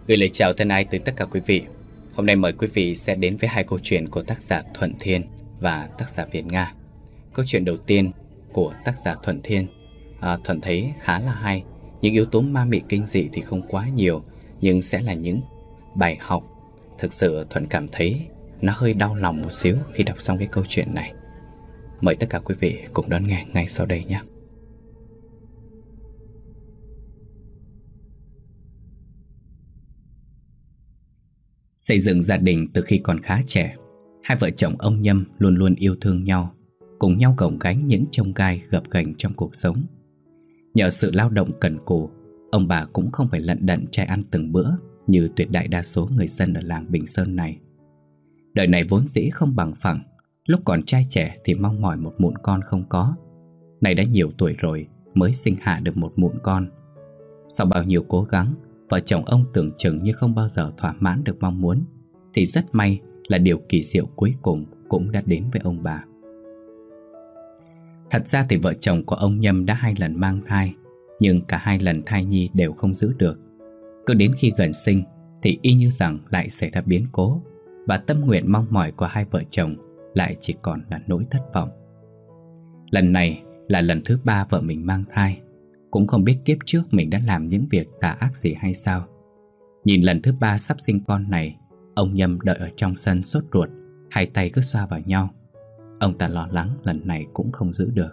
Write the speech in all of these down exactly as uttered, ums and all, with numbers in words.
Gửi lời chào thân ái tới tất cả quý vị. Hôm nay mời quý vị sẽ đến với hai câu chuyện của tác giả Thuận Thiên và tác giả Việt Nga. Câu chuyện đầu tiên của tác giả Thuận Thiên, à, Thuận thấy khá là hay. Những yếu tố ma mị kinh dị thì không quá nhiều, nhưng sẽ là những bài học. Thực sự Thuận cảm thấy nó hơi đau lòng một xíu khi đọc xong cái câu chuyện này. Mời tất cả quý vị cùng đón nghe ngay sau đây nhé. Xây dựng gia đình từ khi còn khá trẻ, hai vợ chồng ông Nhâm luôn luôn yêu thương nhau, cùng nhau gồng gánh những chông gai gập ghềnh trong cuộc sống. Nhờ sự lao động cần cù, ông bà cũng không phải lận đận trai ăn từng bữa như tuyệt đại đa số người dân ở làng Bình Sơn này. Đời này vốn dĩ không bằng phẳng, lúc còn trai trẻ thì mong mỏi một mụn con không có. Nay đã nhiều tuổi rồi mới sinh hạ được một mụn con. Sau bao nhiêu cố gắng, vợ chồng ông tưởng chừng như không bao giờ thỏa mãn được mong muốn, thì rất may là điều kỳ diệu cuối cùng cũng đã đến với ông bà. Thật ra thì vợ chồng của ông Nhâm đã hai lần mang thai, nhưng cả hai lần thai nhi đều không giữ được. Cứ đến khi gần sinh thì y như rằng lại xảy ra biến cố, và tâm nguyện mong mỏi của hai vợ chồng lại chỉ còn là nỗi thất vọng. Lần này là lần thứ ba vợ mình mang thai. Cũng không biết kiếp trước mình đã làm những việc tà ác gì hay sao. Nhìn lần thứ ba sắp sinh con này, ông Nhâm đợi ở trong sân sốt ruột, hai tay cứ xoa vào nhau. Ông ta lo lắng lần này cũng không giữ được.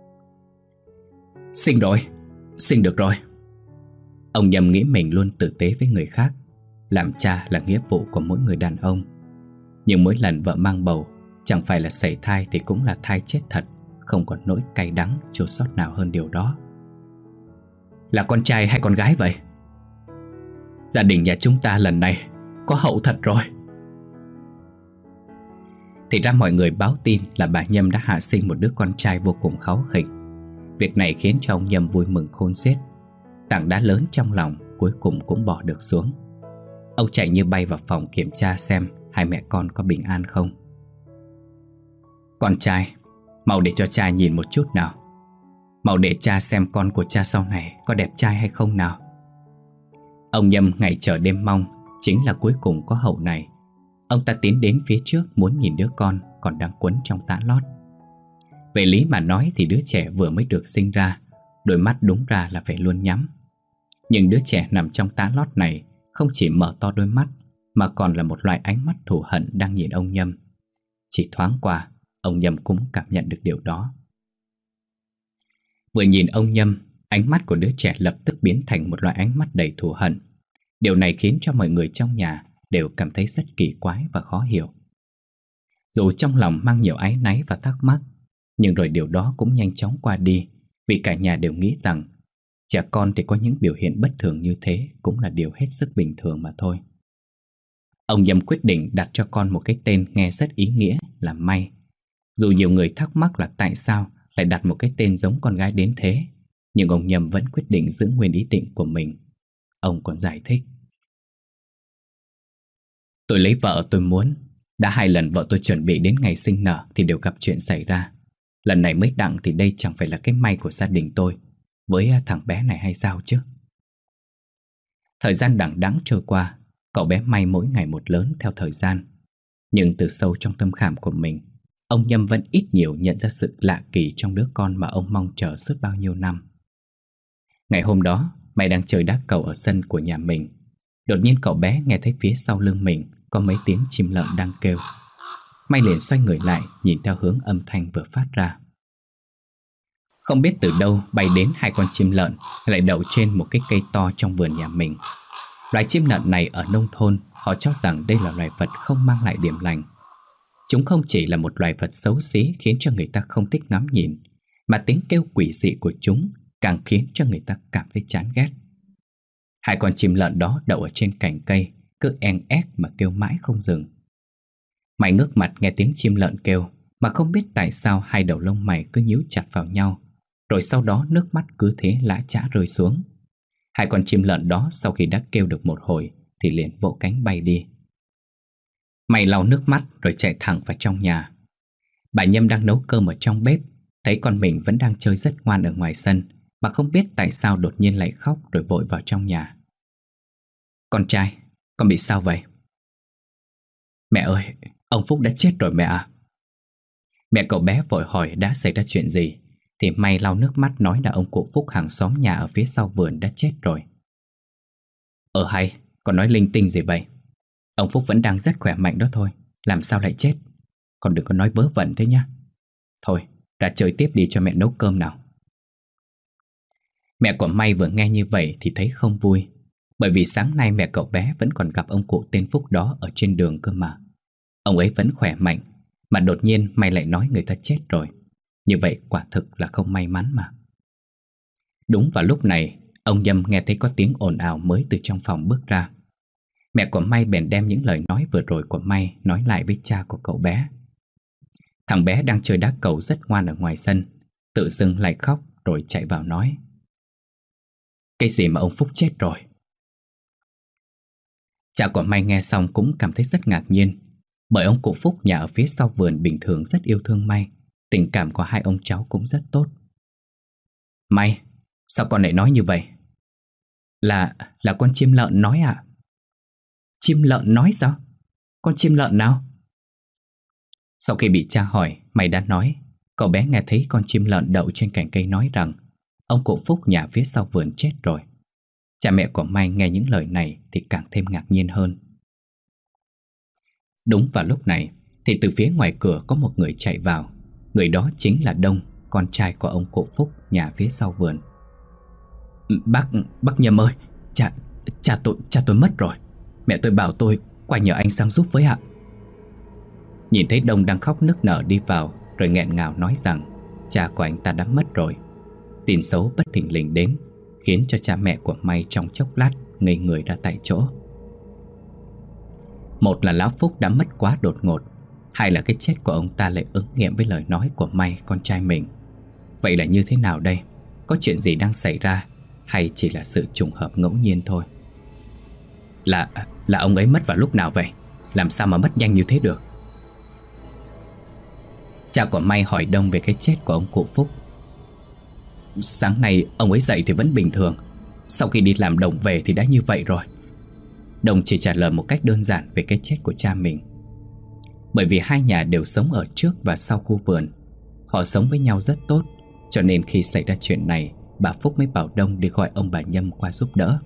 Sinh rồi, sinh được rồi. Ông Nhâm nghĩ mình luôn tử tế với người khác. Làm cha là nghĩa vụ của mỗi người đàn ông. Nhưng mỗi lần vợ mang bầu, chẳng phải là sảy thai thì cũng là thai chết thật, không còn nỗi cay đắng chua xót nào hơn điều đó. Là con trai hay con gái vậy? Gia đình nhà chúng ta lần này có hậu thật rồi. Thì ra mọi người báo tin là bà Nhâm đã hạ sinh một đứa con trai vô cùng kháu khỉnh. Việc này khiến cho ông Nhâm vui mừng khôn xiết. Tảng đá lớn trong lòng cuối cùng cũng bỏ được xuống. Ông chạy như bay vào phòng kiểm tra xem hai mẹ con có bình an không. Con trai, mau để cho cha nhìn một chút nào. Mau để cha xem con của cha sau này có đẹp trai hay không nào. Ông Nhâm ngày chờ đêm mong chính là cuối cùng có hậu này. Ông ta tiến đến phía trước muốn nhìn đứa con còn đang quấn trong tã lót. Về lý mà nói thì đứa trẻ vừa mới được sinh ra, đôi mắt đúng ra là phải luôn nhắm. Nhưng đứa trẻ nằm trong tã lót này không chỉ mở to đôi mắt, mà còn là một loại ánh mắt thù hận đang nhìn ông Nhâm. Chỉ thoáng qua, ông Nhâm cũng cảm nhận được điều đó. Vừa nhìn ông Nhâm, ánh mắt của đứa trẻ lập tức biến thành một loại ánh mắt đầy thù hận. Điều này khiến cho mọi người trong nhà đều cảm thấy rất kỳ quái và khó hiểu. Dù trong lòng mang nhiều áy náy và thắc mắc, nhưng rồi điều đó cũng nhanh chóng qua đi, vì cả nhà đều nghĩ rằng trẻ con thì có những biểu hiện bất thường như thế cũng là điều hết sức bình thường mà thôi. Ông Nhâm quyết định đặt cho con một cái tên nghe rất ý nghĩa là May. Dù nhiều người thắc mắc là tại sao lại đặt một cái tên giống con gái đến thế, nhưng ông Nhâm vẫn quyết định giữ nguyên ý định của mình. Ông còn giải thích: Tôi lấy vợ tôi muốn. Đã hai lần vợ tôi chuẩn bị đến ngày sinh nở thì đều gặp chuyện xảy ra. Lần này mới đặng thì đây chẳng phải là cái may của gia đình tôi với thằng bé này hay sao chứ. Thời gian đằng đẵng trôi qua, cậu bé May mỗi ngày một lớn theo thời gian. Nhưng từ sâu trong tâm khảm của mình, ông Nhâm vẫn ít nhiều nhận ra sự lạ kỳ trong đứa con mà ông mong chờ suốt bao nhiêu năm. Ngày hôm đó, May đang chơi đá cầu ở sân của nhà mình. Đột nhiên cậu bé nghe thấy phía sau lưng mình có mấy tiếng chim lợn đang kêu. May liền xoay người lại, nhìn theo hướng âm thanh vừa phát ra. Không biết từ đâu bay đến hai con chim lợn lại đậu trên một cái cây to trong vườn nhà mình. Loài chim lợn này ở nông thôn, họ cho rằng đây là loài vật không mang lại điểm lành. Chúng không chỉ là một loài vật xấu xí khiến cho người ta không thích ngắm nhìn, mà tiếng kêu quỷ dị của chúng càng khiến cho người ta cảm thấy chán ghét. Hai con chim lợn đó đậu ở trên cành cây, cứ en ép mà kêu mãi không dừng. Mày ngước mặt nghe tiếng chim lợn kêu, mà không biết tại sao hai đầu lông mày cứ nhíu chặt vào nhau, rồi sau đó nước mắt cứ thế lã chã rơi xuống. Hai con chim lợn đó sau khi đã kêu được một hồi thì liền vỗ cánh bay đi. Mày lau nước mắt rồi chạy thẳng vào trong nhà. Bà Nhâm đang nấu cơm ở trong bếp, thấy con mình vẫn đang chơi rất ngoan ở ngoài sân, mà không biết tại sao đột nhiên lại khóc rồi vội vào trong nhà. Con trai, con bị sao vậy? Mẹ ơi, ông Phúc đã chết rồi mẹ à. Mẹ cậu bé vội hỏi đã xảy ra chuyện gì, thì May lau nước mắt nói là ông cụ Phúc hàng xóm nhà ở phía sau vườn đã chết rồi. Ờ hay, con nói linh tinh gì vậy? Ông Phúc vẫn đang rất khỏe mạnh đó thôi, làm sao lại chết? Con đừng có nói vớ vẩn thế nhá. Thôi, ra chơi tiếp đi cho mẹ nấu cơm nào. Mẹ của May vừa nghe như vậy thì thấy không vui, bởi vì sáng nay mẹ cậu bé vẫn còn gặp ông cụ tên Phúc đó ở trên đường cơ mà. Ông ấy vẫn khỏe mạnh, mà đột nhiên May lại nói người ta chết rồi. Như vậy quả thực là không may mắn mà. Đúng vào lúc này, ông Nhâm nghe thấy có tiếng ồn ào mới từ trong phòng bước ra. Mẹ của May bèn đem những lời nói vừa rồi của May nói lại với cha của cậu bé. Thằng bé đang chơi đá cầu rất ngoan ở ngoài sân, tự dưng lại khóc rồi chạy vào nói: Cái gì mà ông Phúc chết rồi? Cha của May nghe xong cũng cảm thấy rất ngạc nhiên, bởi ông cụ Phúc nhà ở phía sau vườn bình thường rất yêu thương May, tình cảm của hai ông cháu cũng rất tốt. May, sao con lại nói như vậy? Là, là con chim lợn nói ạ. À? Chim lợn nói sao? Con chim lợn nào? Sau khi bị cha hỏi, May đã nói, cậu bé nghe thấy con chim lợn đậu trên cành cây nói rằng ông cụ Phúc nhà phía sau vườn chết rồi. Cha mẹ của May nghe những lời này thì càng thêm ngạc nhiên hơn. Đúng vào lúc này thì từ phía ngoài cửa có một người chạy vào. Người đó chính là Đông, con trai của ông cụ Phúc nhà phía sau vườn. Bác, bác Nhâm ơi, cha, cha tôi, cha tôi mất rồi. Mẹ tôi bảo tôi qua nhờ anh sang giúp với ạ. Nhìn thấy Đông đang khóc nức nở đi vào, rồi nghẹn ngào nói rằng cha của anh ta đã mất rồi. Tin xấu bất thình lình đến, khiến cho cha mẹ của May trong chốc lát ngây người ra tại chỗ. Một là lão Phúc đã mất quá đột ngột, hai là cái chết của ông ta lại ứng nghiệm với lời nói của May, con trai mình. Vậy là như thế nào đây? Có chuyện gì đang xảy ra, hay chỉ là sự trùng hợp ngẫu nhiên thôi? Là, là ông ấy mất vào lúc nào vậy? Làm sao mà mất nhanh như thế được? Cha của May hỏi Đông về cái chết của ông cụ Phúc. Sáng nay ông ấy dậy thì vẫn bình thường, sau khi đi làm đồng về thì đã như vậy rồi. Đông chỉ trả lời một cách đơn giản về cái chết của cha mình. Bởi vì hai nhà đều sống ở trước và sau khu vườn, họ sống với nhau rất tốt, cho nên khi xảy ra chuyện này, bà Phúc mới bảo Đông đi gọi ông bà Nhâm qua giúp đỡ.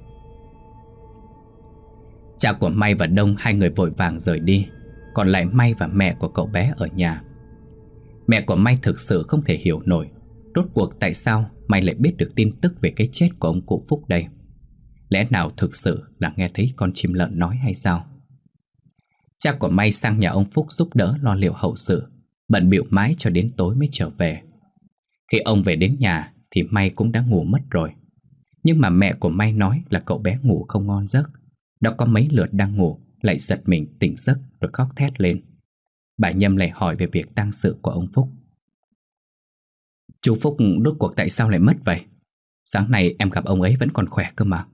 Cha của May và Đông hai người vội vàng rời đi, còn lại May và mẹ của cậu bé ở nhà. Mẹ của May thực sự không thể hiểu nổi rốt cuộc tại sao May lại biết được tin tức về cái chết của ông cụ Phúc đây. Lẽ nào thực sự là nghe thấy con chim lợn nói hay sao? Cha của May sang nhà ông Phúc giúp đỡ lo liệu hậu sự, bận bịu mãi cho đến tối mới trở về. Khi ông về đến nhà thì May cũng đã ngủ mất rồi. Nhưng mà mẹ của May nói là cậu bé ngủ không ngon giấc. Đã có mấy lượt đang ngủ lại giật mình tỉnh giấc rồi khóc thét lên. Bà Nhâm lại hỏi về việc tang sự của ông Phúc. Chú Phúc rốt cuộc tại sao lại mất vậy? Sáng nay em gặp ông ấy vẫn còn khỏe cơ mà.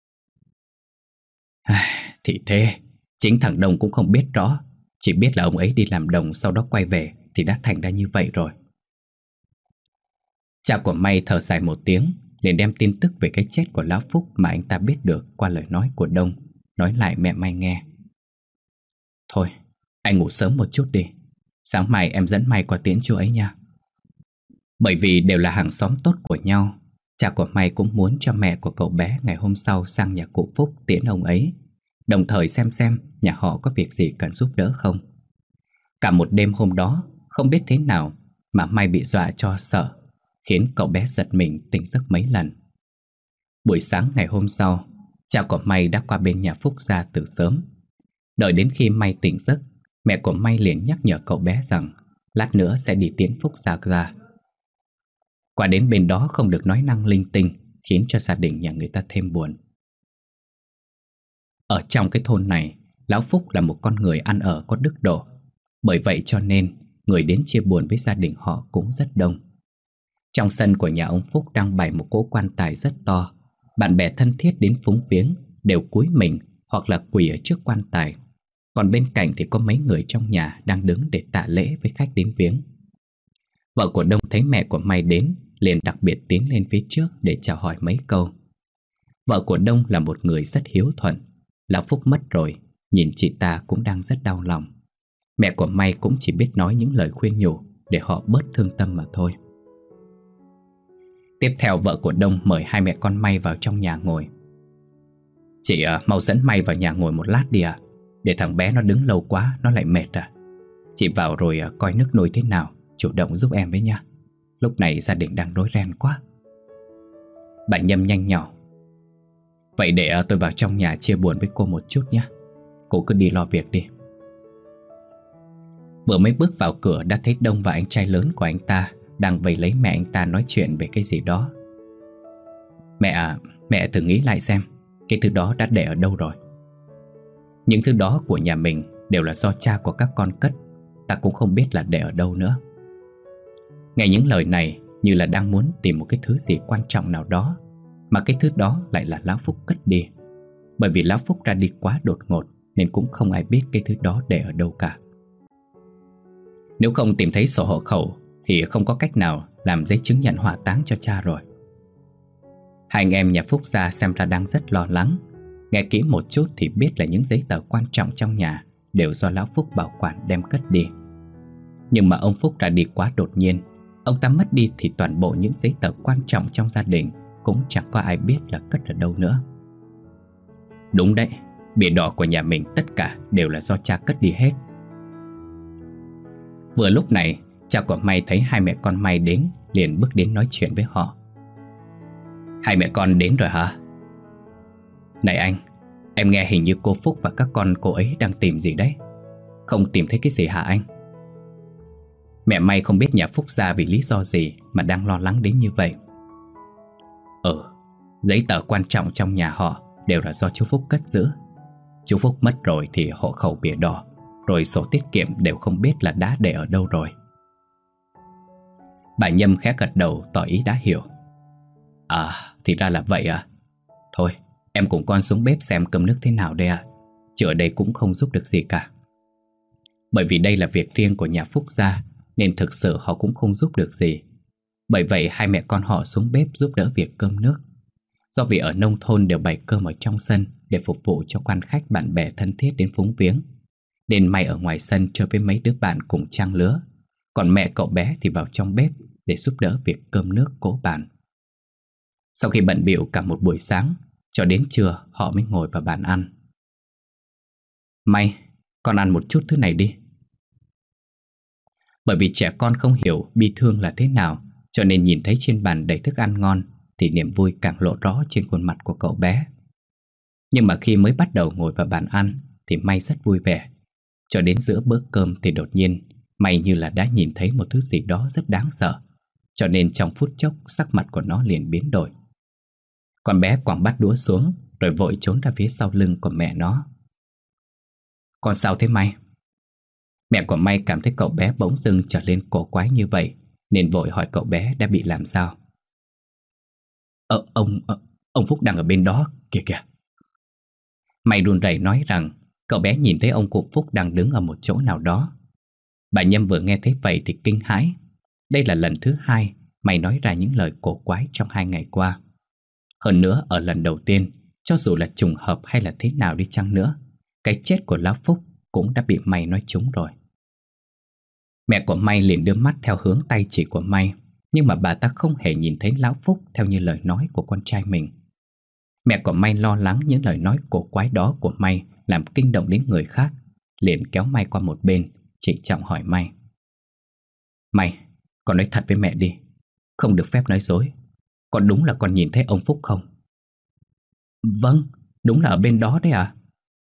Thì thế, chính thằng Đông cũng không biết rõ, chỉ biết là ông ấy đi làm đồng sau đó quay về thì đã thành ra như vậy rồi. Cha của May thở dài một tiếng, liền đem tin tức về cái chết của lão Phúc mà anh ta biết được qua lời nói của Đông nói lại mẹ May nghe. Thôi, anh ngủ sớm một chút đi, sáng mai em dẫn May qua tiễn chú ấy nha. Bởi vì đều là hàng xóm tốt của nhau, cha của May cũng muốn cho mẹ của cậu bé ngày hôm sau sang nhà cụ Phúc tiễn ông ấy, đồng thời xem xem nhà họ có việc gì cần giúp đỡ không. Cả một đêm hôm đó, không biết thế nào mà May bị dọa cho sợ, khiến cậu bé giật mình tỉnh giấc mấy lần. Buổi sáng ngày hôm sau, cha của May đã qua bên nhà Phúc ra từ sớm. Đợi đến khi May tỉnh giấc, mẹ của May liền nhắc nhở cậu bé rằng lát nữa sẽ đi tiễn Phúc ra ra. Qua đến bên đó không được nói năng linh tinh, khiến cho gia đình nhà người ta thêm buồn. Ở trong cái thôn này, lão Phúc là một con người ăn ở có đức độ. Bởi vậy cho nên người đến chia buồn với gia đình họ cũng rất đông. Trong sân của nhà ông Phúc đang bày một cỗ quan tài rất to. Bạn bè thân thiết đến phúng viếng đều cúi mình hoặc là quỳ ở trước quan tài. Còn bên cạnh thì có mấy người trong nhà đang đứng để tạ lễ với khách đến viếng. Vợ của Đông thấy mẹ của May đến, liền đặc biệt tiến lên phía trước để chào hỏi mấy câu. Vợ của Đông là một người rất hiếu thuận, Lão Phúc mất rồi, nhìn chị ta cũng đang rất đau lòng. Mẹ của May cũng chỉ biết nói những lời khuyên nhủ để họ bớt thương tâm mà thôi. Tiếp theo vợ của Đông mời hai mẹ con May vào trong nhà ngồi. Chị à, mau dẫn May vào nhà ngồi một lát đi à. Để thằng bé nó đứng lâu quá nó lại mệt à. Chị vào rồi à, coi nước nôi thế nào, chủ động giúp em với nha. Lúc này gia đình đang rối ren quá. Bà Nhâm nhanh nhỏ. Vậy để à, tôi vào trong nhà chia buồn với cô một chút nhé. Cô cứ đi lo việc đi. Vừa mới bước vào cửa đã thấy Đông và anh trai lớn của anh ta đang vây lấy mẹ anh ta nói chuyện về cái gì đó. Mẹ à, mẹ thử nghĩ lại xem, cái thứ đó đã để ở đâu rồi. Những thứ đó của nhà mình đều là do cha của các con cất. Ta cũng không biết là để ở đâu nữa. Nghe những lời này như là đang muốn tìm một cái thứ gì quan trọng nào đó, mà cái thứ đó lại là Lão Phúc cất đi. Bởi vì Lão Phúc ra đi quá đột ngột nên cũng không ai biết cái thứ đó để ở đâu cả. Nếu không tìm thấy sổ hộ khẩu thì không có cách nào làm giấy chứng nhận hỏa táng cho cha rồi. Hai anh em nhà Phúc gia xem ra đang rất lo lắng. Nghe kỹ một chút thì biết là những giấy tờ quan trọng trong nhà đều do Lão Phúc bảo quản đem cất đi. Nhưng mà ông Phúc ra đi quá đột nhiên. Ông ta mất đi thì toàn bộ những giấy tờ quan trọng trong gia đình cũng chẳng có ai biết là cất ở đâu nữa. Đúng đấy, bìa đỏ của nhà mình tất cả đều là do cha cất đi hết. Vừa lúc này, cha của May thấy hai mẹ con May đến, liền bước đến nói chuyện với họ. Hai mẹ con đến rồi hả? Này anh, em nghe hình như cô Phúc và các con cô ấy đang tìm gì đấy. Không tìm thấy cái gì hả anh? Mẹ May không biết nhà Phúc gia vì lý do gì mà đang lo lắng đến như vậy. Ừ, giấy tờ quan trọng trong nhà họ đều là do chú Phúc cất giữ. Chú Phúc mất rồi thì hộ khẩu bìa đỏ, rồi sổ tiết kiệm đều không biết là đã để ở đâu rồi. Bà Nhâm khẽ gật đầu tỏ ý đã hiểu. À, thì ra là vậy à. Thôi, em cùng con xuống bếp xem cơm nước thế nào đây à. Chứ ở đây cũng không giúp được gì cả. Bởi vì đây là việc riêng của nhà Phúc gia nên thực sự họ cũng không giúp được gì. Bởi vậy hai mẹ con họ xuống bếp giúp đỡ việc cơm nước. Do vì ở nông thôn đều bày cơm ở trong sân để phục vụ cho quan khách bạn bè thân thiết đến phúng viếng, nên May ở ngoài sân chơi với mấy đứa bạn cùng trang lứa. Còn mẹ cậu bé thì vào trong bếp để giúp đỡ việc cơm nước cỗ bàn. Sau khi bận bịu cả một buổi sáng, cho đến trưa họ mới ngồi vào bàn ăn. May, con ăn một chút thứ này đi. Bởi vì trẻ con không hiểu bi thương là thế nào, cho nên nhìn thấy trên bàn đầy thức ăn ngon thì niềm vui càng lộ rõ trên khuôn mặt của cậu bé. Nhưng mà khi mới bắt đầu ngồi vào bàn ăn thì May rất vui vẻ. Cho đến giữa bữa cơm thì đột nhiên May như là đã nhìn thấy một thứ gì đó rất đáng sợ, cho nên trong phút chốc sắc mặt của nó liền biến đổi. Con bé quẳng bát đũa xuống rồi vội trốn ra phía sau lưng của mẹ nó. Con sao thế May? Mẹ của May cảm thấy cậu bé bỗng dưng trở lên cổ quái như vậy nên vội hỏi cậu bé đã bị làm sao. Ờ, ông, ờ, ông Phúc đang ở bên đó, kìa kìa. May run rẩy nói rằng cậu bé nhìn thấy ông cụ Phúc đang đứng ở một chỗ nào đó. Bà Nhâm vừa nghe thấy vậy thì kinh hãi. Đây là lần thứ hai May nói ra những lời cổ quái trong hai ngày qua. Hơn nữa ở lần đầu tiên, cho dù là trùng hợp hay là thế nào đi chăng nữa, cái chết của Lão Phúc cũng đã bị May nói trúng rồi. Mẹ của May liền đưa mắt theo hướng tay chỉ của May, nhưng mà bà ta không hề nhìn thấy Lão Phúc theo như lời nói của con trai mình. Mẹ của May lo lắng những lời nói cổ quái đó của May làm kinh động đến người khác, liền kéo May qua một bên, trịnh trọng hỏi May. May, con nói thật với mẹ đi, không được phép nói dối. Con đúng là con nhìn thấy ông Phúc không? Vâng, đúng là ở bên đó đấy à?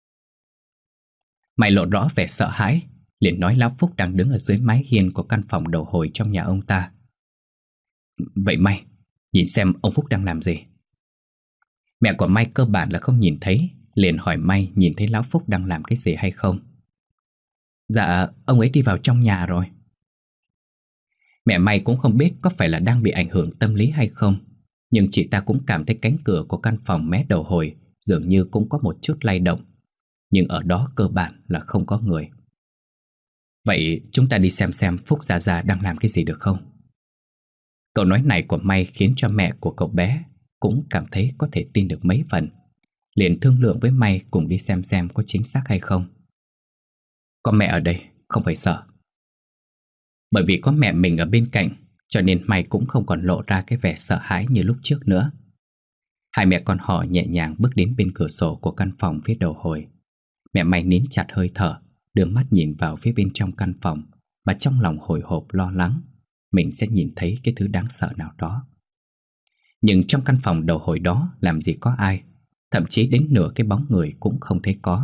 May lộ rõ vẻ sợ hãi, liền nói Lão Phúc đang đứng ở dưới mái hiên của căn phòng đầu hồi trong nhà ông ta. Vậy May, nhìn xem ông Phúc đang làm gì. Mẹ của May cơ bản là không nhìn thấy, liền hỏi May nhìn thấy Lão Phúc đang làm cái gì hay không. Dạ, ông ấy đi vào trong nhà rồi. Mẹ May cũng không biết có phải là đang bị ảnh hưởng tâm lý hay không, nhưng chị ta cũng cảm thấy cánh cửa của căn phòng mé đầu hồi dường như cũng có một chút lay động, nhưng ở đó cơ bản là không có người. Vậy chúng ta đi xem xem Phúc Gia Gia đang làm cái gì được không? Câu nói này của May khiến cho mẹ của cậu bé cũng cảm thấy có thể tin được mấy phần. liền thương lượng với May cùng đi xem xem có chính xác hay không. Có mẹ ở đây, không phải sợ. Bởi vì có mẹ mình ở bên cạnh, cho nên May cũng không còn lộ ra cái vẻ sợ hãi như lúc trước nữa. Hai mẹ con họ nhẹ nhàng bước đến bên cửa sổ của căn phòng phía đầu hồi. Mẹ May nín chặt hơi thở, đưa mắt nhìn vào phía bên trong căn phòng, và trong lòng hồi hộp lo lắng mình sẽ nhìn thấy cái thứ đáng sợ nào đó. Nhưng trong căn phòng đầu hồi đó làm gì có ai, thậm chí đến nửa cái bóng người cũng không thấy có.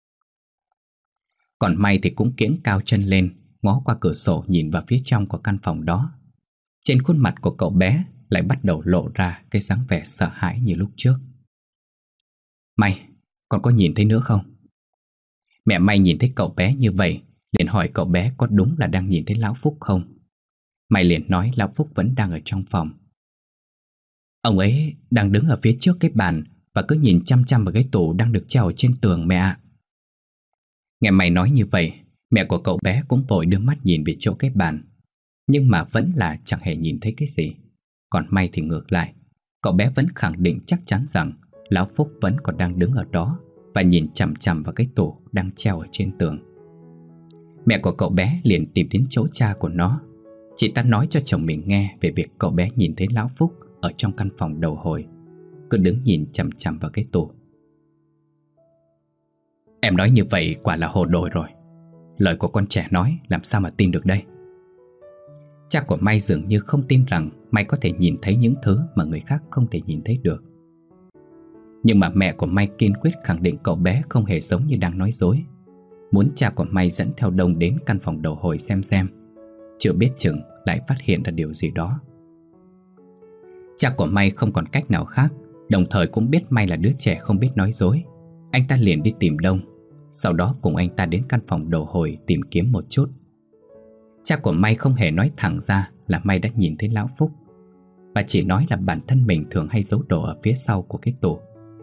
Còn May thì cũng kiễng cao chân lên, ngó qua cửa sổ nhìn vào phía trong của căn phòng đó. Trên khuôn mặt của cậu bé lại bắt đầu lộ ra cái dáng vẻ sợ hãi như lúc trước. May, con có nhìn thấy nữa không? Mẹ May nhìn thấy cậu bé như vậy, liền hỏi cậu bé có đúng là đang nhìn thấy Lão Phúc không. May liền nói Lão Phúc vẫn đang ở trong phòng. Ông ấy đang đứng ở phía trước cái bàn và cứ nhìn chăm chăm vào cái tủ đang được treo ở trên tường mẹ ạ. Nghe May nói như vậy, mẹ của cậu bé cũng vội đưa mắt nhìn về chỗ cái bàn, nhưng mà vẫn là chẳng hề nhìn thấy cái gì. Còn May thì ngược lại, cậu bé vẫn khẳng định chắc chắn rằng Lão Phúc vẫn còn đang đứng ở đó và nhìn chằm chằm vào cái tủ đang treo ở trên tường. Mẹ của cậu bé liền tìm đến chỗ cha của nó. Chị ta nói cho chồng mình nghe về việc cậu bé nhìn thấy Lão Phúc ở trong căn phòng đầu hồi, cứ đứng nhìn chằm chằm vào cái tủ. Em nói như vậy quả là hồ đồ rồi. Lời của con trẻ nói làm sao mà tin được đây. Cha của May dường như không tin rằng May có thể nhìn thấy những thứ mà người khác không thể nhìn thấy được. Nhưng mà mẹ của May kiên quyết khẳng định cậu bé không hề giống như đang nói dối, muốn cha của May dẫn theo Đông đến căn phòng đầu hồi xem xem, chưa biết chừng lại phát hiện ra điều gì đó. Cha của May không còn cách nào khác, đồng thời cũng biết May là đứa trẻ không biết nói dối. Anh ta liền đi tìm Đông, sau đó cùng anh ta đến căn phòng đầu hồi tìm kiếm một chút. Cha của May không hề nói thẳng ra là May đã nhìn thấy Lão Phúc, và chỉ nói là bản thân mình thường hay giấu đồ ở phía sau của cái tủ.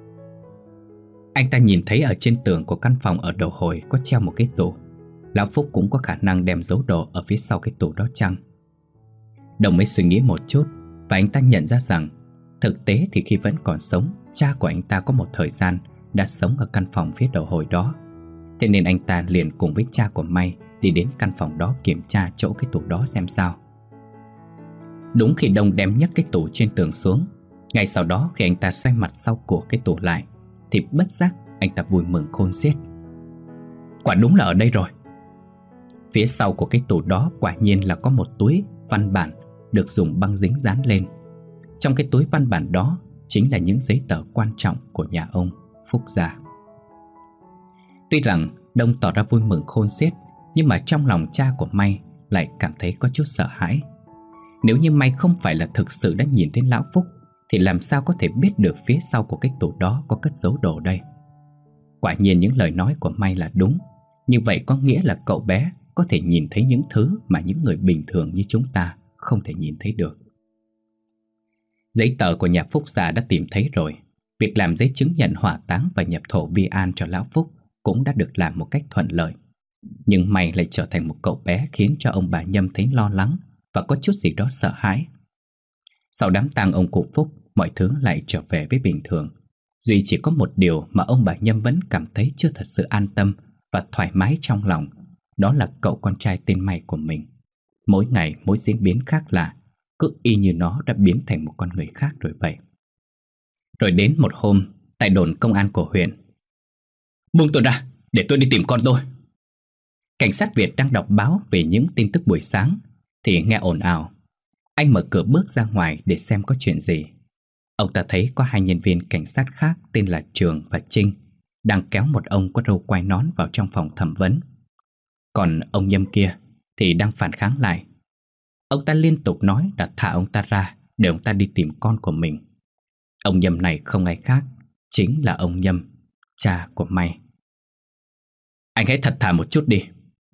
Anh ta nhìn thấy ở trên tường của căn phòng ở đầu hồi có treo một cái tủ. Lão Phúc cũng có khả năng đem giấu đồ ở phía sau cái tủ đó chăng? Đồng mới suy nghĩ một chút, và anh ta nhận ra rằng thực tế thì khi vẫn còn sống, cha của anh ta có một thời gian đã sống ở căn phòng phía đầu hồi đó. Thế nên anh ta liền cùng với cha của May đi đến căn phòng đó kiểm tra chỗ cái tủ đó xem sao. Đúng khi Đông đem nhấc cái tủ trên tường xuống, ngay sau đó khi anh ta xoay mặt sau của cái tủ lại, thì bất giác anh ta vui mừng khôn xiết. Quả đúng là ở đây rồi. Phía sau của cái tủ đó quả nhiên là có một túi văn bản được dùng băng dính dán lên. Trong cái túi văn bản đó chính là những giấy tờ quan trọng của nhà ông Phúc gia. Tuy rằng Đông tỏ ra vui mừng khôn xiết, nhưng mà trong lòng cha của May lại cảm thấy có chút sợ hãi. Nếu như May không phải là thực sự đã nhìn thấy Lão Phúc, thì làm sao có thể biết được phía sau của cái tủ đó có cất giấu đồ đây? Quả nhiên những lời nói của May là đúng. Như vậy có nghĩa là cậu bé có thể nhìn thấy những thứ mà những người bình thường như chúng ta không thể nhìn thấy được. Giấy tờ của nhà Phúc gia đã tìm thấy rồi. Việc làm giấy chứng nhận hỏa táng và nhập thổ vi an cho Lão Phúc cũng đã được làm một cách thuận lợi. Nhưng May lại trở thành một cậu bé khiến cho ông bà Nhâm thấy lo lắng và có chút gì đó sợ hãi. Sau đám tang ông cụ Phúc, mọi thứ lại trở về với bình thường. Duy chỉ có một điều mà ông bà Nhâm vẫn cảm thấy chưa thật sự an tâm và thoải mái trong lòng, đó là cậu con trai tên May của mình. Mỗi ngày mỗi diễn biến khác lạ, cứ y như nó đã biến thành một con người khác rồi vậy. Rồi đến một hôm, tại đồn công an của huyện. Buông tôi ra, để tôi đi tìm con tôi. Cảnh sát Việt đang đọc báo về những tin tức buổi sáng thì nghe ồn ào. Anh mở cửa bước ra ngoài để xem có chuyện gì. Ông ta thấy có hai nhân viên cảnh sát khác tên là Trường và Trinh đang kéo một ông có râu quai nón vào trong phòng thẩm vấn. Còn ông Nhâm kia thì đang phản kháng lại. Ông ta liên tục nói là thả ông ta ra để ông ta đi tìm con của mình. Ông Nhâm này không ai khác, chính là ông Nhâm, cha của May. Anh hãy thật thà một chút đi.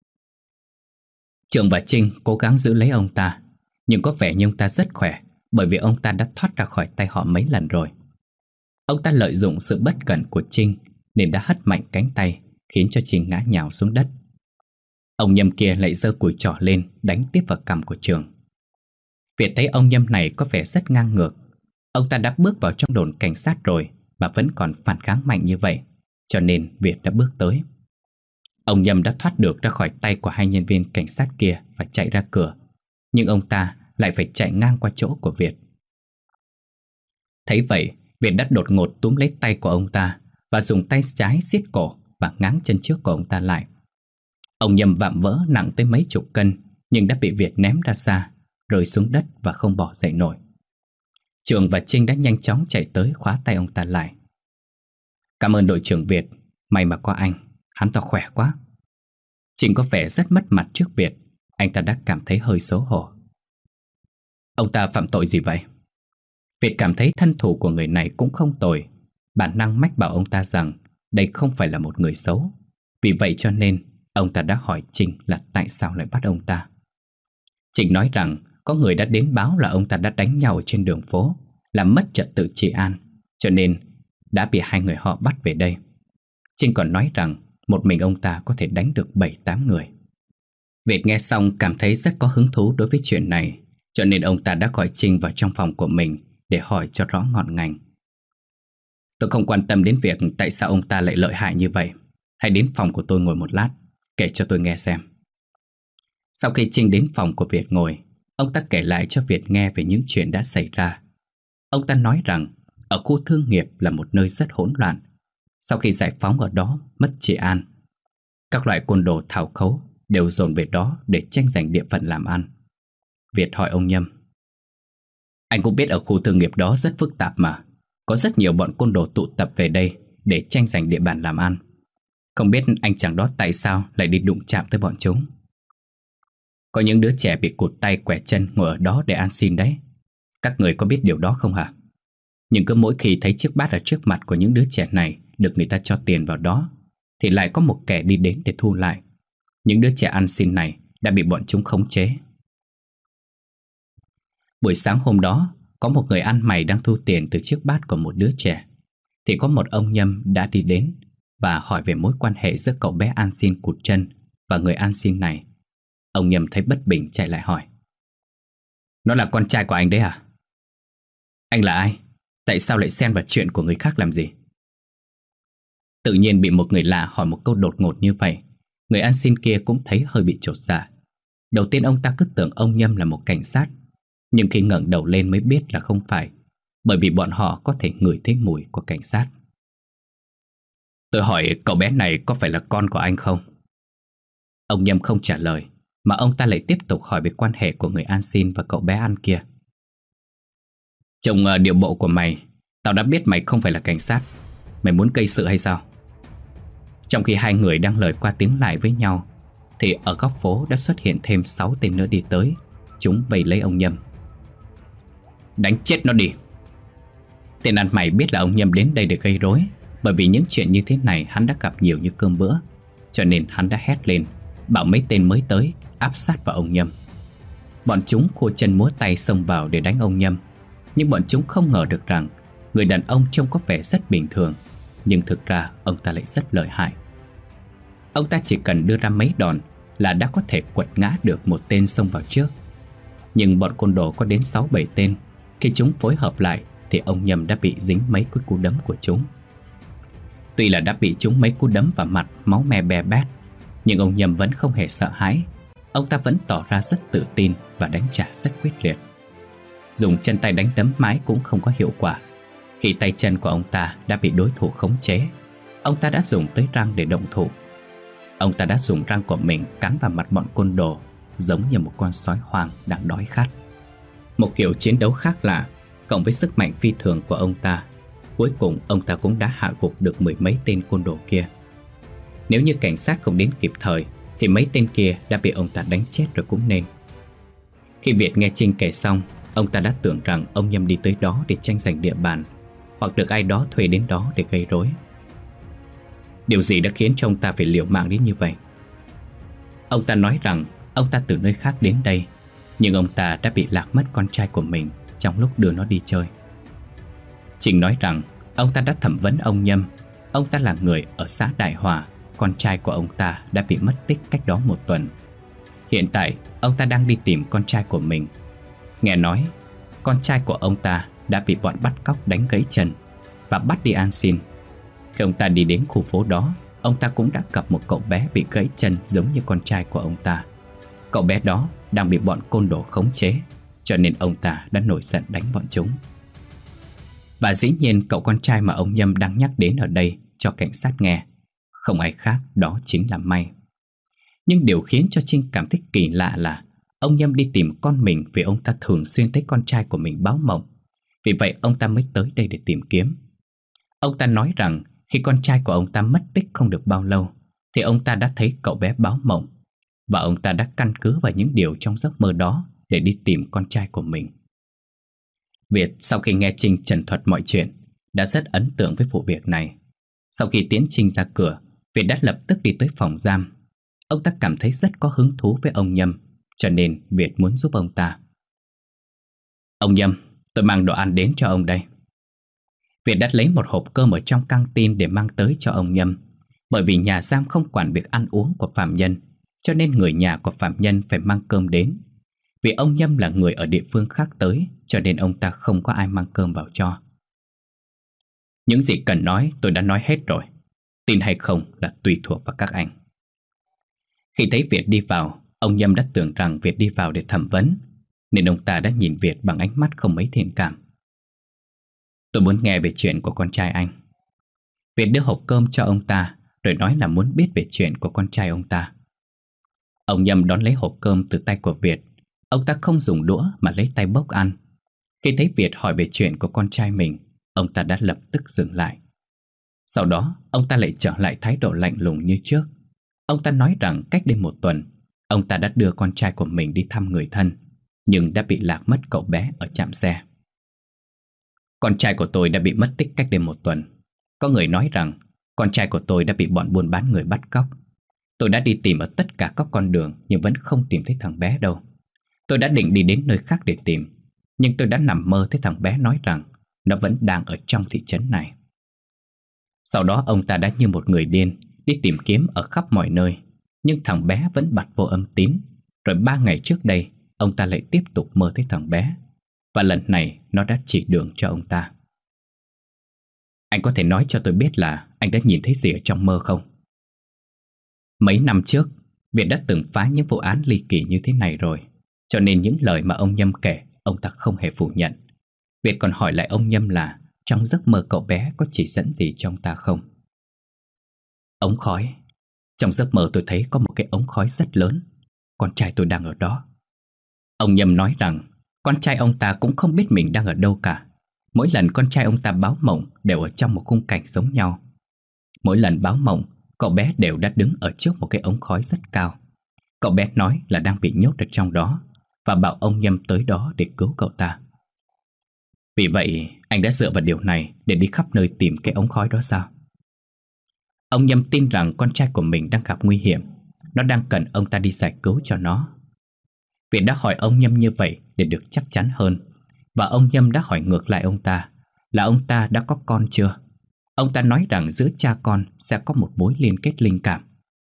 Trường và Trinh cố gắng giữ lấy ông ta, nhưng có vẻ như ông ta rất khỏe, bởi vì ông ta đã thoát ra khỏi tay họ mấy lần rồi. Ông ta lợi dụng sự bất cẩn của Trinh nên đã hất mạnh cánh tay, khiến cho Trinh ngã nhào xuống đất. Ông Nhâm kia lại giơ cùi trỏ lên đánh tiếp vào cằm của Trường. Việt thấy ông Nhâm này có vẻ rất ngang ngược. Ông ta đã bước vào trong đồn cảnh sát rồi, mà vẫn còn phản kháng mạnh như vậy, cho nên Việt đã bước tới. Ông Nhâm đã thoát được ra khỏi tay của hai nhân viên cảnh sát kia và chạy ra cửa, nhưng ông ta lại phải chạy ngang qua chỗ của Việt. Thấy vậy, Việt đã đột ngột túm lấy tay của ông ta và dùng tay trái siết cổ và ngáng chân trước của ông ta lại. Ông Nhâm vạm vỡ nặng tới mấy chục cân, nhưng đã bị Việt ném ra xa, rơi xuống đất và không bỏ dậy nổi. Trường và Trinh đã nhanh chóng chạy tới khóa tay ông ta lại. Cảm ơn đội trưởng Việt, may mà có anh, hắn ta khỏe quá. Trinh có vẻ rất mất mặt trước Việt, anh ta đã cảm thấy hơi xấu hổ. Ông ta phạm tội gì vậy? Việt cảm thấy thân thủ của người này cũng không tồi, bản năng mách bảo ông ta rằng đây không phải là một người xấu. Vì vậy cho nên ông ta đã hỏi Trinh là tại sao lại bắt ông ta. Trinh nói rằng có người đã đến báo là ông ta đã đánh nhau trên đường phố, làm mất trật tự trị an, cho nên đã bị hai người họ bắt về đây. Trinh còn nói rằng một mình ông ta có thể đánh được bảy tám người. Việt nghe xong cảm thấy rất có hứng thú đối với chuyện này, cho nên ông ta đã gọi Trinh vào trong phòng của mình để hỏi cho rõ ngọn ngành. Tôi không quan tâm đến việc tại sao ông ta lại lợi hại như vậy. Hãy đến phòng của tôi ngồi một lát, kể cho tôi nghe xem. Sau khi Trinh đến phòng của Việt ngồi, ông ta kể lại cho Việt nghe về những chuyện đã xảy ra. Ông ta nói rằng ở khu thương nghiệp là một nơi rất hỗn loạn. Sau khi giải phóng ở đó mất trị an, các loại côn đồ thảo khấu đều dồn về đó để tranh giành địa phận làm ăn. Việt hỏi ông Nhâm: Anh cũng biết ở khu thương nghiệp đó rất phức tạp mà, có rất nhiều bọn côn đồ tụ tập về đây để tranh giành địa bàn làm ăn. Không biết anh chàng đó tại sao lại đi đụng chạm tới bọn chúng. Có những đứa trẻ bị cụt tay quẹt chân ngồi ở đó để ăn xin đấy. Các người có biết điều đó không hả? Nhưng cứ mỗi khi thấy chiếc bát ở trước mặt của những đứa trẻ này được người ta cho tiền vào đó, thì lại có một kẻ đi đến để thu lại. Những đứa trẻ ăn xin này đã bị bọn chúng khống chế. Buổi sáng hôm đó, có một người ăn mày đang thu tiền từ chiếc bát của một đứa trẻ, thì có một ông Nhâm đã đi đến và hỏi về mối quan hệ giữa cậu bé ăn xin cụt chân và người ăn xin này. Ông Nhâm thấy bất bình chạy lại hỏi: Nó là con trai của anh đấy à? Anh là ai? Tại sao lại xen vào chuyện của người khác làm gì? Tự nhiên bị một người lạ hỏi một câu đột ngột như vậy, người ăn xin kia cũng thấy hơi bị chột dạ. Đầu tiên ông ta cứ tưởng ông Nhâm là một cảnh sát, nhưng khi ngẩng đầu lên mới biết là không phải, bởi vì bọn họ có thể ngửi thấy mùi của cảnh sát. Tôi hỏi cậu bé này có phải là con của anh không? Ông Nhâm không trả lời, mà ông ta lại tiếp tục hỏi về quan hệ của người ăn xin và cậu bé ăn kia. Trông uh, điệu bộ của mày, tao đã biết mày không phải là cảnh sát. Mày muốn gây sự hay sao? Trong khi hai người đang lời qua tiếng lại với nhau, thì ở góc phố đã xuất hiện thêm sáu tên nữa đi tới. Chúng vây lấy ông Nhâm. Đánh chết nó đi! Tên ăn mày biết là ông Nhâm đến đây để gây rối, bởi vì những chuyện như thế này hắn đã gặp nhiều như cơm bữa, cho nên hắn đã hét lên, bảo mấy tên mới tới áp sát vào ông Nhâm. Bọn chúng khua chân múa tay xông vào để đánh ông Nhâm, nhưng bọn chúng không ngờ được rằng người đàn ông trông có vẻ rất bình thường, nhưng thực ra ông ta lại rất lợi hại. Ông ta chỉ cần đưa ra mấy đòn là đã có thể quật ngã được một tên xông vào trước. Nhưng bọn côn đồ có đến sáu bảy tên, khi chúng phối hợp lại thì ông Nhâm đã bị dính mấy cái cú đấm của chúng. Tuy là đã bị chúng mấy cú đấm vào mặt, máu me be bét, nhưng ông Nhâm vẫn không hề sợ hãi. Ông ta vẫn tỏ ra rất tự tin và đánh trả rất quyết liệt. Dùng chân tay đánh đấm mãi cũng không có hiệu quả. Khi tay chân của ông ta đã bị đối thủ khống chế, ông ta đã dùng tới răng để động thủ. Ông ta đã dùng răng của mình cắn vào mặt bọn côn đồ, giống như một con sói hoang đang đói khát. Một kiểu chiến đấu khác lạ, cộng với sức mạnh phi thường của ông ta, cuối cùng ông ta cũng đã hạ gục được mười mấy tên côn đồ kia. Nếu như cảnh sát không đến kịp thời thì mấy tên kia đã bị ông ta đánh chết rồi cũng nên. Khi Việt nghe Trinh kể xong, ông ta đã tưởng rằng ông Nhâm đi tới đó để tranh giành địa bàn, hoặc được ai đó thuê đến đó để gây rối. Điều gì đã khiến cho ông ta phải liều mạng đến như vậy? Ông ta nói rằng ông ta từ nơi khác đến đây, nhưng ông ta đã bị lạc mất con trai của mình trong lúc đưa nó đi chơi. Trinh nói rằng ông ta đã thẩm vấn ông Nhâm. Ông ta là người ở xã Đại Hòa. Con trai của ông ta đã bị mất tích cách đó một tuần. Hiện tại ông ta đang đi tìm con trai của mình. Nghe nói con trai của ông ta đã bị bọn bắt cóc đánh gãy chân. và bắt đi ăn xin. Khi ông ta đi đến khu phố đó, ông ta cũng đã gặp một cậu bé bị gãy chân giống như con trai của ông ta. Cậu bé đó đang bị bọn côn đồ khống chế, cho nên ông ta đã nổi giận đánh bọn chúng. Và dĩ nhiên cậu con trai mà ông Nhâm đang nhắc đến ở đây cho cảnh sát nghe, không ai khác đó chính là May. Nhưng điều khiến cho Trinh cảm thấy kỳ lạ là ông Nhâm đi tìm con mình vì ông ta thường xuyên thấy con trai của mình báo mộng. Vì vậy ông ta mới tới đây để tìm kiếm. Ông ta nói rằng khi con trai của ông ta mất tích không được bao lâu thì ông ta đã thấy cậu bé báo mộng, và ông ta đã căn cứ vào những điều trong giấc mơ đó để đi tìm con trai của mình. Việt sau khi nghe Trinh trần thuật mọi chuyện đã rất ấn tượng với vụ việc này. Sau khi tiễn Trinh ra cửa, Việt đã lập tức đi tới phòng giam. Ông ta cảm thấy rất có hứng thú với ông Nhâm, cho nên Việt muốn giúp ông ta. Ông Nhâm, tôi mang đồ ăn đến cho ông đây. Việt đã lấy một hộp cơm ở trong căng tin để mang tới cho ông Nhâm. Bởi vì nhà giam không quản việc ăn uống của phạm nhân, cho nên người nhà của phạm nhân phải mang cơm đến. Vì ông Nhâm là người ở địa phương khác tới, cho nên ông ta không có ai mang cơm vào cho. Những gì cần nói tôi đã nói hết rồi. Tin hay không là tùy thuộc vào các anh. Khi thấy Việt đi vào, ông Nhâm đã tưởng rằng Việt đi vào để thẩm vấn, nên ông ta đã nhìn Việt bằng ánh mắt không mấy thiện cảm. Tôi muốn nghe về chuyện của con trai anh. Việt đưa hộp cơm cho ông ta, rồi nói là muốn biết về chuyện của con trai ông ta. Ông Nhâm đón lấy hộp cơm từ tay của Việt. Ông ta không dùng đũa mà lấy tay bốc ăn. Khi thấy Việt hỏi về chuyện của con trai mình, ông ta đã lập tức dừng lại. Sau đó, ông ta lại trở lại thái độ lạnh lùng như trước. Ông ta nói rằng cách đây một tuần, ông ta đã đưa con trai của mình đi thăm người thân, nhưng đã bị lạc mất cậu bé ở trạm xe. Con trai của tôi đã bị mất tích cách đây một tuần. Có người nói rằng con trai của tôi đã bị bọn buôn bán người bắt cóc. Tôi đã đi tìm ở tất cả các con đường nhưng vẫn không tìm thấy thằng bé đâu. Tôi đã định đi đến nơi khác để tìm, nhưng tôi đã nằm mơ thấy thằng bé nói rằng nó vẫn đang ở trong thị trấn này. Sau đó ông ta đã như một người điên đi tìm kiếm ở khắp mọi nơi, nhưng thằng bé vẫn bặt vô âm tín. Rồi ba ngày trước đây, ông ta lại tiếp tục mơ thấy thằng bé, và lần này nó đã chỉ đường cho ông ta. Anh có thể nói cho tôi biết là anh đã nhìn thấy gì ở trong mơ không? Mấy năm trước, Việt đã từng phá những vụ án ly kỳ như thế này rồi, cho nên những lời mà ông Nhâm kể, ông ta không hề phủ nhận. Việt còn hỏi lại ông Nhâm là trong giấc mơ cậu bé có chỉ dẫn gì cho ông ta không? Ống khói. Trong giấc mơ tôi thấy có một cái ống khói rất lớn. Con trai tôi đang ở đó. Ông Nhâm nói rằng con trai ông ta cũng không biết mình đang ở đâu cả. Mỗi lần con trai ông ta báo mộng đều ở trong một khung cảnh giống nhau. Mỗi lần báo mộng, cậu bé đều đã đứng ở trước một cái ống khói rất cao. Cậu bé nói là đang bị nhốt ở trong đó và bảo ông Nhâm tới đó để cứu cậu ta. Vì vậy, anh đã dựa vào điều này để đi khắp nơi tìm cái ống khói đó sao? Ông Nhâm tin rằng con trai của mình đang gặp nguy hiểm. Nó đang cần ông ta đi giải cứu cho nó. Việt đã hỏi ông Nhâm như vậy để được chắc chắn hơn. Và ông Nhâm đã hỏi ngược lại ông ta là ông ta đã có con chưa. Ông ta nói rằng giữa cha con sẽ có một mối liên kết linh cảm.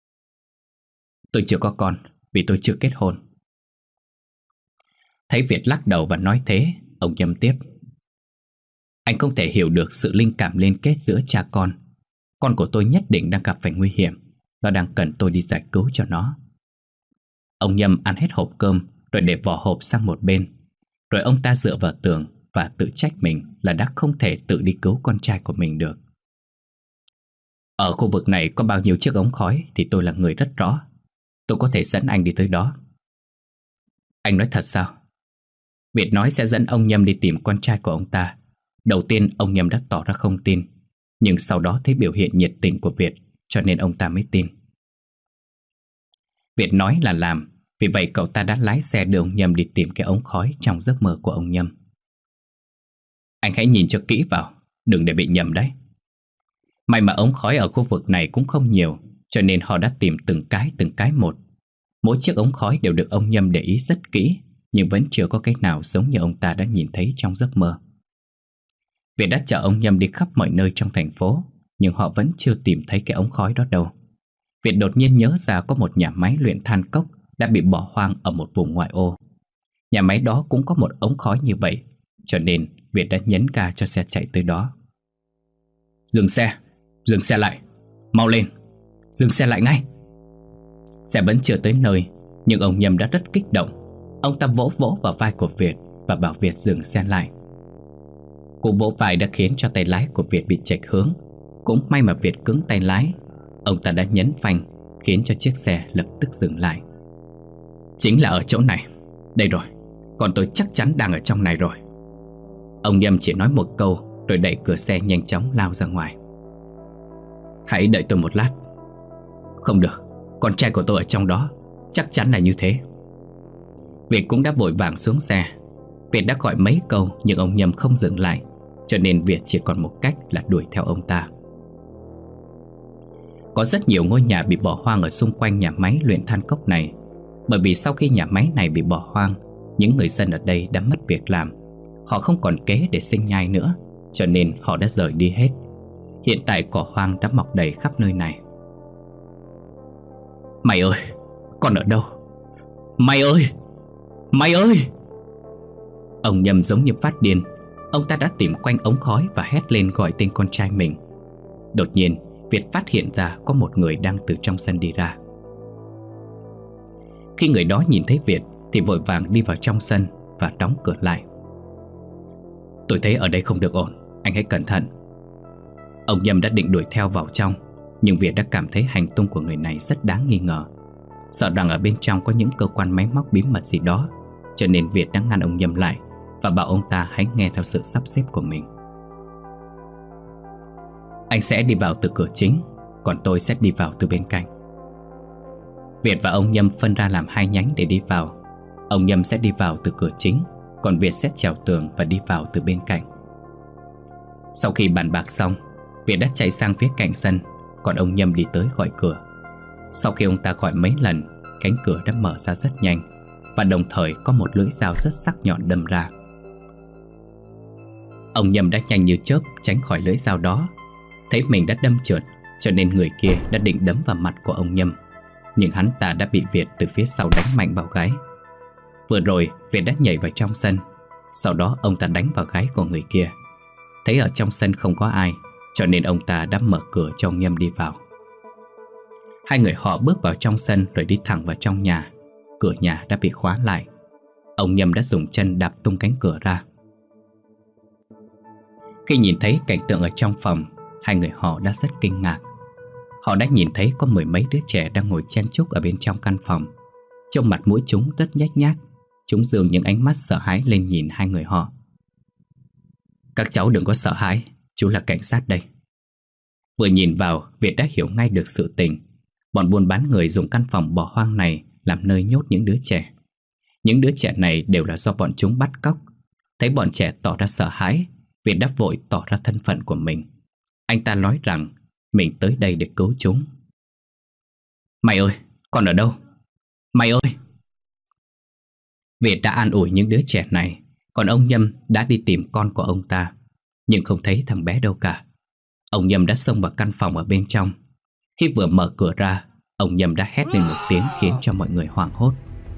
Tôi chưa có con vì tôi chưa kết hôn. Thấy Việt lắc đầu và nói thế, ông Nhâm tiếp. Anh không thể hiểu được sự linh cảm liên kết giữa cha con. Con của tôi nhất định đang gặp phải nguy hiểm. Nó đang cần tôi đi giải cứu cho nó. Ông Nhâm ăn hết hộp cơm rồi để vỏ hộp sang một bên. Rồi ông ta dựa vào tường và tự trách mình là đã không thể tự đi cứu con trai của mình được. Ở khu vực này có bao nhiêu chiếc ống khói thì tôi là người rất rõ. Tôi có thể dẫn anh đi tới đó. Anh nói thật sao? Việt nói sẽ dẫn ông Nhâm đi tìm con trai của ông ta. Đầu tiên ông Nhâm đã tỏ ra không tin, nhưng sau đó thấy biểu hiện nhiệt tình của Việt, cho nên ông ta mới tin. Việt nói là làm. Vì vậy cậu ta đã lái xe đưa ông Nhâm đi tìm cái ống khói trong giấc mơ của ông Nhâm. Anh hãy nhìn cho kỹ vào, đừng để bị nhầm đấy. May mà ống khói ở khu vực này cũng không nhiều, cho nên họ đã tìm từng cái từng cái một. Mỗi chiếc ống khói đều được ông Nhâm để ý rất kỹ, nhưng vẫn chưa có cái nào giống như ông ta đã nhìn thấy trong giấc mơ. Việt đã chở ông Nhâm đi khắp mọi nơi trong thành phố, nhưng họ vẫn chưa tìm thấy cái ống khói đó đâu. Việt đột nhiên nhớ ra có một nhà máy luyện than cốc đã bị bỏ hoang ở một vùng ngoại ô. Nhà máy đó cũng có một ống khói như vậy, cho nên Việt đã nhấn ga cho xe chạy tới đó. Dừng xe, dừng xe lại, mau lên, dừng xe lại ngay. Xe vẫn chưa tới nơi, nhưng ông Nhâm đã rất kích động. Ông ta vỗ vỗ vào vai của Việt và bảo Việt dừng xe lại. Cú vỗ vai đã khiến cho tay lái của Việt bị chệch hướng. Cũng may mà Việt cứng tay lái. Ông ta đã nhấn phanh, khiến cho chiếc xe lập tức dừng lại. Chính là ở chỗ này. Đây rồi, còn tôi chắc chắn đang ở trong này rồi. Ông Nhâm chỉ nói một câu rồi đẩy cửa xe nhanh chóng lao ra ngoài. Hãy đợi tôi một lát. Không được, con trai của tôi ở trong đó, chắc chắn là như thế. Việt cũng đã vội vàng xuống xe. Việt đã gọi mấy câu nhưng ông Nhâm không dừng lại, cho nên Việt chỉ còn một cách là đuổi theo ông ta. Có rất nhiều ngôi nhà bị bỏ hoang ở xung quanh nhà máy luyện than cốc này. Bởi vì sau khi nhà máy này bị bỏ hoang, những người dân ở đây đã mất việc làm. Họ không còn kế để sinh nhai nữa, cho nên họ đã rời đi hết. Hiện tại cỏ hoang đã mọc đầy khắp nơi này. Mày ơi, con ở đâu? Mày ơi, mày ơi! Ông Nhâm giống như phát điên. Ông ta đã tìm quanh ống khói và hét lên gọi tên con trai mình. Đột nhiên Việt phát hiện ra có một người đang từ trong sân đi ra. Khi người đó nhìn thấy Việt thì vội vàng đi vào trong sân và đóng cửa lại. Tôi thấy ở đây không được ổn, anh hãy cẩn thận. Ông Nhâm đã định đuổi theo vào trong, nhưng Việt đã cảm thấy hành tung của người này rất đáng nghi ngờ. Sợ rằng ở bên trong có những cơ quan máy móc bí mật gì đó, cho nên Việt đã ngăn ông Nhâm lại và bảo ông ta hãy nghe theo sự sắp xếp của mình. Anh sẽ đi vào từ cửa chính, còn tôi sẽ đi vào từ bên cạnh. Việt và ông Nhâm phân ra làm hai nhánh để đi vào. Ông Nhâm sẽ đi vào từ cửa chính, còn Việt sẽ trèo tường và đi vào từ bên cạnh. Sau khi bàn bạc xong, Việt đã chạy sang phía cạnh sân, còn ông Nhâm đi tới gọi cửa. Sau khi ông ta gọi mấy lần, cánh cửa đã mở ra rất nhanh, và đồng thời có một lưỡi dao rất sắc nhọn đâm ra. Ông Nhâm đã nhanh như chớp tránh khỏi lưỡi dao đó. Thấy mình đã đâm trượt, cho nên người kia đã định đấm vào mặt của ông Nhâm, nhưng hắn ta đã bị Việt từ phía sau đánh mạnh vào gáy. Vừa rồi Việt đã nhảy vào trong sân, sau đó ông ta đánh vào gáy của người kia. Thấy ở trong sân không có ai, cho nên ông ta đã mở cửa cho ông Nhâm đi vào. Hai người họ bước vào trong sân rồi đi thẳng vào trong nhà. Cửa nhà đã bị khóa lại. Ông Nhâm đã dùng chân đạp tung cánh cửa ra. Khi nhìn thấy cảnh tượng ở trong phòng, hai người họ đã rất kinh ngạc. Họ đã nhìn thấy có mười mấy đứa trẻ đang ngồi chen chúc ở bên trong căn phòng. Trong mặt mũi chúng rất nhếch nhác. Chúng dường những ánh mắt sợ hãi lên nhìn hai người họ. Các cháu đừng có sợ hãi, chú là cảnh sát đây. Vừa nhìn vào, Việt đã hiểu ngay được sự tình. Bọn buôn bán người dùng căn phòng bỏ hoang này làm nơi nhốt những đứa trẻ. Những đứa trẻ này đều là do bọn chúng bắt cóc. Thấy bọn trẻ tỏ ra sợ hãi, Việt đã vội tỏ ra thân phận của mình. Anh ta nói rằng mình tới đây để cứu chúng. Mày ơi, con ở đâu? Mày ơi! Việt đã an ủi những đứa trẻ này, còn ông Nhâm đã đi tìm con của ông ta, nhưng không thấy thằng bé đâu cả. Ông Nhâm đã xông vào căn phòng ở bên trong. Khi vừa mở cửa ra, ông Nhâm đã hét lên một tiếng khiến cho mọi người hoảng hốt.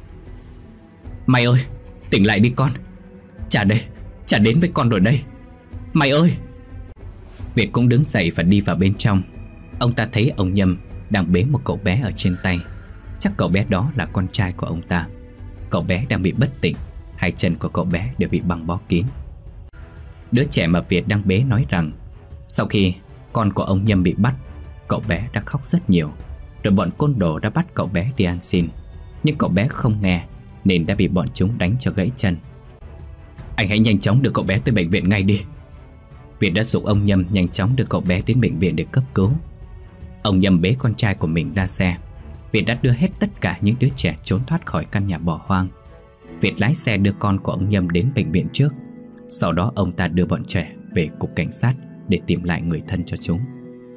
Mày ơi, tỉnh lại đi con! Trả đây, trả đến với con rồi đây! Mày ơi! Việt cũng đứng dậy và đi vào bên trong. Ông ta thấy ông Nhâm đang bế một cậu bé ở trên tay. Chắc cậu bé đó là con trai của ông ta. Cậu bé đang bị bất tỉnh, hai chân của cậu bé đều bị băng bó kín. Đứa trẻ mà Việt đang bế nói rằng sau khi con của ông Nhâm bị bắt, cậu bé đã khóc rất nhiều. Rồi bọn côn đồ đã bắt cậu bé đi ăn xin, nhưng cậu bé không nghe nên đã bị bọn chúng đánh cho gãy chân. Anh hãy nhanh chóng đưa cậu bé tới bệnh viện ngay đi. Việt đã giục ông Nhâm nhanh chóng đưa cậu bé đến bệnh viện để cấp cứu. Ông Nhâm bế con trai của mình ra xe. Việt đã đưa hết tất cả những đứa trẻ trốn thoát khỏi căn nhà bỏ hoang. Việt lái xe đưa con của ông Nhâm đến bệnh viện trước. Sau đó ông ta đưa bọn trẻ về cục cảnh sát để tìm lại người thân cho chúng.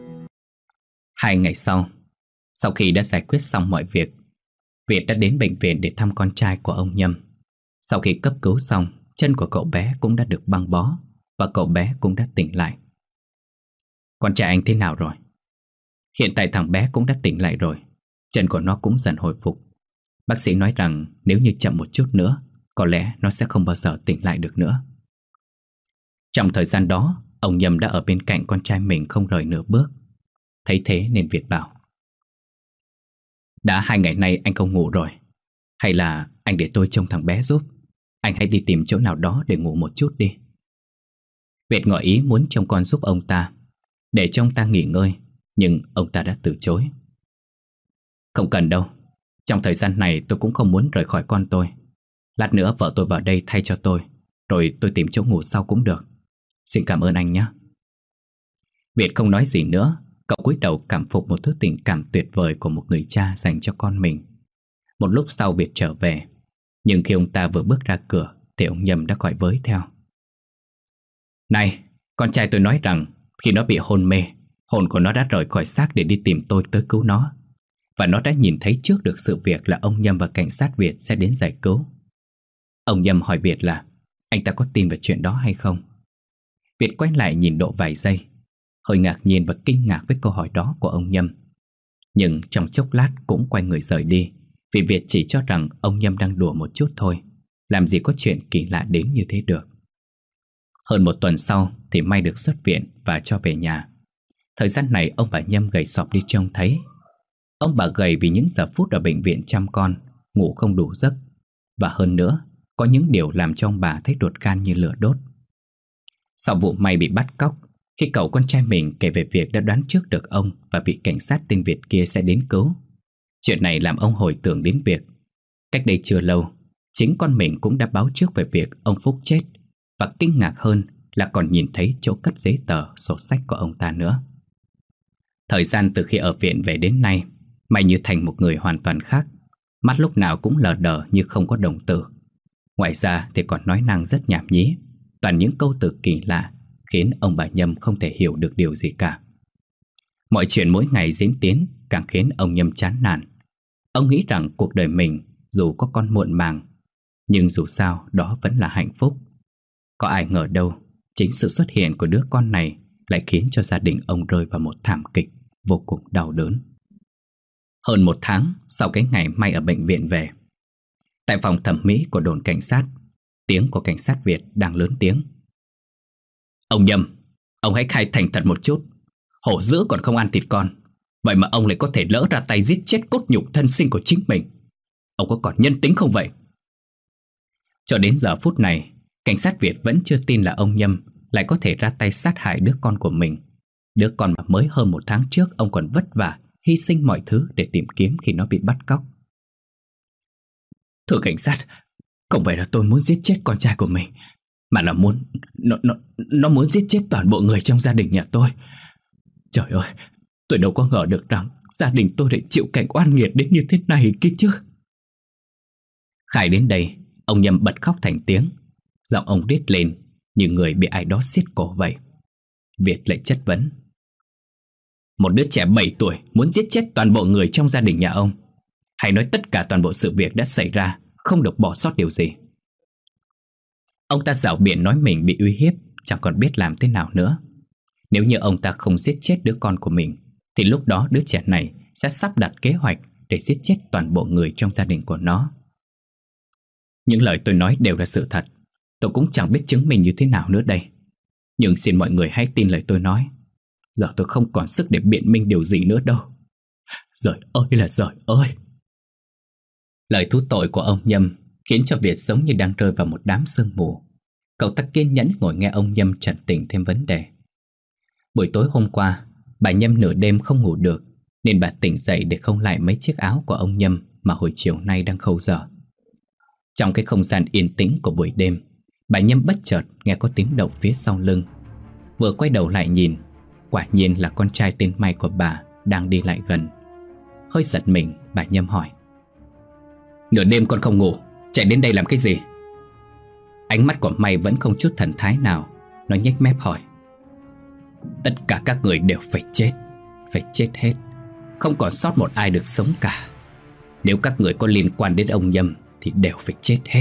Hai ngày sau, sau khi đã giải quyết xong mọi việc, Việt đã đến bệnh viện để thăm con trai của ông Nhâm. Sau khi cấp cứu xong, chân của cậu bé cũng đã được băng bó và cậu bé cũng đã tỉnh lại. Con trai anh thế nào rồi? Hiện tại thằng bé cũng đã tỉnh lại rồi. Chân của nó cũng dần hồi phục. Bác sĩ nói rằng nếu như chậm một chút nữa, có lẽ nó sẽ không bao giờ tỉnh lại được nữa. Trong thời gian đó, ông Nhâm đã ở bên cạnh con trai mình không rời nửa bước. Thấy thế nên Việt bảo: Đã hai ngày nay anh không ngủ rồi, hay là anh để tôi trông thằng bé giúp. Anh hãy đi tìm chỗ nào đó để ngủ một chút đi. Việt ngỏ ý muốn trông con giúp ông ta, để cho ông ta nghỉ ngơi, nhưng ông ta đã từ chối. Không cần đâu, trong thời gian này tôi cũng không muốn rời khỏi con tôi. Lát nữa vợ tôi vào đây thay cho tôi, rồi tôi tìm chỗ ngủ sau cũng được. Xin cảm ơn anh nhé. Việt không nói gì nữa. Cậu cúi đầu cảm phục một thứ tình cảm tuyệt vời của một người cha dành cho con mình. Một lúc sau Việt trở về, nhưng khi ông ta vừa bước ra cửa thì ông Nhâm đã gọi với theo: Này, con trai tôi nói rằng khi nó bị hôn mê, hồn của nó đã rời khỏi xác để đi tìm tôi tới cứu nó. Và nó đã nhìn thấy trước được sự việc là ông Nhâm và cảnh sát Việt sẽ đến giải cứu. Ông Nhâm hỏi Việt là anh ta có tin về chuyện đó hay không. Việt quay lại nhìn Độ vài giây, hơi ngạc nhiên và kinh ngạc với câu hỏi đó của ông Nhâm. Nhưng trong chốc lát cũng quay người rời đi, vì Việt chỉ cho rằng ông Nhâm đang đùa một chút thôi. Làm gì có chuyện kỳ lạ đến như thế được. Hơn một tuần sau thì May được xuất viện và cho về nhà. Thời gian này ông bà Nhâm gầy sọp đi trông thấy. Ông bà gầy vì những giờ phút ở bệnh viện chăm con, ngủ không đủ giấc. Và hơn nữa, có những điều làm cho ông bà thấy ruột gan như lửa đốt. Sau vụ May bị bắt cóc, khi cậu con trai mình kể về việc đã đoán trước được ông và vị cảnh sát tên Việt kia sẽ đến cứu, chuyện này làm ông hồi tưởng đến việc cách đây chưa lâu, chính con mình cũng đã báo trước về việc ông Phúc chết. Và kinh ngạc hơn là còn nhìn thấy chỗ cất giấy tờ, sổ sách của ông ta nữa. Thời gian từ khi ở viện về đến nay, May như thành một người hoàn toàn khác. Mắt lúc nào cũng lờ đờ như không có đồng tử. Ngoài ra thì còn nói năng rất nhảm nhí, toàn những câu từ kỳ lạ, khiến ông bà Nhâm không thể hiểu được điều gì cả. Mọi chuyện mỗi ngày diễn tiến càng khiến ông Nhâm chán nản. Ông nghĩ rằng cuộc đời mình dù có con muộn màng, nhưng dù sao đó vẫn là hạnh phúc. Có ai ngờ đâu, chính sự xuất hiện của đứa con này lại khiến cho gia đình ông rơi vào một thảm kịch vô cùng đau đớn. Hơn một tháng sau cái ngày May ở bệnh viện về, tại phòng thẩm mỹ của đồn cảnh sát, tiếng của cảnh sát Việt đang lớn tiếng: Ông Nhâm, ông hãy khai thành thật một chút. Hổ dữ còn không ăn thịt con, vậy mà ông lại có thể lỡ ra tay giết chết cốt nhục thân sinh của chính mình. Ông có còn nhân tính không vậy? Cho đến giờ phút này, cảnh sát Việt vẫn chưa tin là ông Nhâm lại có thể ra tay sát hại đứa con của mình. Đứa con mà mới hơn một tháng trước ông còn vất vả hy sinh mọi thứ để tìm kiếm khi nó bị bắt cóc. Thưa cảnh sát, không phải là tôi muốn giết chết con trai của mình, mà là muốn nó, nó, nó muốn giết chết toàn bộ người trong gia đình nhà tôi. Trời ơi, tôi đâu có ngờ được rằng gia đình tôi lại chịu cảnh oan nghiệt đến như thế này kia chứ. Khai đến đây, ông Nhâm bật khóc thành tiếng. Giọng ông rít lên như người bị ai đó siết cổ vậy. Việt lại chất vấn: Một đứa trẻ bảy tuổi muốn giết chết toàn bộ người trong gia đình nhà ông, hay nói tất cả toàn bộ sự việc đã xảy ra, không được bỏ sót điều gì? Ông ta giảo biện nói mình bị uy hiếp, chẳng còn biết làm thế nào nữa. Nếu như ông ta không giết chết đứa con của mình, thì lúc đó đứa trẻ này sẽ sắp đặt kế hoạch để giết chết toàn bộ người trong gia đình của nó. Những lời tôi nói đều là sự thật. Tôi cũng chẳng biết chứng minh như thế nào nữa đây. Nhưng xin mọi người hãy tin lời tôi nói. Giờ tôi không còn sức để biện minh điều gì nữa đâu. Giời ơi là giời ơi. Lời thú tội của ông Nhâm khiến cho Việt giống như đang rơi vào một đám sương mù. Cậu ta kiên nhẫn ngồi nghe ông Nhâm trần tình thêm vấn đề. Buổi tối hôm qua, bà Nhâm nửa đêm không ngủ được, nên bà tỉnh dậy để khâu lại mấy chiếc áo của ông Nhâm mà hồi chiều nay đang khâu dở. Trong cái không gian yên tĩnh của buổi đêm, bà Nhâm bất chợt nghe có tiếng động phía sau lưng. Vừa quay đầu lại nhìn, quả nhiên là con trai tên May của bà đang đi lại gần. Hơi giật mình, bà Nhâm hỏi: Nửa đêm con không ngủ, chạy đến đây làm cái gì? Ánh mắt của May vẫn không chút thần thái nào. Nó nhếch mép hỏi: Tất cả các người đều phải chết, phải chết hết, không còn sót một ai được sống cả. Nếu các người có liên quan đến ông Nhâm thì đều phải chết hết.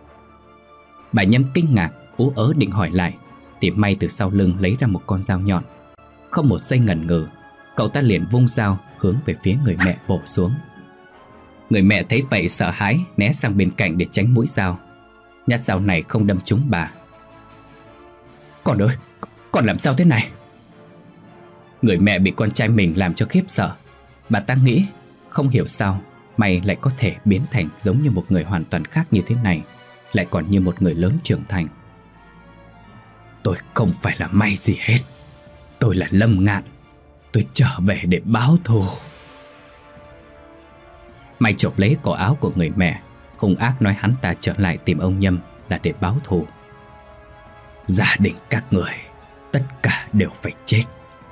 Bà Nhâm kinh ngạc, ú ớ định hỏi lại, thì May từ sau lưng lấy ra một con dao nhọn. Không một giây ngần ngừ, cậu ta liền vung dao hướng về phía người mẹ bổ xuống. Người mẹ thấy vậy sợ hãi, né sang bên cạnh để tránh mũi dao. Nhát dao này không đâm trúng bà. Con ơi, Con làm sao thế này? Người mẹ bị con trai mình làm cho khiếp sợ. Bà ta nghĩ không hiểu sao mày lại có thể biến thành giống như một người hoàn toàn khác như thế này, lại còn như một người lớn trưởng thành. Tôi không phải là may gì hết. Tôi là Lâm Ngạn. Tôi trở về để báo thù. Mày chộp lấy cổ áo của người mẹ, hung ác nói hắn ta trở lại tìm ông Nhâm là để báo thù. Gia đình các người tất cả đều phải chết.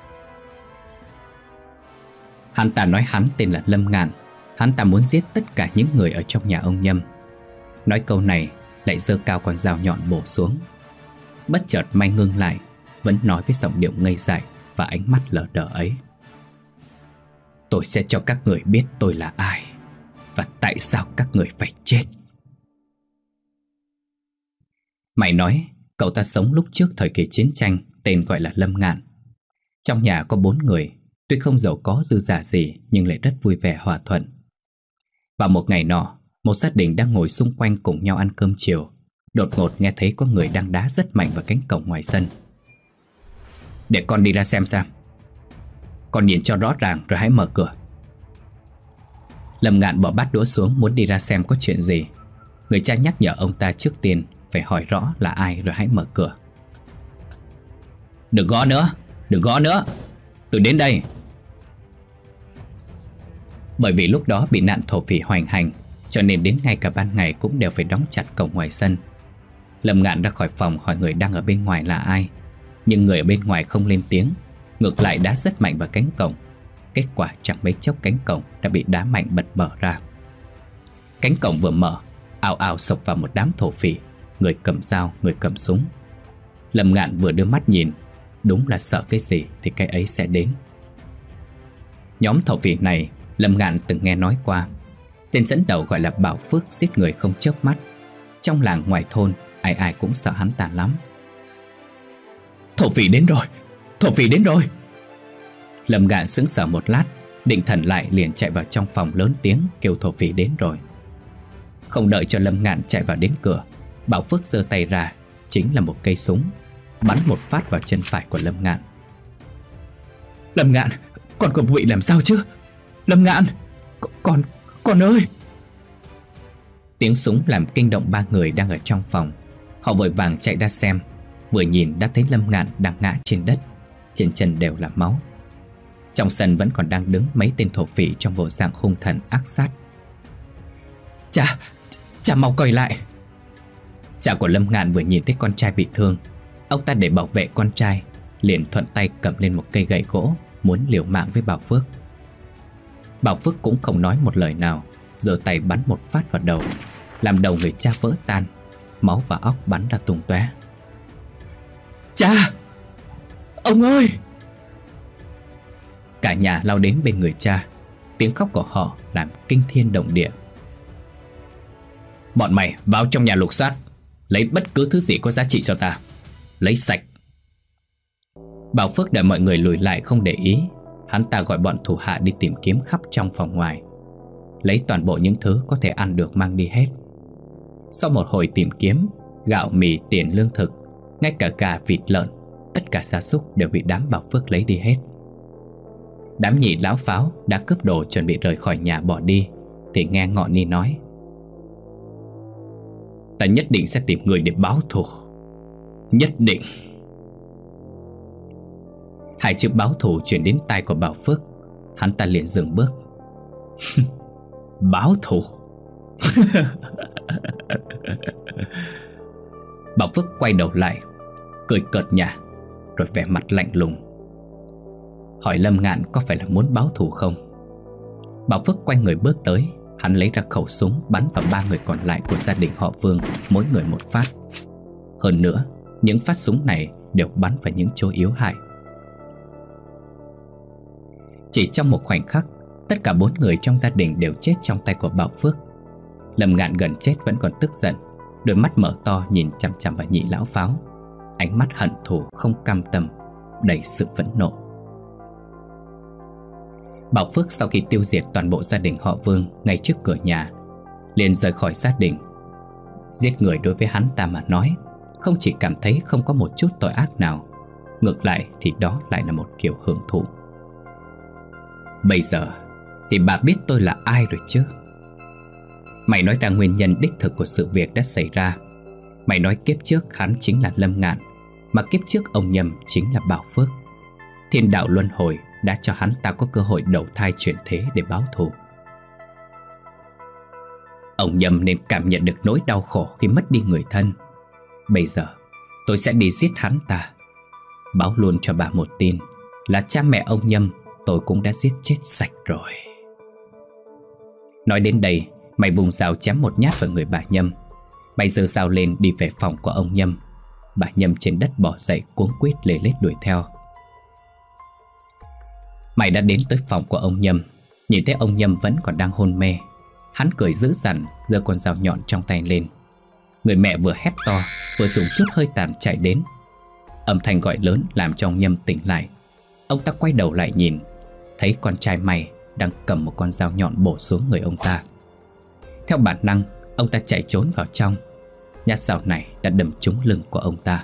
Hắn ta nói hắn tên là Lâm Ngạn. Hắn ta muốn giết tất cả những người ở trong nhà ông Nhâm. Nói câu này lại giơ cao con dao nhọn bổ xuống. Bất chợt Mai ngưng lại, vẫn nói với giọng điệu ngây dại và ánh mắt lờ đờ ấy. Tôi sẽ cho các người biết tôi là ai và tại sao các người phải chết. Mày nói cậu ta sống lúc trước thời kỳ chiến tranh, tên gọi là Lâm Ngạn. Trong nhà có bốn người, tuy không giàu có dư dả gì nhưng lại rất vui vẻ hòa thuận. Vào một ngày nọ, một gia đình đang ngồi xung quanh cùng nhau ăn cơm chiều, đột ngột nghe thấy có người đang đá rất mạnh vào cánh cổng ngoài sân. Để con đi ra xem xem. Con nhìn cho rõ ràng rồi hãy mở cửa. Lâm Ngạn bỏ bát đũa xuống muốn đi ra xem có chuyện gì. Người cha nhắc nhở ông ta trước tiên phải hỏi rõ là ai rồi hãy mở cửa. Đừng gõ nữa, đừng gõ nữa. Tôi đến đây. Bởi vì lúc đó bị nạn thổ phỉ hoành hành, cho nên đến ngay cả ban ngày cũng đều phải đóng chặt cổng ngoài sân. Lâm Ngạn ra khỏi phòng hỏi người đang ở bên ngoài là ai, nhưng người ở bên ngoài không lên tiếng, ngược lại đá rất mạnh vào cánh cổng. Kết quả chẳng mấy chốc cánh cổng đã bị đá mạnh bật mở ra. Cánh cổng vừa mở, ào ào sộc vào một đám thổ phỉ, người cầm dao, người cầm súng. Lâm Ngạn vừa đưa mắt nhìn, đúng là sợ cái gì thì cái ấy sẽ đến. Nhóm thổ phỉ này Lâm Ngạn từng nghe nói qua. Tên dẫn đầu gọi là Bảo Phước, giết người không chớp mắt. Trong làng ngoài thôn ai ai cũng sợ hắn ta lắm. Thổ phỉ đến rồi, thổ phỉ đến rồi. Lâm Ngạn sững sờ một lát, định thần lại liền chạy vào trong phòng lớn tiếng kêu thổ phỉ đến rồi. Không đợi cho Lâm Ngạn chạy vào đến cửa, Bảo Phước giơ tay ra, chính là một cây súng, bắn một phát vào chân phải của Lâm Ngạn. Lâm Ngạn, con còn bị làm sao chứ? Lâm Ngạn, con, con ơi! Tiếng súng làm kinh động ba người đang ở trong phòng. Họ vội vàng chạy ra xem, vừa nhìn đã thấy Lâm Ngạn đang ngã trên đất, trên chân đều là máu. Trong sân vẫn còn đang đứng mấy tên thổ phỉ trong bộ dạng hung thần ác sát. Cha, cha mau coi lại! Cha của Lâm Ngạn vừa nhìn thấy con trai bị thương, ông ta để bảo vệ con trai liền thuận tay cầm lên một cây gậy gỗ, muốn liều mạng với Bảo Phước. Bảo Phước cũng không nói một lời nào, giơ tay bắn một phát vào đầu, làm đầu người cha vỡ tan, máu và óc bắn ra tung tóe. Cha! Ông ơi! Cả nhà lao đến bên người cha, tiếng khóc của họ làm kinh thiên động địa. Bọn mày vào trong nhà lục soát, lấy bất cứ thứ gì có giá trị cho ta, lấy sạch. Bảo Phước đợi mọi người lùi lại không để ý, hắn ta gọi bọn thủ hạ đi tìm kiếm khắp trong phòng ngoài, lấy toàn bộ những thứ có thể ăn được mang đi hết. Sau một hồi tìm kiếm, gạo, mì, tiền, lương thực, ngay cả gà, vịt, lợn, tất cả gia súc đều bị đám Bảo Phước lấy đi hết. Đám nhị lão pháo đã cướp đồ chuẩn bị rời khỏi nhà bỏ đi, thì nghe Ngọ Ni nói: Ta nhất định sẽ tìm người để báo thù, nhất định. Hai chữ báo thù chuyển đến tai của Bảo Phước, hắn ta liền dừng bước. Báo thù? Bảo Phước quay đầu lại, cười cợt nhả, rồi vẻ mặt lạnh lùng hỏi Lâm Ngạn có phải là muốn báo thù không. Bảo Phước quay người bước tới, hắn lấy ra khẩu súng bắn vào ba người còn lại của gia đình họ Vương, mỗi người một phát. Hơn nữa, những phát súng này đều bắn vào những chỗ yếu hại. Chỉ trong một khoảnh khắc, tất cả bốn người trong gia đình đều chết trong tay của Bảo Phước. Lâm Ngạn gần chết vẫn còn tức giận, đôi mắt mở to nhìn chằm chằm vào nhị lão pháo, ánh mắt hận thù không cam tâm, đầy sự phẫn nộ. Bảo Phước sau khi tiêu diệt toàn bộ gia đình họ Vương ngay trước cửa nhà, liền rời khỏi gia đình. Giết người đối với hắn ta mà nói, không chỉ cảm thấy không có một chút tội ác nào, Ngược lại thì đó lại là một kiểu hưởng thụ. Bây giờ thì bà biết tôi là ai rồi chứ? Mày nói ra nguyên nhân đích thực của sự việc đã xảy ra. Mày nói kiếp trước hắn chính là Lâm Ngạn, mà kiếp trước ông Nhâm chính là Bảo Phước. Thiên đạo luân hồi đã cho hắn ta có cơ hội đầu thai chuyển thế để báo thù. Ông Nhâm nên cảm nhận được nỗi đau khổ khi mất đi người thân. Bây giờ tôi sẽ đi giết hắn ta. Báo luôn cho bà một tin là cha mẹ ông Nhâm tôi cũng đã giết chết sạch rồi. Nói đến đây, mày vùng dao chém một nhát vào người bà Nhâm. Mày giơ dao lên đi về phòng của ông Nhâm. Bà Nhâm trên đất bỏ dậy cuống quýt lê lết đuổi theo. Mày đã đến tới phòng của ông Nhâm, nhìn thấy ông Nhâm vẫn còn đang hôn mê. Hắn cười dữ dằn, giơ con dao nhọn trong tay lên. Người mẹ vừa hét to, vừa dùng chút hơi tàn chạy đến. Âm thanh gọi lớn làm cho ông Nhâm tỉnh lại. Ông ta quay đầu lại nhìn, thấy con trai mày đang cầm một con dao nhọn bổ xuống người ông ta. Theo bản năng, ông ta chạy trốn vào trong. Nhát dao này đã đâm trúng lưng của ông ta.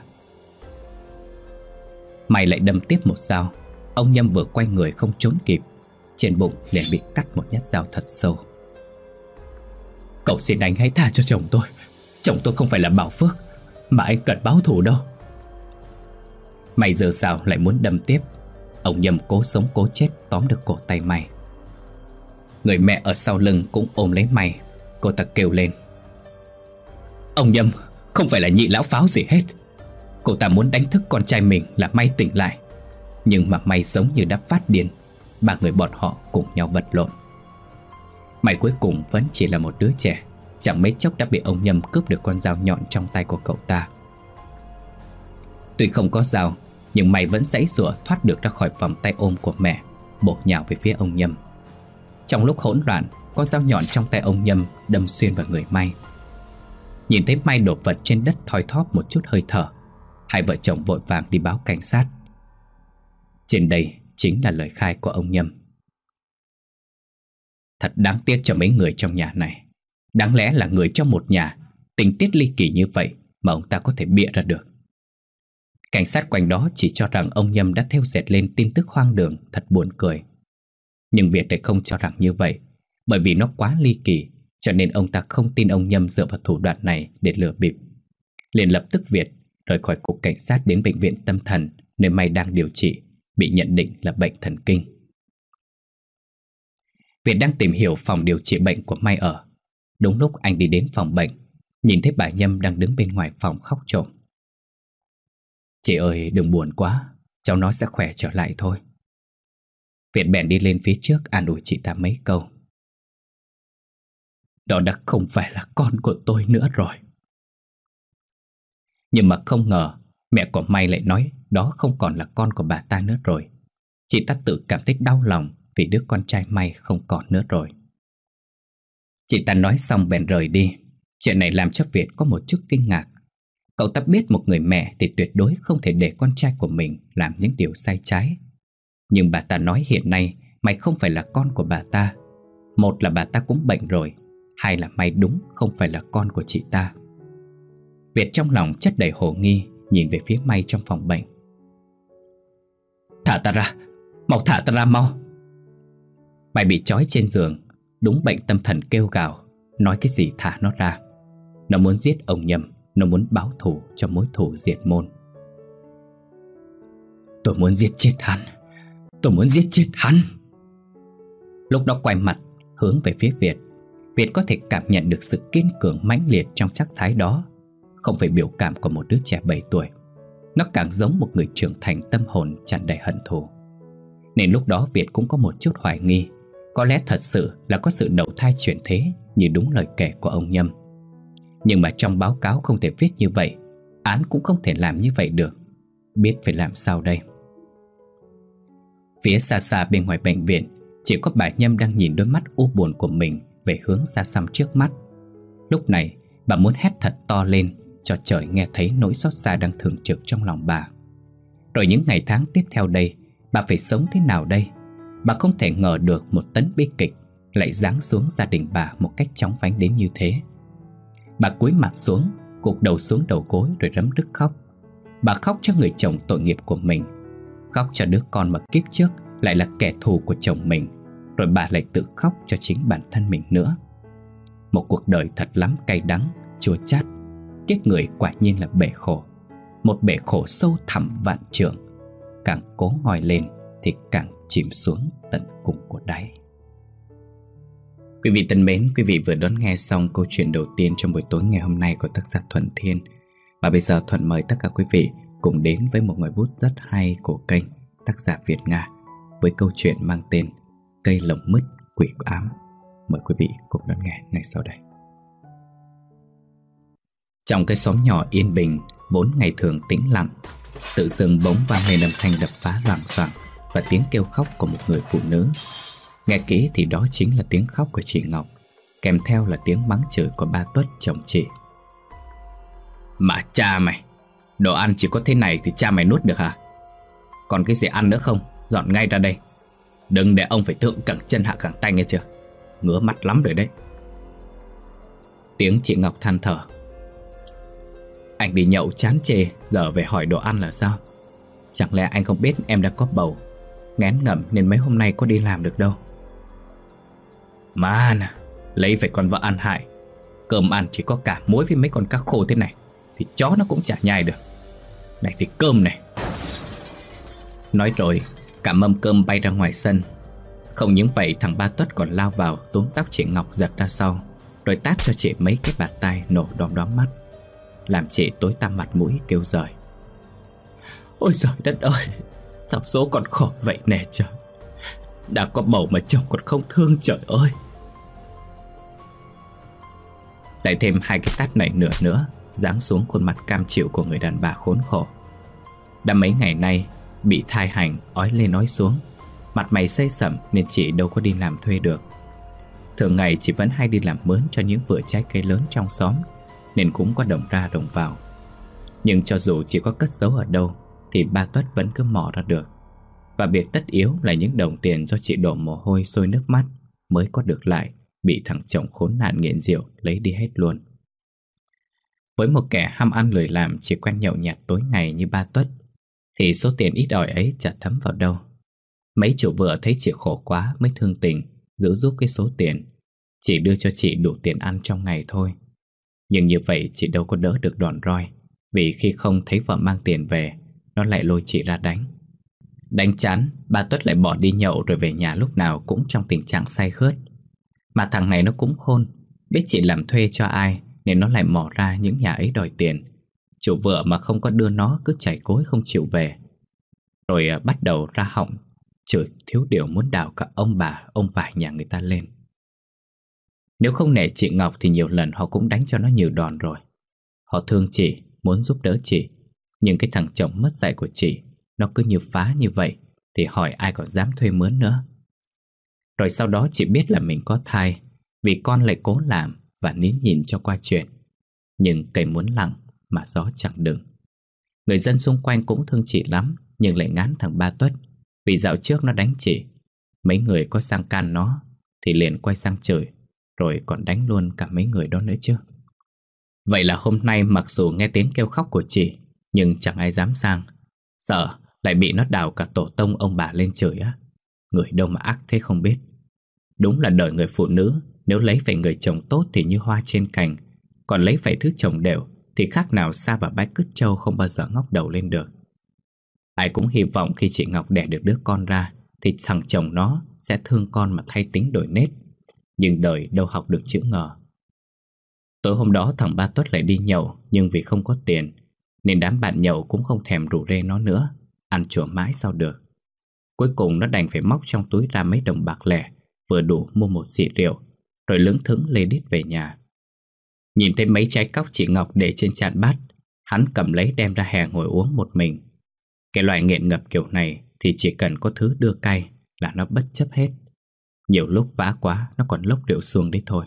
Mày lại đâm tiếp một dao. Ông Nhâm vừa quay người không trốn kịp, trên bụng liền bị cắt một nhát dao thật sâu. Cậu xin anh hãy tha cho chồng tôi. Chồng tôi không phải là Bảo Phước, mà anh cần báo thù đâu. Mày giơ dao lại muốn đâm tiếp. Ông Nhâm cố sống cố chết tóm được cổ tay mày. Người mẹ ở sau lưng cũng ôm lấy mày. Cô ta kêu lên: Ông Nhâm không phải là nhị lão pháo gì hết. Cô ta muốn đánh thức con trai mình là May tỉnh lại, nhưng mà May giống như đã phát điên. Ba người bọn họ cùng nhau vật lộn. Mày cuối cùng vẫn chỉ là một đứa trẻ, chẳng mấy chốc đã bị ông Nhâm cướp được con dao nhọn trong tay của cậu ta. Tuy không có dao, nhưng mày vẫn giãy giụa thoát được ra khỏi vòng tay ôm của mẹ, bổ nhào về phía ông Nhâm. Trong lúc hỗn loạn, con dao nhọn trong tay ông Nhâm đâm xuyên vào người May. Nhìn thấy May đổ vật trên đất thoi thóp một chút hơi thở, hai vợ chồng vội vàng đi báo cảnh sát. Trên đây chính là lời khai của ông Nhâm. Thật đáng tiếc cho mấy người trong nhà này. Đáng lẽ là người trong một nhà, tình tiết ly kỳ như vậy mà ông ta có thể bịa ra được. Cảnh sát quanh đó chỉ cho rằng ông Nhâm đã thêu dệt lên tin tức hoang đường, thật buồn cười. Nhưng Việt lại không cho rằng như vậy, bởi vì nó quá ly kỳ, cho nên ông ta không tin ông Nhâm dựa vào thủ đoạn này để lừa bịp. Liền lập tức Việt rời khỏi cục cảnh sát đến bệnh viện tâm thần nơi May đang điều trị, bị nhận định là bệnh thần kinh. Việt đang tìm hiểu phòng điều trị bệnh của May ở. Đúng lúc anh đi đến phòng bệnh, nhìn thấy bà Nhâm đang đứng bên ngoài phòng khóc trộm. Chị ơi, đừng buồn quá, cháu nó sẽ khỏe trở lại thôi. Việt bèn đi lên phía trước an ủi chị ta mấy câu. Đó đã không phải là con của tôi nữa rồi. Nhưng mà không ngờ mẹ của May lại nói đó không còn là con của bà ta nữa rồi. Chị ta tự cảm thấy đau lòng vì đứa con trai May không còn nữa rồi. Chị ta nói xong bèn rời đi. Chuyện này làm cho Việt có một chút kinh ngạc. Cậu ta biết một người mẹ thì tuyệt đối không thể để con trai của mình làm những điều sai trái. Nhưng bà ta nói hiện nay May không phải là con của bà ta. Một là bà ta cũng bệnh rồi, hai là May đúng không phải là con của chị ta. Việt trong lòng chất đầy hồ nghi, nhìn về phía May trong phòng bệnh. Thả ta ra, mau thả ta ra mau. May bị trói trên giường, đúng bệnh tâm thần kêu gào, nói cái gì thả nó ra. Nó muốn giết ông Nhâm, nó muốn báo thù cho mối thù diệt môn. Tôi muốn giết chết hắn, tôi muốn giết chết hắn. Lúc đó quay mặt hướng về phía Việt. Việt có thể cảm nhận được sự kiên cường mãnh liệt trong sắc thái đó. Không phải biểu cảm của một đứa trẻ bảy tuổi. Nó càng giống một người trưởng thành tâm hồn tràn đầy hận thù. Nên lúc đó Việt cũng có một chút hoài nghi, có lẽ thật sự là có sự đầu thai chuyển thế như đúng lời kể của ông Nhâm. Nhưng mà trong báo cáo không thể viết như vậy, án cũng không thể làm như vậy được. Biết phải làm sao đây? Phía xa xa bên ngoài bệnh viện, chỉ có bà Nhâm đang nhìn đôi mắt u buồn của mình về hướng xa xăm trước mắt. Lúc này bà muốn hét thật to lên cho trời nghe thấy nỗi xót xa đang thường trực trong lòng bà. Rồi những ngày tháng tiếp theo đây, bà phải sống thế nào đây? Bà không thể ngờ được một tấn bi kịch lại giáng xuống gia đình bà một cách chóng vánh đến như thế. Bà cúi mặt xuống, gục đầu xuống đầu gối rồi rấm rứt khóc. Bà khóc cho người chồng tội nghiệp của mình, khóc cho đứa con mà kiếp trước lại là kẻ thù của chồng mình. Rồi bà lại tự khóc cho chính bản thân mình nữa. Một cuộc đời thật lắm cay đắng, chua chát. Kiếp người quả nhiên là bể khổ, một bể khổ sâu thẳm vạn trượng. Càng cố ngoi lên thì càng chìm xuống tận cùng của đáy. Quý vị thân mến, quý vị vừa đón nghe xong câu chuyện đầu tiên trong buổi tối ngày hôm nay của tác giả Thuận Thiên. Và bây giờ Thuận mời tất cả quý vị cùng đến với một ngòi bút rất hay của kênh tác giả Việt Nga, với câu chuyện mang tên Cây lồng mứt quỷ ám. Mời quý vị cùng đón nghe ngay sau đây. Trong cái xóm nhỏ yên bình, vốn ngày thường tĩnh lặng, tự dưng bỗng vang lên âm thanh đập phá loảng xoảng và tiếng kêu khóc của một người phụ nữ. Nghe kỹ thì đó chính là tiếng khóc của chị Ngọc, kèm theo là tiếng mắng chửi của ba Tuất chồng chị. Mà cha mày, đồ ăn chỉ có thế này thì cha mày nuốt được hả? Còn cái gì ăn nữa không? Dọn ngay ra đây. Đừng để ông phải thượng cẳng chân hạ cẳng tay nghe chưa? Ngứa mắt lắm rồi đấy. Tiếng chị Ngọc than thở. Anh đi nhậu chán chê, giờ về hỏi đồ ăn là sao? Chẳng lẽ anh không biết em đã có bầu, ngén ngẩm nên mấy hôm nay có đi làm được đâu. Mà nè, lấy phải con vợ ăn hại. Cơm ăn chỉ có cả muối với mấy con cá khô thế này thì chó nó cũng chả nhai được. Này thì cơm này. Nói rồi cả mâm cơm bay ra ngoài sân. Không những vậy, thằng ba Tuất còn lao vào túm tóc chị Ngọc giật ra sau, rồi tát cho chị mấy cái bạt tai nổ đom đóm mắt, làm chị tối tăm mặt mũi kêu giời. Ôi giời đất ơi, sao số còn khổ vậy nè trời. Đã có bầu mà chồng còn không thương, trời ơi. Lại thêm hai cái tát này nữa nữa giáng xuống khuôn mặt cam chịu của người đàn bà khốn khổ. Đã mấy ngày nay bị thai hành, ói lên ói xuống, mặt mày xây sẩm nên chị đâu có đi làm thuê được. Thường ngày chị vẫn hay đi làm mướn cho những vựa trái cây lớn trong xóm, nên cũng có đồng ra đồng vào. Nhưng cho dù chị có cất giấu ở đâu thì ba Tuất vẫn cứ mò ra được. Và việc tất yếu là những đồng tiền do chị đổ mồ hôi sôi nước mắt mới có được lại bị thằng chồng khốn nạn nghiện rượu lấy đi hết luôn. Với một kẻ ham ăn lười làm, chỉ quen nhậu nhẹt tối ngày như ba Tuất, thì số tiền ít ỏi ấy chả thấm vào đâu. Mấy chủ vựa thấy chị khổ quá mới thương tình giữ giúp cái số tiền, chỉ đưa cho chị đủ tiền ăn trong ngày thôi. Nhưng như vậy chị đâu có đỡ được đòn roi, vì khi không thấy vợ mang tiền về, nó lại lôi chị ra đánh. Đánh chán, ba Tuất lại bỏ đi nhậu, rồi về nhà lúc nào cũng trong tình trạng say khướt. Mà thằng này nó cũng khôn, biết chị làm thuê cho ai nên nó lại mò ra những nhà ấy đòi tiền. Chủ vựa mà không có đưa nó cứ chảy cối không chịu về. Rồi bắt đầu ra họng chửi thiếu điều muốn đào cả ông bà, ông vải nhà người ta lên. Nếu không nể chị Ngọc thì nhiều lần họ cũng đánh cho nó nhiều đòn rồi. Họ thương chị, muốn giúp đỡ chị, nhưng cái thằng chồng mất dạy của chị nó cứ như phá như vậy thì hỏi ai còn dám thuê mướn nữa. Rồi sau đó chị biết là mình có thai, vì con lại cố làm và nín nhìn cho qua chuyện. Nhưng cây muốn lặng mà gió chẳng đừng. Người dân xung quanh cũng thương chị lắm, nhưng lại ngán thằng ba Tuất, vì dạo trước nó đánh chị. Mấy người có sang can nó thì liền quay sang chửi, rồi còn đánh luôn cả mấy người đó nữa chứ. Vậy là hôm nay mặc dù nghe tiếng kêu khóc của chị, nhưng chẳng ai dám sang, sợ lại bị nó đào cả tổ tông ông bà lên chửi á. Người đâu mà ác thế không biết. Đúng là đời người phụ nữ, nếu lấy phải người chồng tốt thì như hoa trên cành, còn lấy phải thứ chồng đều thì khác nào sa và bách cứt trâu không bao giờ ngóc đầu lên được. Ai cũng hy vọng khi chị Ngọc đẻ được đứa con ra thì thằng chồng nó sẽ thương con mà thay tính đổi nết. Nhưng đời đâu học được chữ ngờ. Tối hôm đó thằng ba Tuất lại đi nhậu, nhưng vì không có tiền nên đám bạn nhậu cũng không thèm rủ rê nó nữa. Ăn chùa mãi sao được. Cuối cùng nó đành phải móc trong túi ra mấy đồng bạc lẻ, vừa đủ mua một xị rượu, rồi lững thững lê đít về nhà. Nhìn thấy mấy trái cóc chị Ngọc để trên chạn bát, hắn cầm lấy đem ra hè ngồi uống một mình. Cái loại nghiện ngập kiểu này thì chỉ cần có thứ đưa cay là nó bất chấp hết. Nhiều lúc vã quá nó còn lốc rượu xuông đấy thôi.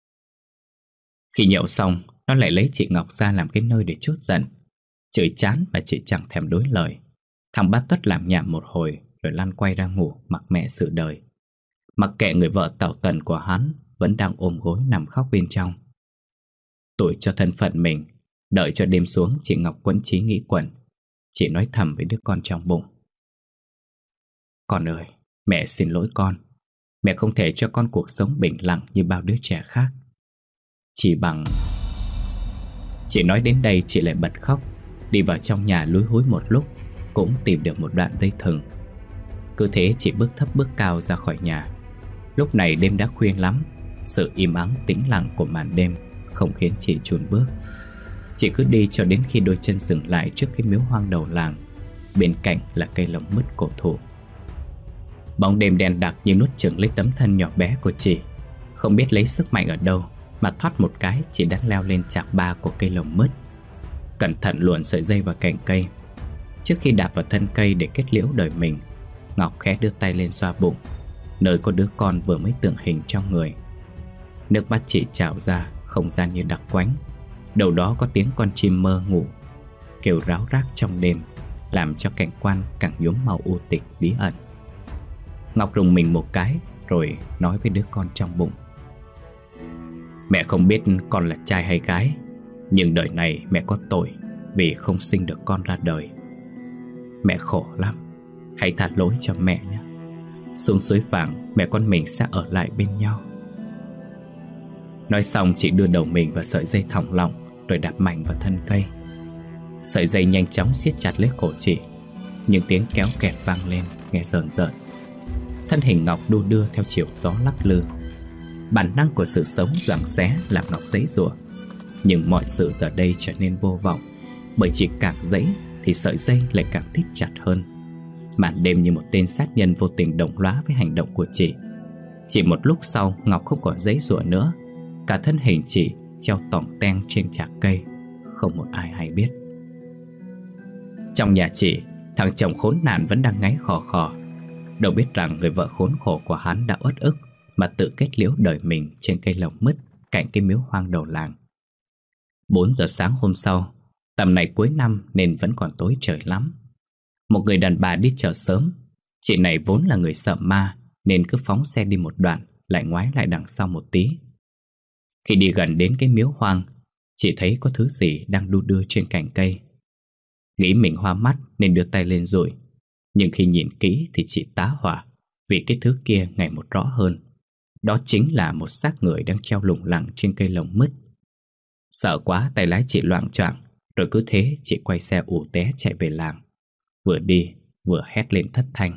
Khi nhậu xong, nó lại lấy chị Ngọc ra làm cái nơi để trút giận. Chửi chán mà chị chẳng thèm đối lời. Thằng bát Tuất làm nhảm một hồi rồi lăn quay ra ngủ mặc mẹ sự đời. Mặc kệ người vợ tảo tần của hắn vẫn đang ôm gối nằm khóc bên trong. Tủi cho thân phận mình, đợi cho đêm xuống chị Ngọc quẫn trí nghĩ quẩn, Chị nói thầm với đứa con trong bụng. Con ơi, mẹ xin lỗi con. Mẹ không thể cho con cuộc sống bình lặng như bao đứa trẻ khác. Chỉ bằng... Chị nói đến đây chị lại bật khóc. Đi vào trong nhà lúi húi một lúc, cũng tìm được một đoạn dây thừng. Cứ thế chị bước thấp bước cao ra khỏi nhà. Lúc này đêm đã khuya lắm. Sự im ắng tĩnh lặng của màn đêm không khiến chị chùn bước. Chị cứ đi cho đến khi đôi chân dừng lại trước cái miếu hoang đầu làng. Bên cạnh là cây lồng mứt cổ thụ. Bóng đêm đen đặc như nuốt chửng lấy tấm thân nhỏ bé của chị. Không biết lấy sức mạnh ở đâu mà thoát một cái chị đã leo lên chạc ba của cây lồng mứt. Cẩn thận luồn sợi dây vào cành cây. Trước khi đạp vào thân cây để kết liễu đời mình, Ngọc khẽ đưa tay lên xoa bụng, nơi có đứa con vừa mới tượng hình trong người. Nước mắt chị trào ra, không gian như đặc quánh. Đầu đó có tiếng con chim mơ ngủ kêu ráo rác trong đêm, làm cho cảnh quan càng nhuốm màu u tịch bí ẩn. Ngọc rùng mình một cái rồi nói với đứa con trong bụng. Mẹ không biết con là trai hay gái, nhưng đời này mẹ có tội vì không sinh được con ra đời. Mẹ khổ lắm, hãy tha lỗi cho mẹ nhé. Xuống suối vàng mẹ con mình sẽ ở lại bên nhau. Nói xong chị đưa đầu mình vào sợi dây thòng lọng, rồi đạp mạnh vào thân cây. Sợi dây nhanh chóng siết chặt lấy cổ chị. Những tiếng kéo kẹt vang lên nghe rợn rợn. Thân hình Ngọc đu đưa theo chiều gió lắc lư. Bản năng của sự sống giằng xé làm Ngọc giãy giụa. Nhưng mọi sự giờ đây trở nên vô vọng, bởi chỉ càng giãy thì sợi dây lại càng thít chặt hơn. Màn đêm như một tên sát nhân vô tình đồng lõa với hành động của chị. Chỉ một lúc sau, Ngọc không còn giãy giụa nữa. Cả thân hình chị treo tỏng teng trên chạc cây, không một ai hay biết. Trong nhà chị, thằng chồng khốn nạn vẫn đang ngáy khò khò. Đâu biết rằng người vợ khốn khổ của hắn đã uất ức mà tự kết liễu đời mình trên cây lồng mứt cạnh cái miếu hoang đầu làng. Bốn giờ sáng hôm sau, tầm này cuối năm nên vẫn còn tối trời lắm. Một người đàn bà đi chợ sớm. Chị này vốn là người sợ ma nên cứ phóng xe đi một đoạn, lại ngoái lại đằng sau một tí. Khi đi gần đến cái miếu hoang, chị thấy có thứ gì đang đu đưa trên cành cây. Nghĩ mình hoa mắt nên đưa tay lên dụi. Nhưng khi nhìn kỹ thì chị tá hỏa, vì cái thứ kia ngày một rõ hơn. Đó chính là một xác người đang treo lủng lẳng trên cây lồng mứt. Sợ quá, tay lái chị loạng choạng, rồi cứ thế chị quay xe ù té chạy về làng. Vừa đi vừa hét lên thất thanh.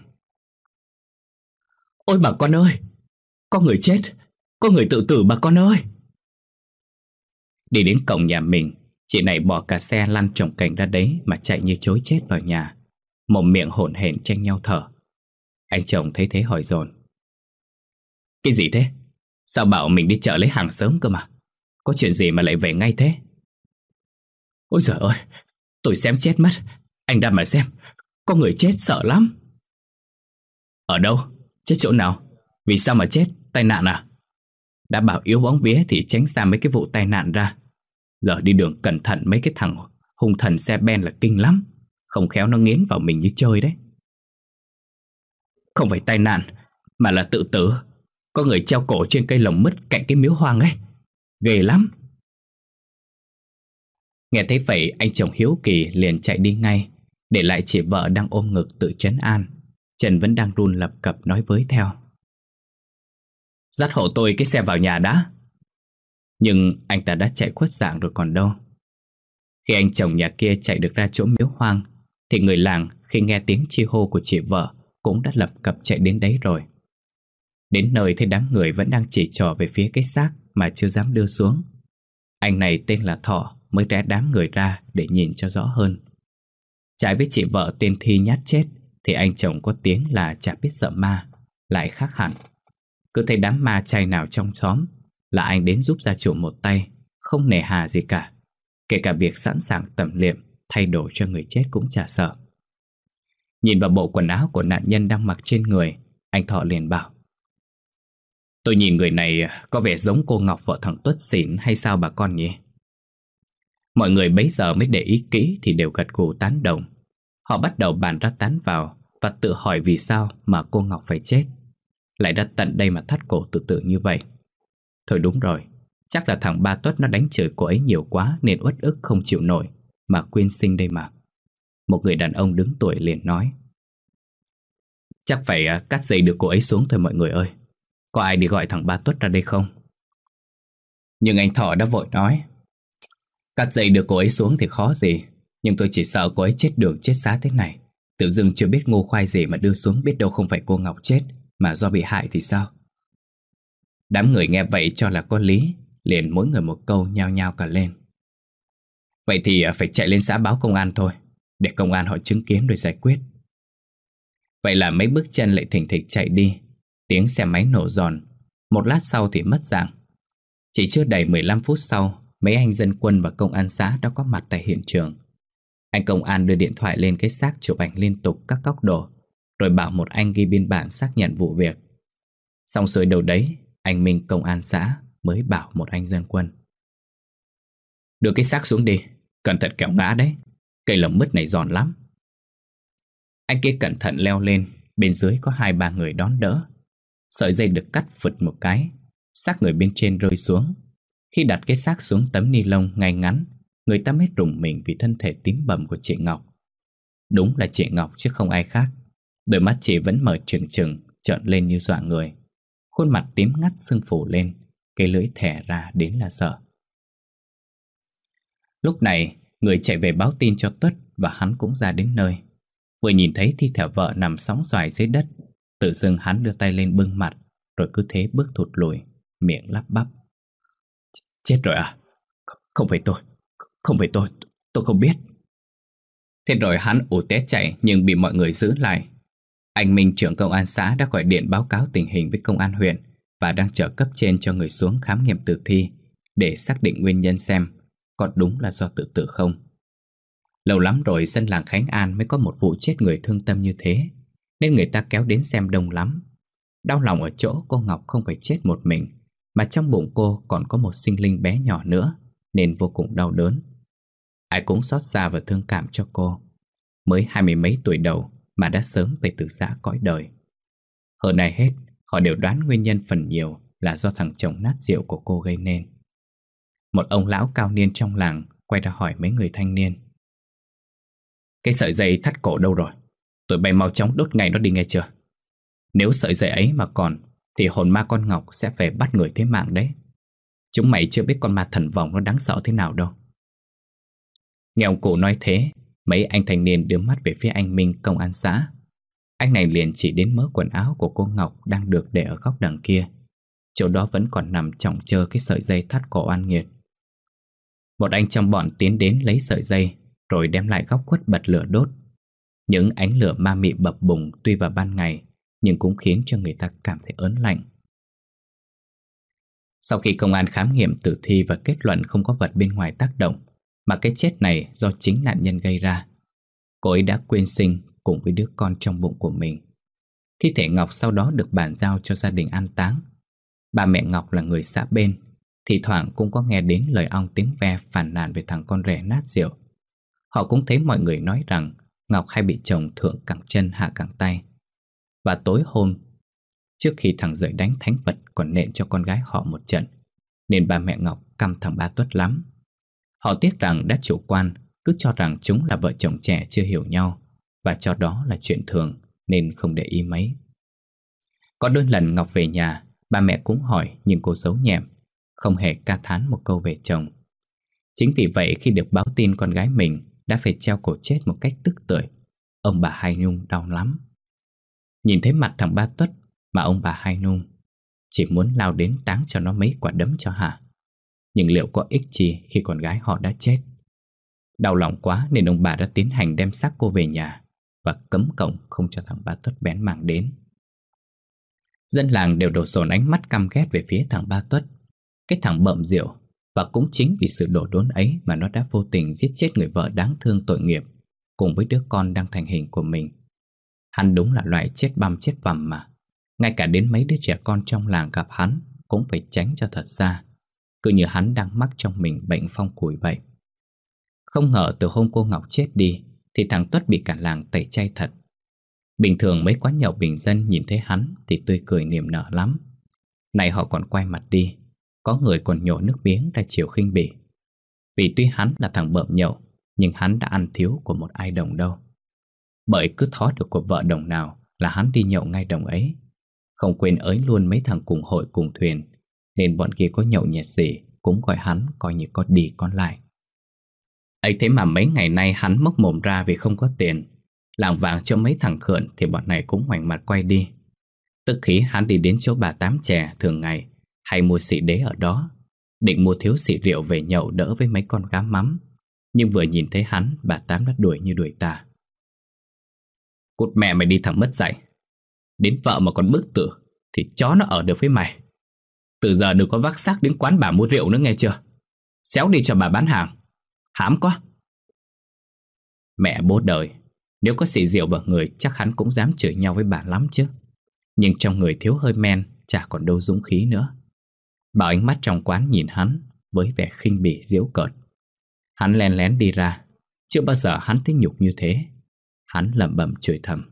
Ôi bà con ơi, có người chết, có người tự tử bà con ơi. Đi đến cổng nhà mình, chị này bỏ cả xe lăn trồng cành ra đấy mà chạy như trối chết vào nhà, mồm miệng hổn hển tranh nhau thở. Anh chồng thấy thế hỏi dồn. Cái gì thế? Sao bảo mình đi chợ lấy hàng sớm cơ mà? Có chuyện gì mà lại về ngay thế? Ôi giời ơi, tôi xem chết mất. Anh ra mà xem, có người chết sợ lắm. Ở đâu? Chết chỗ nào? Vì sao mà chết? Tai nạn à? Đã bảo yếu bóng vía thì tránh xa mấy cái vụ tai nạn ra. Giờ đi đường cẩn thận, mấy cái thằng hung thần xe ben là kinh lắm. Không khéo nó nghiến vào mình như chơi đấy. Không phải tai nạn, mà là tự tử. Có người treo cổ trên cây lồng mứt cạnh cái miếu hoang ấy. Ghê lắm. Nghe thấy vậy, anh chồng hiếu kỳ liền chạy đi ngay, để lại chị vợ đang ôm ngực tự trấn an. Trần vẫn đang run lập cập nói với theo. Dắt hộ tôi cái xe vào nhà đã. Nhưng anh ta đã chạy khuất dạng rồi còn đâu. Khi anh chồng nhà kia chạy được ra chỗ miếu hoang, thì người làng khi nghe tiếng chi hô của chị vợ cũng đã lập cập chạy đến đấy rồi. Đến nơi thấy đám người vẫn đang chỉ trỏ về phía cái xác mà chưa dám đưa xuống. Anh này tên là Thọ mới rẽ đám người ra để nhìn cho rõ hơn. Trái với chị vợ tên Thi nhát chết, thì anh chồng có tiếng là chả biết sợ ma lại khác hẳn. Cứ thấy đám ma chay nào trong xóm là anh đến giúp gia chủ một tay, không nề hà gì cả. Kể cả việc sẵn sàng tẩm liệm, thay đổi cho người chết cũng chả sợ. Nhìn vào bộ quần áo của nạn nhân đang mặc trên người, anh Thọ liền bảo. Tôi nhìn người này có vẻ giống cô Ngọc vợ thằng Tuất xỉn hay sao bà con nhỉ? Mọi người bấy giờ mới để ý kỹ thì đều gật gù tán đồng. Họ bắt đầu bàn ra tán vào và tự hỏi vì sao mà cô Ngọc phải chết, lại ra tận đây mà thắt cổ tự tử như vậy. Thôi đúng rồi, chắc là thằng ba Tuất nó đánh chửi cô ấy nhiều quá nên uất ức không chịu nổi mà quyên sinh đây mà. Một người đàn ông đứng tuổi liền nói: Chắc phải à, cắt dây được cô ấy xuống thôi mọi người ơi. Có ai đi gọi thằng Ba Tuất ra đây không? Nhưng anh Thọ đã vội nói: Cắt dây được cô ấy xuống thì khó gì, nhưng tôi chỉ sợ cô ấy chết đường chết xá thế này. Tự dưng chưa biết ngô khoai gì mà đưa xuống, biết đâu không phải cô Ngọc chết mà do bị hại thì sao? Đám người nghe vậy cho là có lý, liền mỗi người một câu nhao nhao cả lên. Vậy thì à, phải chạy lên xã báo công an thôi, để công an họ chứng kiến rồi giải quyết. Vậy là mấy bước chân lại thình thịch chạy đi. Tiếng xe máy nổ giòn. Một lát sau thì mất dạng. Chỉ chưa đầy mười lăm phút sau, mấy anh dân quân và công an xã đã có mặt tại hiện trường. Anh công an đưa điện thoại lên cái xác chụp ảnh liên tục các góc độ, rồi bảo một anh ghi biên bản xác nhận vụ việc. Xong xuôi đầu đấy, anh Minh công an xã mới bảo một anh dân quân: Đưa cái xác xuống đi, cẩn thận kẻo ngã đấy, cây lồng mứt này giòn lắm. Anh kia cẩn thận leo lên, bên dưới có hai ba người đón đỡ. Sợi dây được cắt phụt một cái, xác người bên trên rơi xuống. Khi đặt cái xác xuống tấm ni lông ngay ngắn, người ta mới rùng mình vì thân thể tím bầm của chị Ngọc. Đúng là chị Ngọc chứ không ai khác. Đôi mắt chị vẫn mở trừng trừng, trợn lên như dọa người. Khuôn mặt tím ngắt sưng phù lên, cái lưỡi thẻ ra đến là sợ. Lúc này, người chạy về báo tin cho Tuất và hắn cũng ra đến nơi. Vừa nhìn thấy thi thể vợ nằm sóng xoài dưới đất, tự dưng hắn đưa tay lên bưng mặt, rồi cứ thế bước thụt lùi, miệng lắp bắp: Chết rồi à? Không phải tôi, không phải tôi, tôi không biết. Thế rồi hắn ù té chạy nhưng bị mọi người giữ lại. Anh Minh trưởng công an xã đã gọi điện báo cáo tình hình với công an huyện và đang chờ cấp trên cho người xuống khám nghiệm tử thi để xác định nguyên nhân xem có đúng là do tự tử không. Lâu lắm rồi dân làng Khánh An mới có một vụ chết người thương tâm như thế, nên người ta kéo đến xem đông lắm. Đau lòng ở chỗ cô Ngọc không phải chết một mình, mà trong bụng cô còn có một sinh linh bé nhỏ nữa, nên vô cùng đau đớn. Ai cũng xót xa và thương cảm cho cô. Mới hai mươi mấy tuổi đầu mà đã sớm về từ giã cõi đời. Hơn ai hết, họ đều đoán nguyên nhân phần nhiều là do thằng chồng nát rượu của cô gây nên. Một ông lão cao niên trong làng quay ra hỏi mấy người thanh niên: Cái sợi dây thắt cổ đâu rồi? Tụi bay mau chóng đốt ngay nó đi nghe chưa? Nếu sợi dây ấy mà còn thì hồn ma con Ngọc sẽ phải bắt người thế mạng đấy. Chúng mày chưa biết con ma thần vòng nó đáng sợ thế nào đâu. Nghe ông cụ nói thế, mấy anh thanh niên đưa mắt về phía anh Minh công an xã. Anh này liền chỉ đến mớ quần áo của cô Ngọc đang được để ở góc đằng kia. Chỗ đó vẫn còn nằm chỏng chơ cái sợi dây thắt cổ oan nghiệt. Một anh trong bọn tiến đến lấy sợi dây, rồi đem lại góc khuất bật lửa đốt. Những ánh lửa ma mị bập bùng tuy vào ban ngày, nhưng cũng khiến cho người ta cảm thấy ớn lạnh. Sau khi công an khám nghiệm tử thi và kết luận không có vật bên ngoài tác động, mà cái chết này do chính nạn nhân gây ra, cô ấy đã quên sinh cùng với đứa con trong bụng của mình. Thi thể Ngọc sau đó được bàn giao cho gia đình an táng. Ba mẹ Ngọc là người xã bên, thì thoảng cũng có nghe đến lời ong tiếng ve phàn nàn về thằng con rể nát rượu. Họ cũng thấy mọi người nói rằng Ngọc hay bị chồng thượng cẳng chân hạ cẳng tay. Và tối hôm, trước khi thằng Rời đánh thánh vật còn nện cho con gái họ một trận, nên ba mẹ Ngọc căm thằng Ba Tuất lắm. Họ tiếc rằng đã chủ quan, cứ cho rằng chúng là vợ chồng trẻ chưa hiểu nhau, và cho đó là chuyện thường nên không để ý mấy. Có đôi lần Ngọc về nhà, ba mẹ cũng hỏi nhưng cô giấu nhẹm, không hề ca thán một câu về chồng. Chính vì vậy khi được báo tin con gái mình đã phải treo cổ chết một cách tức tưởi, ông bà Hai Nhung đau lắm. Nhìn thấy mặt thằng Ba Tuất mà ông bà Hai Nhung chỉ muốn lao đến táng cho nó mấy quả đấm cho hả. Nhưng liệu có ích chi khi con gái họ đã chết? Đau lòng quá nên ông bà đã tiến hành đem xác cô về nhà và cấm cổng không cho thằng Ba Tuất bén mảng đến. Dân làng đều đổ dồn ánh mắt căm ghét về phía thằng Ba Tuất, cái thằng bợm rượu. Và cũng chính vì sự đổ đốn ấy mà nó đã vô tình giết chết người vợ đáng thương tội nghiệp cùng với đứa con đang thành hình của mình. Hắn đúng là loại chết băm chết vằm mà. Ngay cả đến mấy đứa trẻ con trong làng gặp hắn cũng phải tránh cho thật xa, cứ như hắn đang mắc trong mình bệnh phong củi vậy. Không ngờ từ hôm cô Ngọc chết đi thì thằng Tuất bị cả làng tẩy chay thật. Bình thường mấy quán nhậu bình dân nhìn thấy hắn thì tươi cười niềm nở lắm. Này họ còn quay mặt đi, có người còn nhổ nước miếng ra chiều khinh bỉ. Vì tuy hắn là thằng bợm nhậu, Nhưng hắn đã ăn thiếu của một ai đồng đâu. Bởi cứ thó được của vợ đồng nào là hắn đi nhậu ngay đồng ấy. Không quên ới luôn mấy thằng cùng hội cùng thuyền, nên bọn kia có nhậu nhẹt gì cũng gọi hắn coi như con đi con lại. Ấy thế mà mấy ngày nay hắn mốc mồm ra vì không có tiền, làng vàng cho mấy thằng khượn thì bọn này cũng ngoảnh mặt quay đi. Tức khí hắn đi đến chỗ bà Tám Chè thường ngày hay mua xị đế ở đó, định mua thiếu xị rượu về nhậu đỡ với mấy con gá mắm. Nhưng vừa nhìn thấy hắn, bà Tám đã đuổi như đuổi tà. Cút mẹ mày đi thằng mất dạy. Đến vợ mà còn bức tử thì chó nó ở được với mày. Từ giờ đừng có vác xác đến quán bà mua rượu nữa nghe chưa. Xéo đi cho bà bán hàng. Hãm quá. Mẹ bố đời, nếu có xị rượu vào người chắc hắn cũng dám chửi nhau với bà lắm chứ. Nhưng trong người thiếu hơi men, chả còn đâu dũng khí nữa. Bảo ánh mắt trong quán nhìn hắn với vẻ khinh bỉ giễu cợt. Hắn len lén đi ra. Chưa bao giờ hắn thấy nhục như thế. Hắn lẩm bẩm chửi thầm.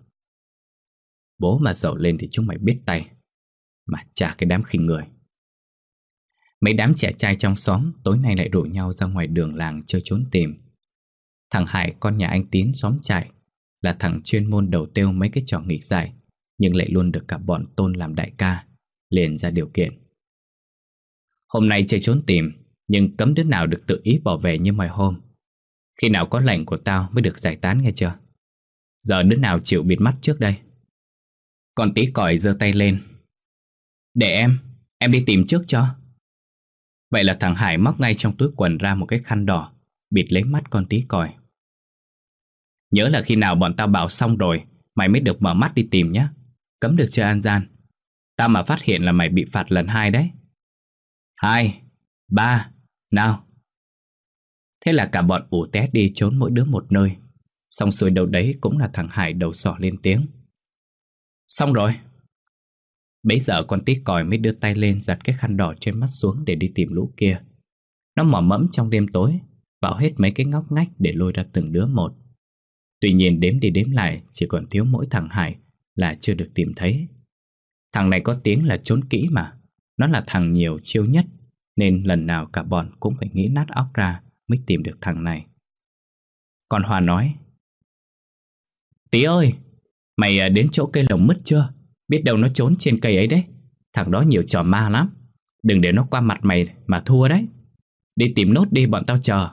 Bố mà giàu lên thì chúng mày biết tay. Mà chả cái đám khinh người. Mấy đám trẻ trai trong xóm tối nay lại rủ nhau ra ngoài đường làng chơi trốn tìm. Thằng Hải, con nhà anh Tín xóm trại, là thằng chuyên môn đầu têu mấy cái trò nghịch dại, nhưng lại luôn được cả bọn tôn làm đại ca, liền ra điều kiện. Hôm nay chơi trốn tìm, nhưng cấm đứa nào được tự ý bỏ về như mọi hôm. Khi nào có lệnh của tao mới được giải tán nghe chưa? Giờ đứa nào chịu bịt mắt trước đây? Con Tí Còi giơ tay lên. Để em, em đi tìm trước cho. Vậy là thằng Hải móc ngay trong túi quần ra một cái khăn đỏ, bịt lấy mắt con Tí Còi. Nhớ là khi nào bọn tao bảo xong rồi mày mới được mở mắt đi tìm nhé. Cấm được chơi ăn gian. Tao mà phát hiện là mày bị phạt lần hai đấy. Hai, ba, nào. Thế là cả bọn ù té đi trốn mỗi đứa một nơi. Xong xuôi đâu đấy cũng là thằng Hải đầu sỏ lên tiếng. Xong rồi. Bấy giờ con Tí Còi mới đưa tay lên giật cái khăn đỏ trên mắt xuống để đi tìm lũ kia. Nó mò mẫm trong đêm tối, vào hết mấy cái ngóc ngách để lôi ra từng đứa một. Tuy nhiên đếm đi đếm lại chỉ còn thiếu mỗi thằng Hải là chưa được tìm thấy. Thằng này có tiếng là trốn kỹ mà. Nó là thằng nhiều chiêu nhất, nên lần nào cả bọn cũng phải nghĩ nát óc ra mới tìm được thằng này. Còn Hòa nói, Tí ơi, mày đến chỗ cây lồng mứt chưa? Biết đâu nó trốn trên cây ấy đấy. Thằng đó nhiều trò ma lắm. Đừng để nó qua mặt mày mà thua đấy. Đi tìm nốt đi, bọn tao chờ.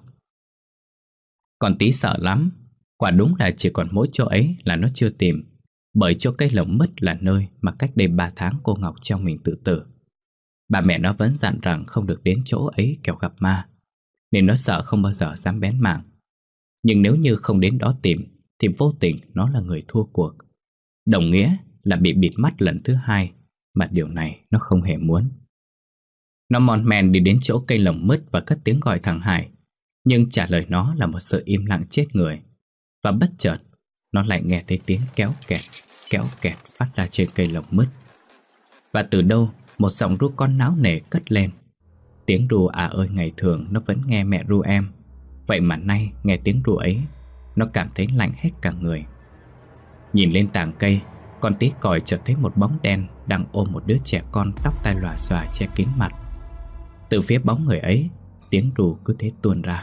Còn Tí sợ lắm. Quả đúng là chỉ còn mỗi chỗ ấy là nó chưa tìm. Bởi chỗ cây lồng mứt là nơi mà cách đây ba tháng cô Ngọc treo mình tự tử. Bà mẹ nó vẫn dặn rằng không được đến chỗ ấy kẻo gặp ma, nên nó sợ không bao giờ dám bén mảng. Nhưng nếu như không đến đó tìm thì vô tình nó là người thua cuộc, đồng nghĩa là bị bịt mắt lần thứ hai, mà điều này nó không hề muốn. Nó mon men đi đến chỗ cây lồng mứt và cất tiếng gọi thằng Hải, nhưng trả lời nó là một sự im lặng chết người. Và bất chợt nó lại nghe thấy tiếng kéo kẹt, kéo kẹt phát ra trên cây lồng mứt. Và từ đâu một giọng ru con náo nề cất lên. Tiếng ru à ơi ngày thường nó vẫn nghe mẹ ru em, vậy mà nay nghe tiếng ru ấy, nó cảm thấy lạnh hết cả người. Nhìn lên tàng cây, con Tí Còi chợt thấy một bóng đen đang ôm một đứa trẻ con tóc tai lòa xòa che kín mặt. Từ phía bóng người ấy, tiếng ru cứ thế tuôn ra.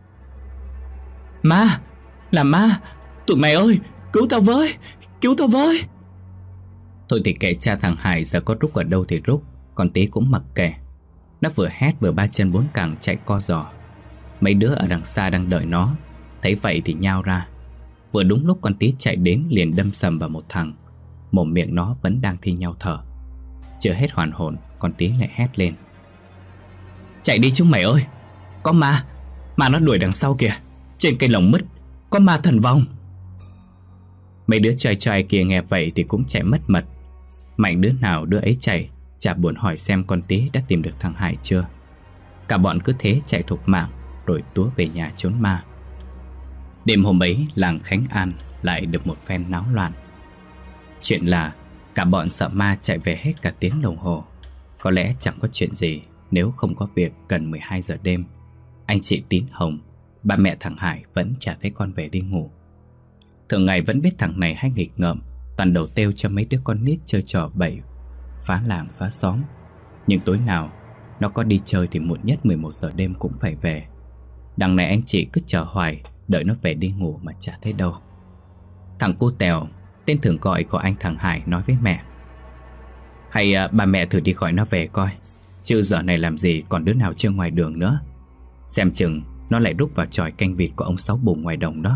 Ma! Là ma! Tụi mày ơi! Cứu tao với! Cứu tao với! Thôi thì kệ cha thằng Hải giờ có rúc ở đâu thì rúc, con Tí cũng mặc kệ. Nó vừa hét vừa ba chân bốn cẳng chạy co giò. Mấy đứa ở đằng xa đang đợi nó, thấy vậy thì nhao ra. Vừa đúng lúc con Tí chạy đến liền đâm sầm vào một thằng. Mồm miệng nó vẫn đang thi nhau thở. Chưa hết hoàn hồn, con Tí lại hét lên. Chạy đi chúng mày ơi! Có ma! Ma nó đuổi đằng sau kìa! Trên cây lồng mứt có ma thần vong! Mấy đứa trai trai kia nghe vậy thì cũng chạy mất mật. Mạnh đứa nào đứa ấy chạy, chả buồn hỏi xem con Tí đã tìm được thằng Hải chưa. Cả bọn cứ thế chạy thục mạng rồi túa về nhà trốn ma. Đêm hôm ấy làng Khánh An lại được một phen náo loạn. Chuyện là cả bọn sợ ma chạy về hết cả tiếng đồng hồ. Có lẽ chẳng có chuyện gì nếu không có việc gần mười hai giờ đêm. Anh chị Tín Hồng, ba mẹ thằng Hải vẫn chả thấy con về đi ngủ. Thường ngày vẫn biết thằng này hay nghịch ngợm, toàn đầu têu cho mấy đứa con nít chơi trò bậy, phá làng phá xóm. Nhưng tối nào nó có đi chơi thì muộn nhất mười một giờ đêm cũng phải về. Đằng này anh chị cứ chờ hoài đợi nó về đi ngủ mà chả thấy đâu. Thằng cu Tèo, tên thường gọi của anh thằng Hải, nói với mẹ: Hay à, bà mẹ thử đi gọi nó về coi, chứ giờ này làm gì còn đứa nào chơi ngoài đường nữa. Xem chừng nó lại rúc vào chòi canh vịt của ông Sáu Bùng ngoài đồng đó.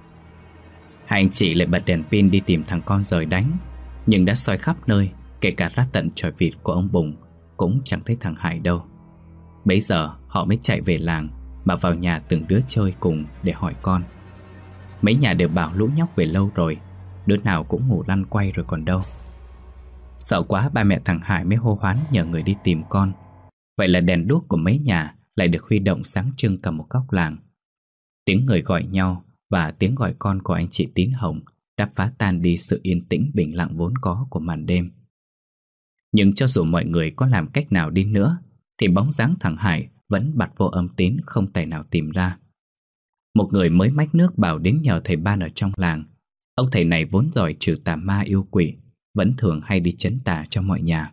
Hai anh chị lại bật đèn pin đi tìm thằng con rời đánh, nhưng đã soi khắp nơi, kể cả ra tận chòi vịt của ông Bùng, cũng chẳng thấy thằng Hải đâu. Bấy giờ họ mới chạy về làng mà vào nhà từng đứa chơi cùng để hỏi con. Mấy nhà đều bảo lũ nhóc về lâu rồi, đứa nào cũng ngủ lăn quay rồi còn đâu. Sợ quá, ba mẹ thằng Hải mới hô hoán nhờ người đi tìm con. Vậy là đèn đuốc của mấy nhà lại được huy động sáng trưng cả một góc làng. Tiếng người gọi nhau và tiếng gọi con của anh chị Tín Hồng đã phá tan đi sự yên tĩnh bình lặng vốn có của màn đêm. Nhưng cho dù mọi người có làm cách nào đi nữa thì bóng dáng thằng Hải vẫn bặt vô âm tín, không tài nào tìm ra. Một người mới mách nước bảo đến nhờ thầy Ban ở trong làng. Ông thầy này vốn giỏi trừ tà ma yêu quỷ, vẫn thường hay đi trấn tà cho mọi nhà.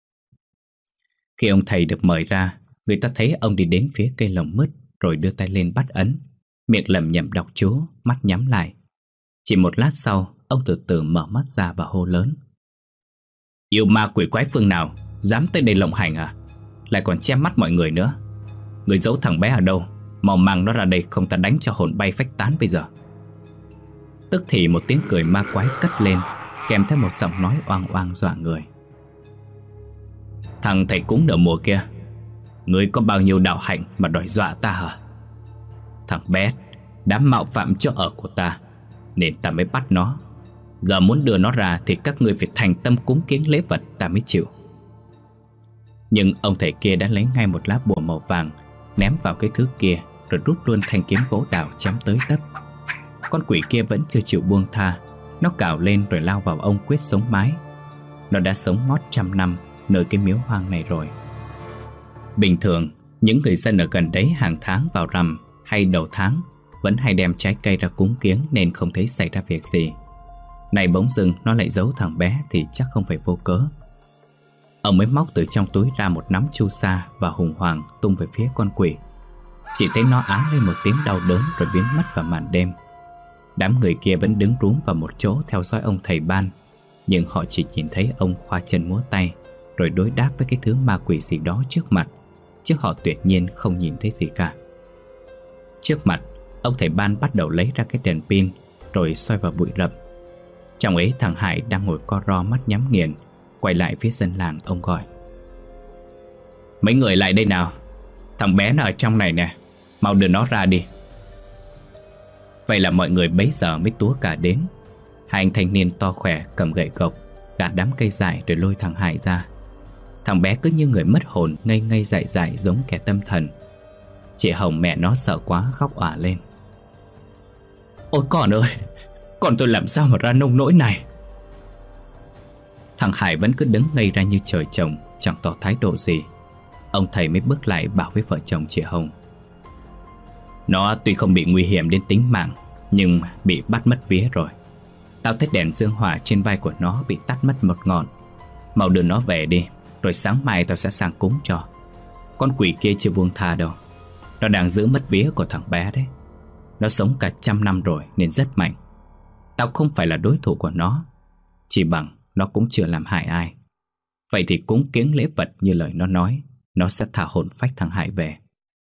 Khi ông thầy được mời ra, người ta thấy ông đi đến phía cây lồng mứt, rồi đưa tay lên bắt ấn, miệng lẩm nhẩm đọc chú, mắt nhắm lại. Chỉ một lát sau, ông từ từ mở mắt ra và hô lớn: Yêu ma quỷ quái phương nào dám tới đây lộng hành à? Lại còn che mắt mọi người nữa. Người giấu thằng bé ở đâu? Mau mang nó ra đây, không ta đánh cho hồn bay phách tán bây giờ. Tức thì một tiếng cười ma quái cất lên, kèm theo một giọng nói oang oang dọa người: Thằng thầy cúng nửa mùa kia, ngươi có bao nhiêu đạo hạnh mà đòi dọa ta hả? Thằng bé đã mạo phạm chỗ ở của ta, nên ta mới bắt nó. Giờ muốn đưa nó ra thì các ngươi phải thành tâm cúng kiến lễ vật, ta mới chịu. Nhưng ông thầy kia đã lấy ngay một lá bùa màu vàng, ném vào cái thứ kia, rồi rút luôn thanh kiếm gỗ đào chém tới tấp. Con quỷ kia vẫn chưa chịu buông tha. Nó cào lên rồi lao vào ông quyết sống mái. Nó đã sống ngót trăm năm nơi cái miếu hoang này rồi. Bình thường, những người dân ở gần đấy hàng tháng vào rằm hay đầu tháng vẫn hay đem trái cây ra cúng kiếng, nên không thấy xảy ra việc gì. Này bỗng dưng nó lại giấu thằng bé thì chắc không phải vô cớ. Ông mới móc từ trong túi ra một nắm chu sa và hùng hoàng tung về phía con quỷ. Chỉ thấy nó á lên một tiếng đau đớn rồi biến mất vào màn đêm. Đám người kia vẫn đứng rúm vào một chỗ theo dõi ông thầy Ban, nhưng họ chỉ nhìn thấy ông khoa chân múa tay rồi đối đáp với cái thứ ma quỷ gì đó trước mặt, chứ họ tuyệt nhiên không nhìn thấy gì cả. Trước mặt, ông thầy Ban bắt đầu lấy ra cái đèn pin rồi soi vào bụi rậm. Trong ấy thằng Hải đang ngồi co ro mắt nhắm nghiền, quay lại phía dân làng. Ông gọi: Mấy người lại đây nào. Thằng bé nó ở trong này nè, mau đưa nó ra đi. Vậy là mọi người bấy giờ mới túa cả đến. Hai anh thanh niên to khỏe cầm gậy gộc gạt đám cây dại rồi lôi thằng Hải ra. Thằng bé cứ như người mất hồn, ngây ngây dại dại giống kẻ tâm thần. Chị Hồng mẹ nó sợ quá khóc òa lên: Ôi con ơi, con tôi làm sao mà ra nông nỗi này. Thằng Hải vẫn cứ đứng ngây ra như trời trồng, chẳng tỏ thái độ gì. Ông thầy mới bước lại bảo với vợ chồng chị Hồng: Nó tuy không bị nguy hiểm đến tính mạng, nhưng bị bắt mất vía rồi. Tao thấy đèn dương hỏa trên vai của nó bị tắt mất một ngọn. Mau đưa nó về đi, rồi sáng mai tao sẽ sang cúng cho. Con quỷ kia chưa buông tha đâu. Nó đang giữ mất vía của thằng bé đấy. Nó sống cả trăm năm rồi nên rất mạnh. Tao không phải là đối thủ của nó, chỉ bằng nó cũng chưa làm hại ai. Vậy thì cúng kiếng lễ vật như lời nó nói, nó sẽ thả hồn phách thằng Hải về.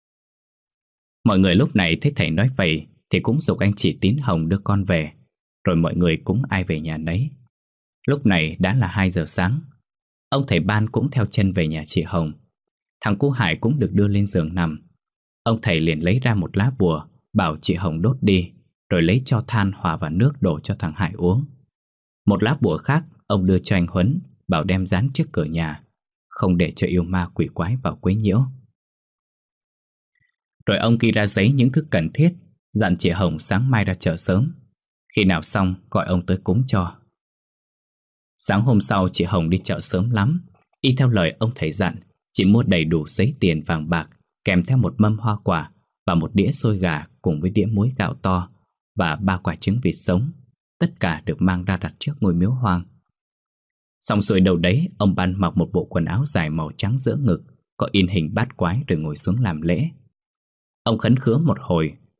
Mọi người lúc này thấy thầy nói vậy thì cũng giục anh chị Tín Hồng đưa con về, rồi mọi người cũng ai về nhà nấy. Lúc này đã là hai giờ sáng. Ông thầy Ban cũng theo chân về nhà chị Hồng. Thằng cu Hải cũng được đưa lên giường nằm. Ông thầy liền lấy ra một lá bùa, bảo chị Hồng đốt đi, rồi lấy tro than hòa vào nước đổ cho thằng Hải uống. Một lá bùa khác ông đưa cho anh Huấn, bảo đem dán trước cửa nhà, không để cho yêu ma quỷ quái vào quấy nhiễu. Rồi ông ghi ra giấy những thứ cần thiết, dặn chị Hồng sáng mai ra chợ sớm. Khi nào xong gọi ông tới cúng cho. Sáng hôm sau chị Hồng đi chợ sớm lắm. Y theo lời ông thầy dặn, chị mua đầy đủ giấy tiền vàng bạc, kèm theo một mâm hoa quả và một đĩa xôi gà cùng với đĩa muối gạo to và ba quả trứng vịt sống. Tất cả được mang ra đặt trước ngôi miếu hoang. Xong xuôi đầu đấy, ông Ban mặc một bộ quần áo dài màu trắng giữa ngực, có in hình bát quái rồi ngồi xuống làm lễ. Ông khấn khứa một hồi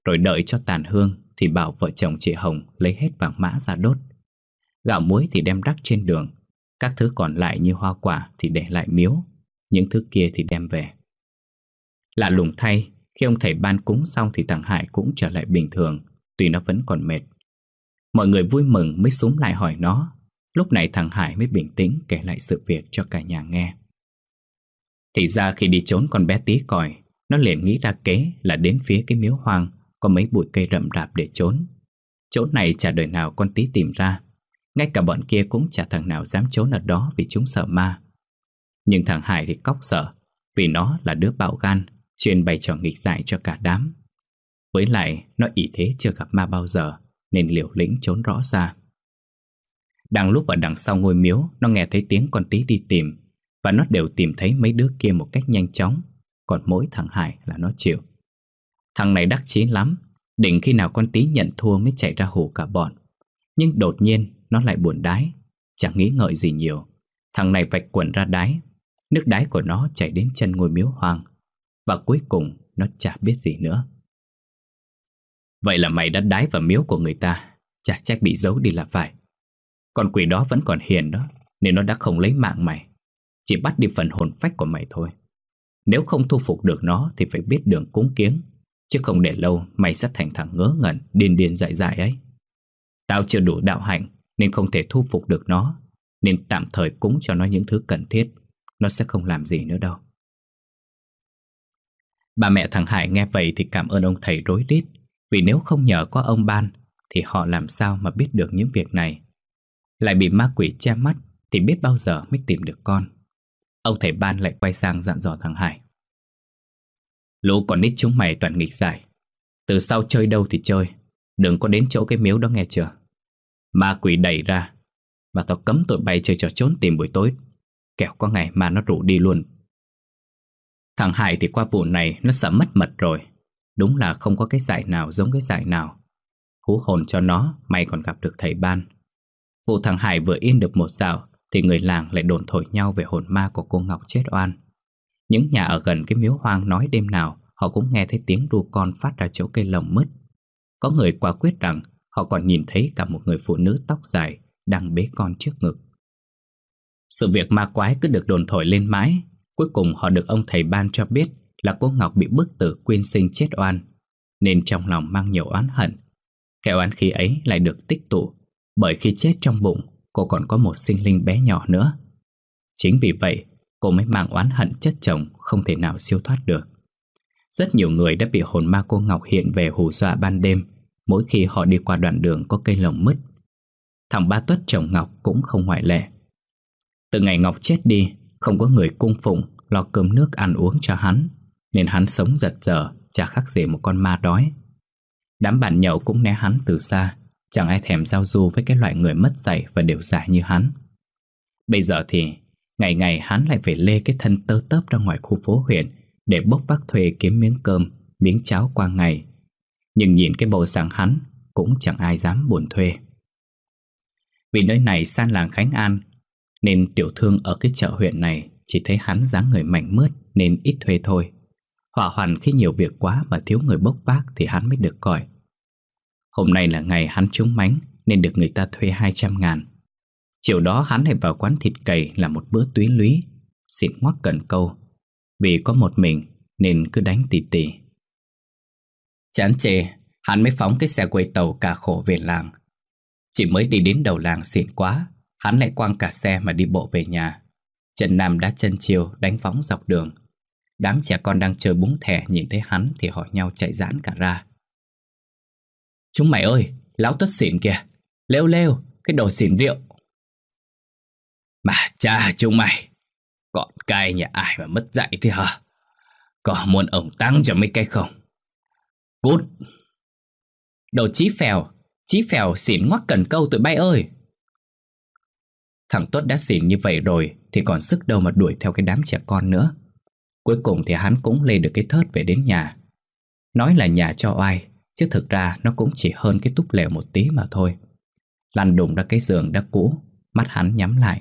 Rồi đợi cho tàn hương thì bảo vợ chồng chị Hồng lấy hết vàng mã ra đốt. Gạo muối thì đem rắc trên đường. Các thứ còn lại như hoa quả thì để lại miếu. Những thứ kia thì đem về. Lạ lùng thay, khi ông thầy ban cúng xong thì thằng Hải cũng trở lại bình thường, tuy nó vẫn còn mệt. Mọi người vui mừng mới xúm lại hỏi nó. Lúc này thằng Hải mới bình tĩnh kể lại sự việc cho cả nhà nghe. Thì ra khi đi trốn con bé tí còi, nó liền nghĩ ra kế là đến phía cái miếu hoang có mấy bụi cây rậm rạp để trốn. Chỗ này chả đời nào con tí tìm ra. Ngay cả bọn kia cũng chả thằng nào dám trốn ở đó vì chúng sợ ma. Nhưng thằng Hải thì cóc sợ, vì nó là đứa bạo gan, chuyên bày trò nghịch dại cho cả đám. Với lại nó ỷ thế chưa gặp ma bao giờ, nên liều lĩnh trốn rõ ra. Đang lúc ở đằng sau ngôi miếu, nó nghe thấy tiếng con tí đi tìm, và nó đều tìm thấy mấy đứa kia một cách nhanh chóng. Còn mỗi thằng Hải là nó chịu. Thằng này đắc chí lắm, định khi nào con tí nhận thua mới chạy ra hù cả bọn. Nhưng đột nhiên nó lại buồn đái. Chẳng nghĩ ngợi gì nhiều, thằng này vạch quần ra đái. Nước đái của nó chảy đến chân ngôi miếu hoang. Và cuối cùng nó chả biết gì nữa. Vậy là mày đã đái vào miếu của người ta, chả trách bị giấu đi là phải. Con quỷ đó vẫn còn hiền đó, nên nó đã không lấy mạng mày, chỉ bắt đi phần hồn phách của mày thôi. Nếu không thu phục được nó thì phải biết đường cúng kiếng, chứ không để lâu mày sẽ thành thằng ngớ ngẩn, điên điên dại dại ấy. Tao chưa đủ đạo hạnh nên không thể thu phục được nó, nên tạm thời cúng cho nó những thứ cần thiết. Nó sẽ không làm gì nữa đâu. Bà mẹ thằng Hải nghe vậy thì cảm ơn ông thầy rối rít, vì nếu không nhờ có ông ban thì họ làm sao mà biết được những việc này. Lại bị ma quỷ che mắt thì biết bao giờ mới tìm được con. Ông thầy ban lại quay sang dặn dò thằng Hải. Lũ con nít chúng mày toàn nghịch giải, từ sau chơi đâu thì chơi, đừng có đến chỗ cái miếu đó nghe chưa. Ma quỷ đẩy ra, và tao cấm tụi bay chơi trò trốn tìm buổi tối, kẻo có ngày mà nó rủ đi luôn. Thằng Hải thì qua vụ này nó sợ mất mật rồi. Đúng là không có cái giải nào giống cái giải nào. Hú hồn cho nó, may còn gặp được thầy ban. Vụ thằng Hải vừa yên được một dạo thì người làng lại đồn thổi nhau về hồn ma của cô Ngọc chết oan. Những nhà ở gần cái miếu hoang nói đêm nào họ cũng nghe thấy tiếng ru con phát ra chỗ cây lồng mứt. Có người quả quyết rằng họ còn nhìn thấy cả một người phụ nữ tóc dài đang bế con trước ngực. Sự việc ma quái cứ được đồn thổi lên mãi. Cuối cùng họ được ông thầy ban cho biết là cô Ngọc bị bức tử quyên sinh chết oan, nên trong lòng mang nhiều oán hận. Cái oán khí ấy lại được tích tụ, bởi khi chết trong bụng cô còn có một sinh linh bé nhỏ nữa. Chính vì vậy cô mới mang oán hận chất chồng, không thể nào siêu thoát được. Rất nhiều người đã bị hồn ma cô Ngọc hiện về hù dọa ban đêm mỗi khi họ đi qua đoạn đường có cây lồng mứt. Thằng Ba Tuất chồng Ngọc cũng không ngoại lệ. Từ ngày Ngọc chết đi, không có người cung phụng lo cơm nước ăn uống cho hắn, nên hắn sống giật giờ, chả khác gì một con ma đói. Đám bạn nhậu cũng né hắn từ xa, chẳng ai thèm giao du với cái loại người mất dạy và đều dại như hắn. Bây giờ thì ngày ngày hắn lại phải lê cái thân tơ tớp ra ngoài khu phố huyện để bốc vác thuê kiếm miếng cơm, miếng cháo qua ngày. Nhưng nhìn cái bộ dạng hắn cũng chẳng ai dám buồn thuê. Vì nơi này san làng Khánh An, nên tiểu thương ở cái chợ huyện này chỉ thấy hắn dáng người mảnh mướt nên ít thuê thôi. Hỏa hoạn khi nhiều việc quá mà thiếu người bốc vác thì hắn mới được coi. Hôm nay là ngày hắn trúng mánh nên được người ta thuê hai trăm ngàn. Chiều đó hắn lại vào quán thịt cầy làm một bữa túy lúy, xịn ngoắc cần câu. Vì có một mình nên cứ đánh tỉ tỉ. Chán chê, hắn mới phóng cái xe quay tàu cả khổ về làng. Chỉ mới đi đến đầu làng xịn quá, hắn lại quăng cả xe mà đi bộ về nhà. Chân nam đá chân chiều đánh võng dọc đường. Đám trẻ con đang chơi búng thẻ nhìn thấy hắn thì hỏi nhau chạy giãn cả ra. Chúng mày ơi, lão Tuất xỉn kìa, lêu lêu, cái đồ xỉn rượu. Mà cha chúng mày, con cai nhà ai mà mất dạy thế hả? Có muốn ông tăng cho mấy cái không? Cút! Đồ chí phèo, chí phèo xỉn ngoắc cần câu tụi bay ơi! Thằng Tuất đã xỉn như vậy rồi thì còn sức đâu mà đuổi theo cái đám trẻ con nữa. Cuối cùng thì hắn cũng lê được cái thớt về đến nhà. Nói là nhà cho oai, chứ thực ra nó cũng chỉ hơn cái túp lều một tí mà thôi. Lăn đùng ra cái giường đã cũ, mắt hắn nhắm lại.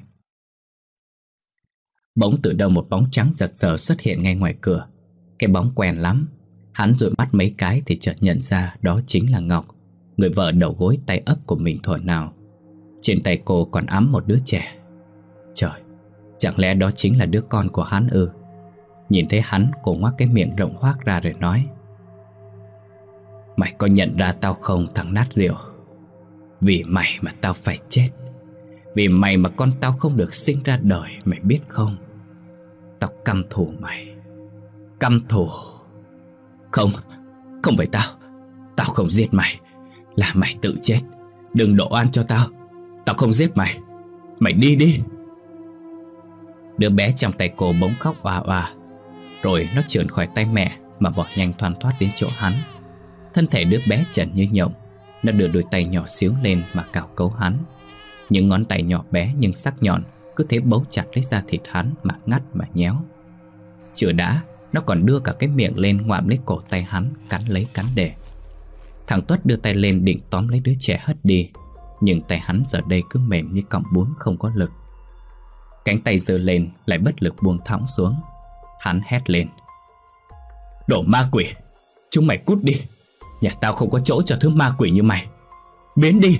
Bỗng từ đâu một bóng trắng giật giờ xuất hiện ngay ngoài cửa. Cái bóng quen lắm. Hắn dụi mắt mấy cái thì chợt nhận ra đó chính là Ngọc, người vợ đầu gối tay ấp của mình thuở nào. Trên tay cô còn ẵm một đứa trẻ. Trời, chẳng lẽ đó chính là đứa con của hắn ư? Nhìn thấy hắn, cô ngoác cái miệng rộng hoác ra rồi nói: Mày có nhận ra tao không thằng nát rượu? Vì mày mà tao phải chết. Vì mày mà con tao không được sinh ra đời, mày biết không? Tao căm thù mày. Căm thù. Không, không phải tao. Tao không giết mày. Là mày tự chết. Đừng đổ oan cho tao. Tao không giết mày. Mày đi đi. Đứa bé trong tay cô bỗng khóc oà oà. Rồi nó trườn khỏi tay mẹ mà bỏ nhanh thoăn thoắt đến chỗ hắn. Thân thể đứa bé trần như nhộng. Nó đưa đôi tay nhỏ xíu lên mà cào cấu hắn. Những ngón tay nhỏ bé nhưng sắc nhọn cứ thế bấu chặt lấy da thịt hắn mà ngắt mà nhéo. Chưa đã, nó còn đưa cả cái miệng lên ngoạm lấy cổ tay hắn, cắn lấy cắn để. Thằng Tuất đưa tay lên định tóm lấy đứa trẻ hất đi, nhưng tay hắn giờ đây cứ mềm như cọng bún không có lực. Cánh tay giơ lên lại bất lực buông thõng xuống. Hắn hét lên: Đồ ma quỷ, chúng mày cút đi. Nhà tao không có chỗ cho thứ ma quỷ như mày. Biến đi.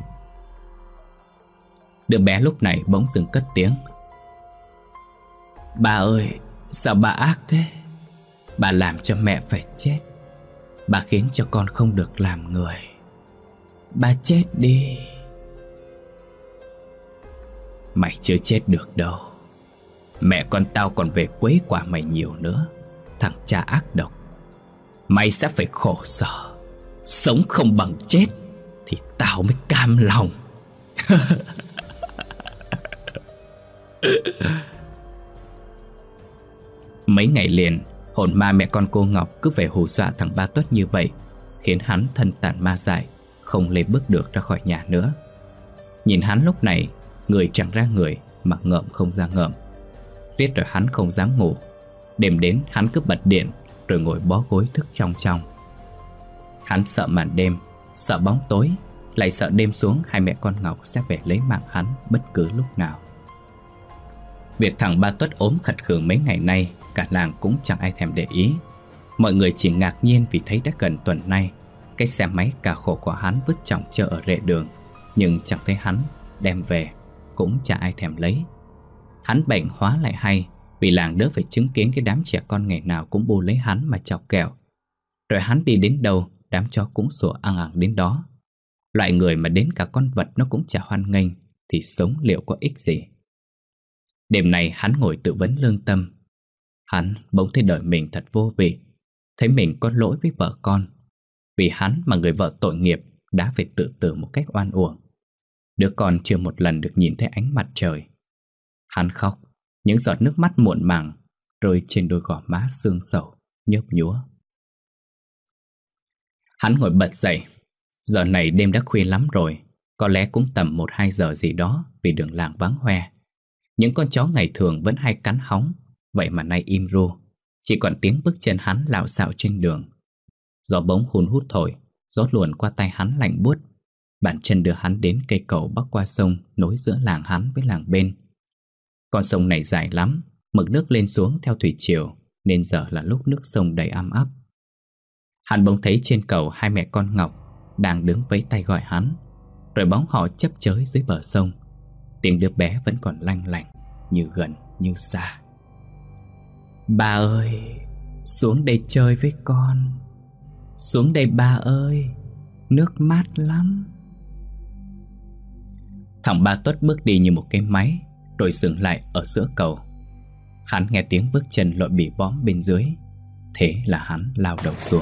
Đứa bé lúc này bỗng dưng cất tiếng: Bà ơi, sao bà ác thế? Bà làm cho mẹ phải chết. Bà khiến cho con không được làm người. Bà chết đi. Mày chưa chết được đâu. Mẹ con tao còn về quấy quả mày nhiều nữa, thằng cha ác độc. Mày sẽ phải khổ sở. Sống không bằng chết thì tao mới cam lòng. Mấy ngày liền, hồn ma mẹ con cô Ngọc cứ về hù dọa thằng Ba Tuất như vậy, khiến hắn thân tàn ma dại, không lê bước được ra khỏi nhà nữa. Nhìn hắn lúc này, người chẳng ra người mà ngợm không ra ngợm. Riết rồi hắn không dám ngủ. Đêm đến hắn cứ bật điện rồi ngồi bó gối thức trong trong. Hắn sợ màn đêm, sợ bóng tối, lại sợ đêm xuống hai mẹ con Ngọc sẽ về lấy mạng hắn bất cứ lúc nào. Việc thằng Ba Tuất ốm khật khưởng mấy ngày nay, cả làng cũng chẳng ai thèm để ý. Mọi người chỉ ngạc nhiên vì thấy đã gần tuần nay cái xe máy cà khổ của hắn vứt chỏng chơ ở rệ đường, nhưng chẳng thấy hắn đem về, cũng chả ai thèm lấy. Hắn bệnh hóa lại hay, vì làng đỡ phải chứng kiến cái đám trẻ con ngày nào cũng bu lấy hắn mà chọc kẹo. Rồi hắn đi đến đâu, đám chó cũng sủa ăng ẳng đến đó. Loại người mà đến cả con vật nó cũng chả hoan nghênh thì sống liệu có ích gì. Đêm này hắn ngồi tự vấn lương tâm. Hắn bỗng thấy đời mình thật vô vị, thấy mình có lỗi với vợ con. Vì hắn mà người vợ tội nghiệp đã phải tự tử một cách oan uổng. Đứa con chưa một lần được nhìn thấy ánh mặt trời. Hắn khóc, những giọt nước mắt muộn màng rơi trên đôi gò má xương sầu nhớp nhúa. Hắn ngồi bật dậy. Giờ này đêm đã khuya lắm rồi, có lẽ cũng tầm một hai giờ gì đó, vì đường làng vắng hoe. Những con chó ngày thường vẫn hay cắn hóng, vậy mà nay im ru, chỉ còn tiếng bước chân hắn lạo xạo trên đường. Gió bỗng hun hút thổi, gió luồn qua tay hắn lạnh buốt. Bàn chân đưa hắn đến cây cầu bắc qua sông nối giữa làng hắn với làng bên. Con sông này dài lắm, mực nước lên xuống theo thủy triều, nên giờ là lúc nước sông đầy âm ấp. Hắn bỗng thấy trên cầu hai mẹ con Ngọc đang đứng vẫy tay gọi hắn, rồi bóng họ chấp chới dưới bờ sông. Tiếng đứa bé vẫn còn lanh lảnh, như gần như xa. Ba ơi, xuống đây chơi với con. Xuống đây ba ơi, nước mát lắm. Thằng Ba Tuất bước đi như một cái máy, rồi dừng lại ở giữa cầu. Hắn nghe tiếng bước chân lội bị bõm bên dưới, thế là hắn lao đầu xuống.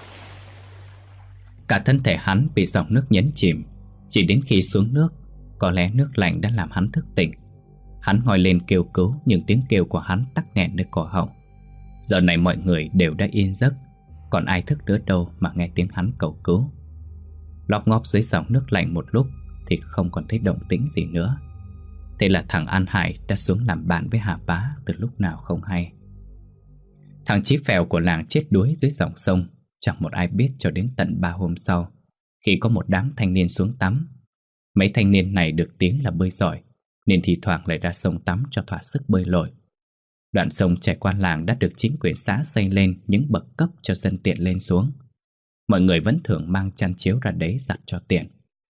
Cả thân thể hắn bị dòng nước nhấn chìm. Chỉ đến khi xuống nước, có lẽ nước lạnh đã làm hắn thức tỉnh. Hắn ngoi lên kêu cứu, nhưng tiếng kêu của hắn tắc nghẹn nơi cổ họng. Giờ này mọi người đều đã yên giấc, còn ai thức nữa đâu mà nghe tiếng hắn cầu cứu. Lóp ngóp dưới dòng nước lạnh một lúc thì không còn thấy động tĩnh gì nữa. Thế là thằng An Hải đã xuống làm bạn với Hà Bá từ lúc nào không hay. Thằng Chí Phèo của làng chết đuối dưới dòng sông, chẳng một ai biết cho đến tận ba hôm sau, khi có một đám thanh niên xuống tắm. Mấy thanh niên này được tiếng là bơi giỏi, nên thì thoảng lại ra sông tắm cho thỏa sức bơi lội. Đoạn sông chảy qua làng đã được chính quyền xã xây lên những bậc cấp cho dân tiện lên xuống. Mọi người vẫn thường mang chăn chiếu ra đấy giặt cho tiện.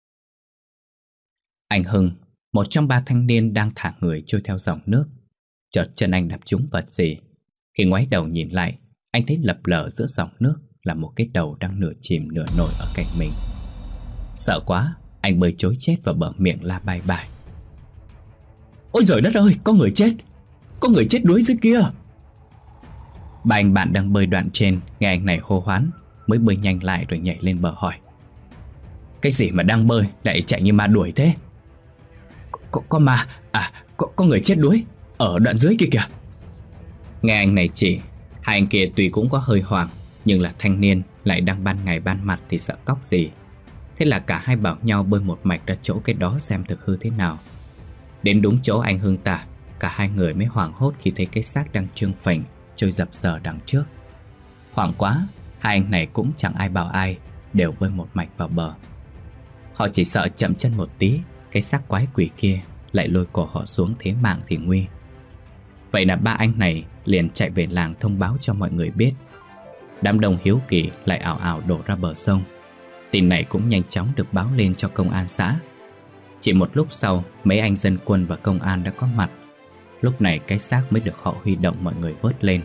Anh Hưng, một trong ba thanh niên đang thả người trôi theo dòng nước, chợt chân anh đạp trúng vật gì. Khi ngoái đầu nhìn lại, anh thấy lập lờ giữa dòng nước là một cái đầu đang nửa chìm nửa nổi ở cạnh mình. Sợ quá, anh bơi trối chết và bở miệng la bai bai: "Ôi giời đất ơi, có người chết! Có người chết đuối dưới kia!" Ba anh bạn đang bơi đoạn trên nghe anh này hô hoán, mới bơi nhanh lại rồi nhảy lên bờ hỏi: "Cái gì mà đang bơi lại chạy như ma đuổi thế?" Có, có ma, à, có, có người chết đuối ở đoạn dưới kia kìa. Nghe anh này chỉ, hai anh kia tuy cũng có hơi hoảng, nhưng là thanh niên lại đang ban ngày ban mặt thì sợ cóc gì. Thế là cả hai bảo nhau bơi một mạch ra chỗ cái đó xem thực hư thế nào. Đến đúng chỗ anh Hưng tả, cả hai người mới hoảng hốt khi thấy cái xác đang trương phình trôi dập dờ đằng trước. Hoảng quá, hai anh này cũng chẳng ai bảo ai, đều bơi một mạch vào bờ. Họ chỉ sợ chậm chân một tí, cái xác quái quỷ kia lại lôi cổ họ xuống thế mạng thì nguy. Vậy là ba anh này liền chạy về làng thông báo cho mọi người biết. Đám đông hiếu kỳ lại ào ào đổ ra bờ sông. Tin này cũng nhanh chóng được báo lên cho công an xã. Chỉ một lúc sau, mấy anh dân quân và công an đã có mặt. Lúc này cái xác mới được họ huy động mọi người vớt lên.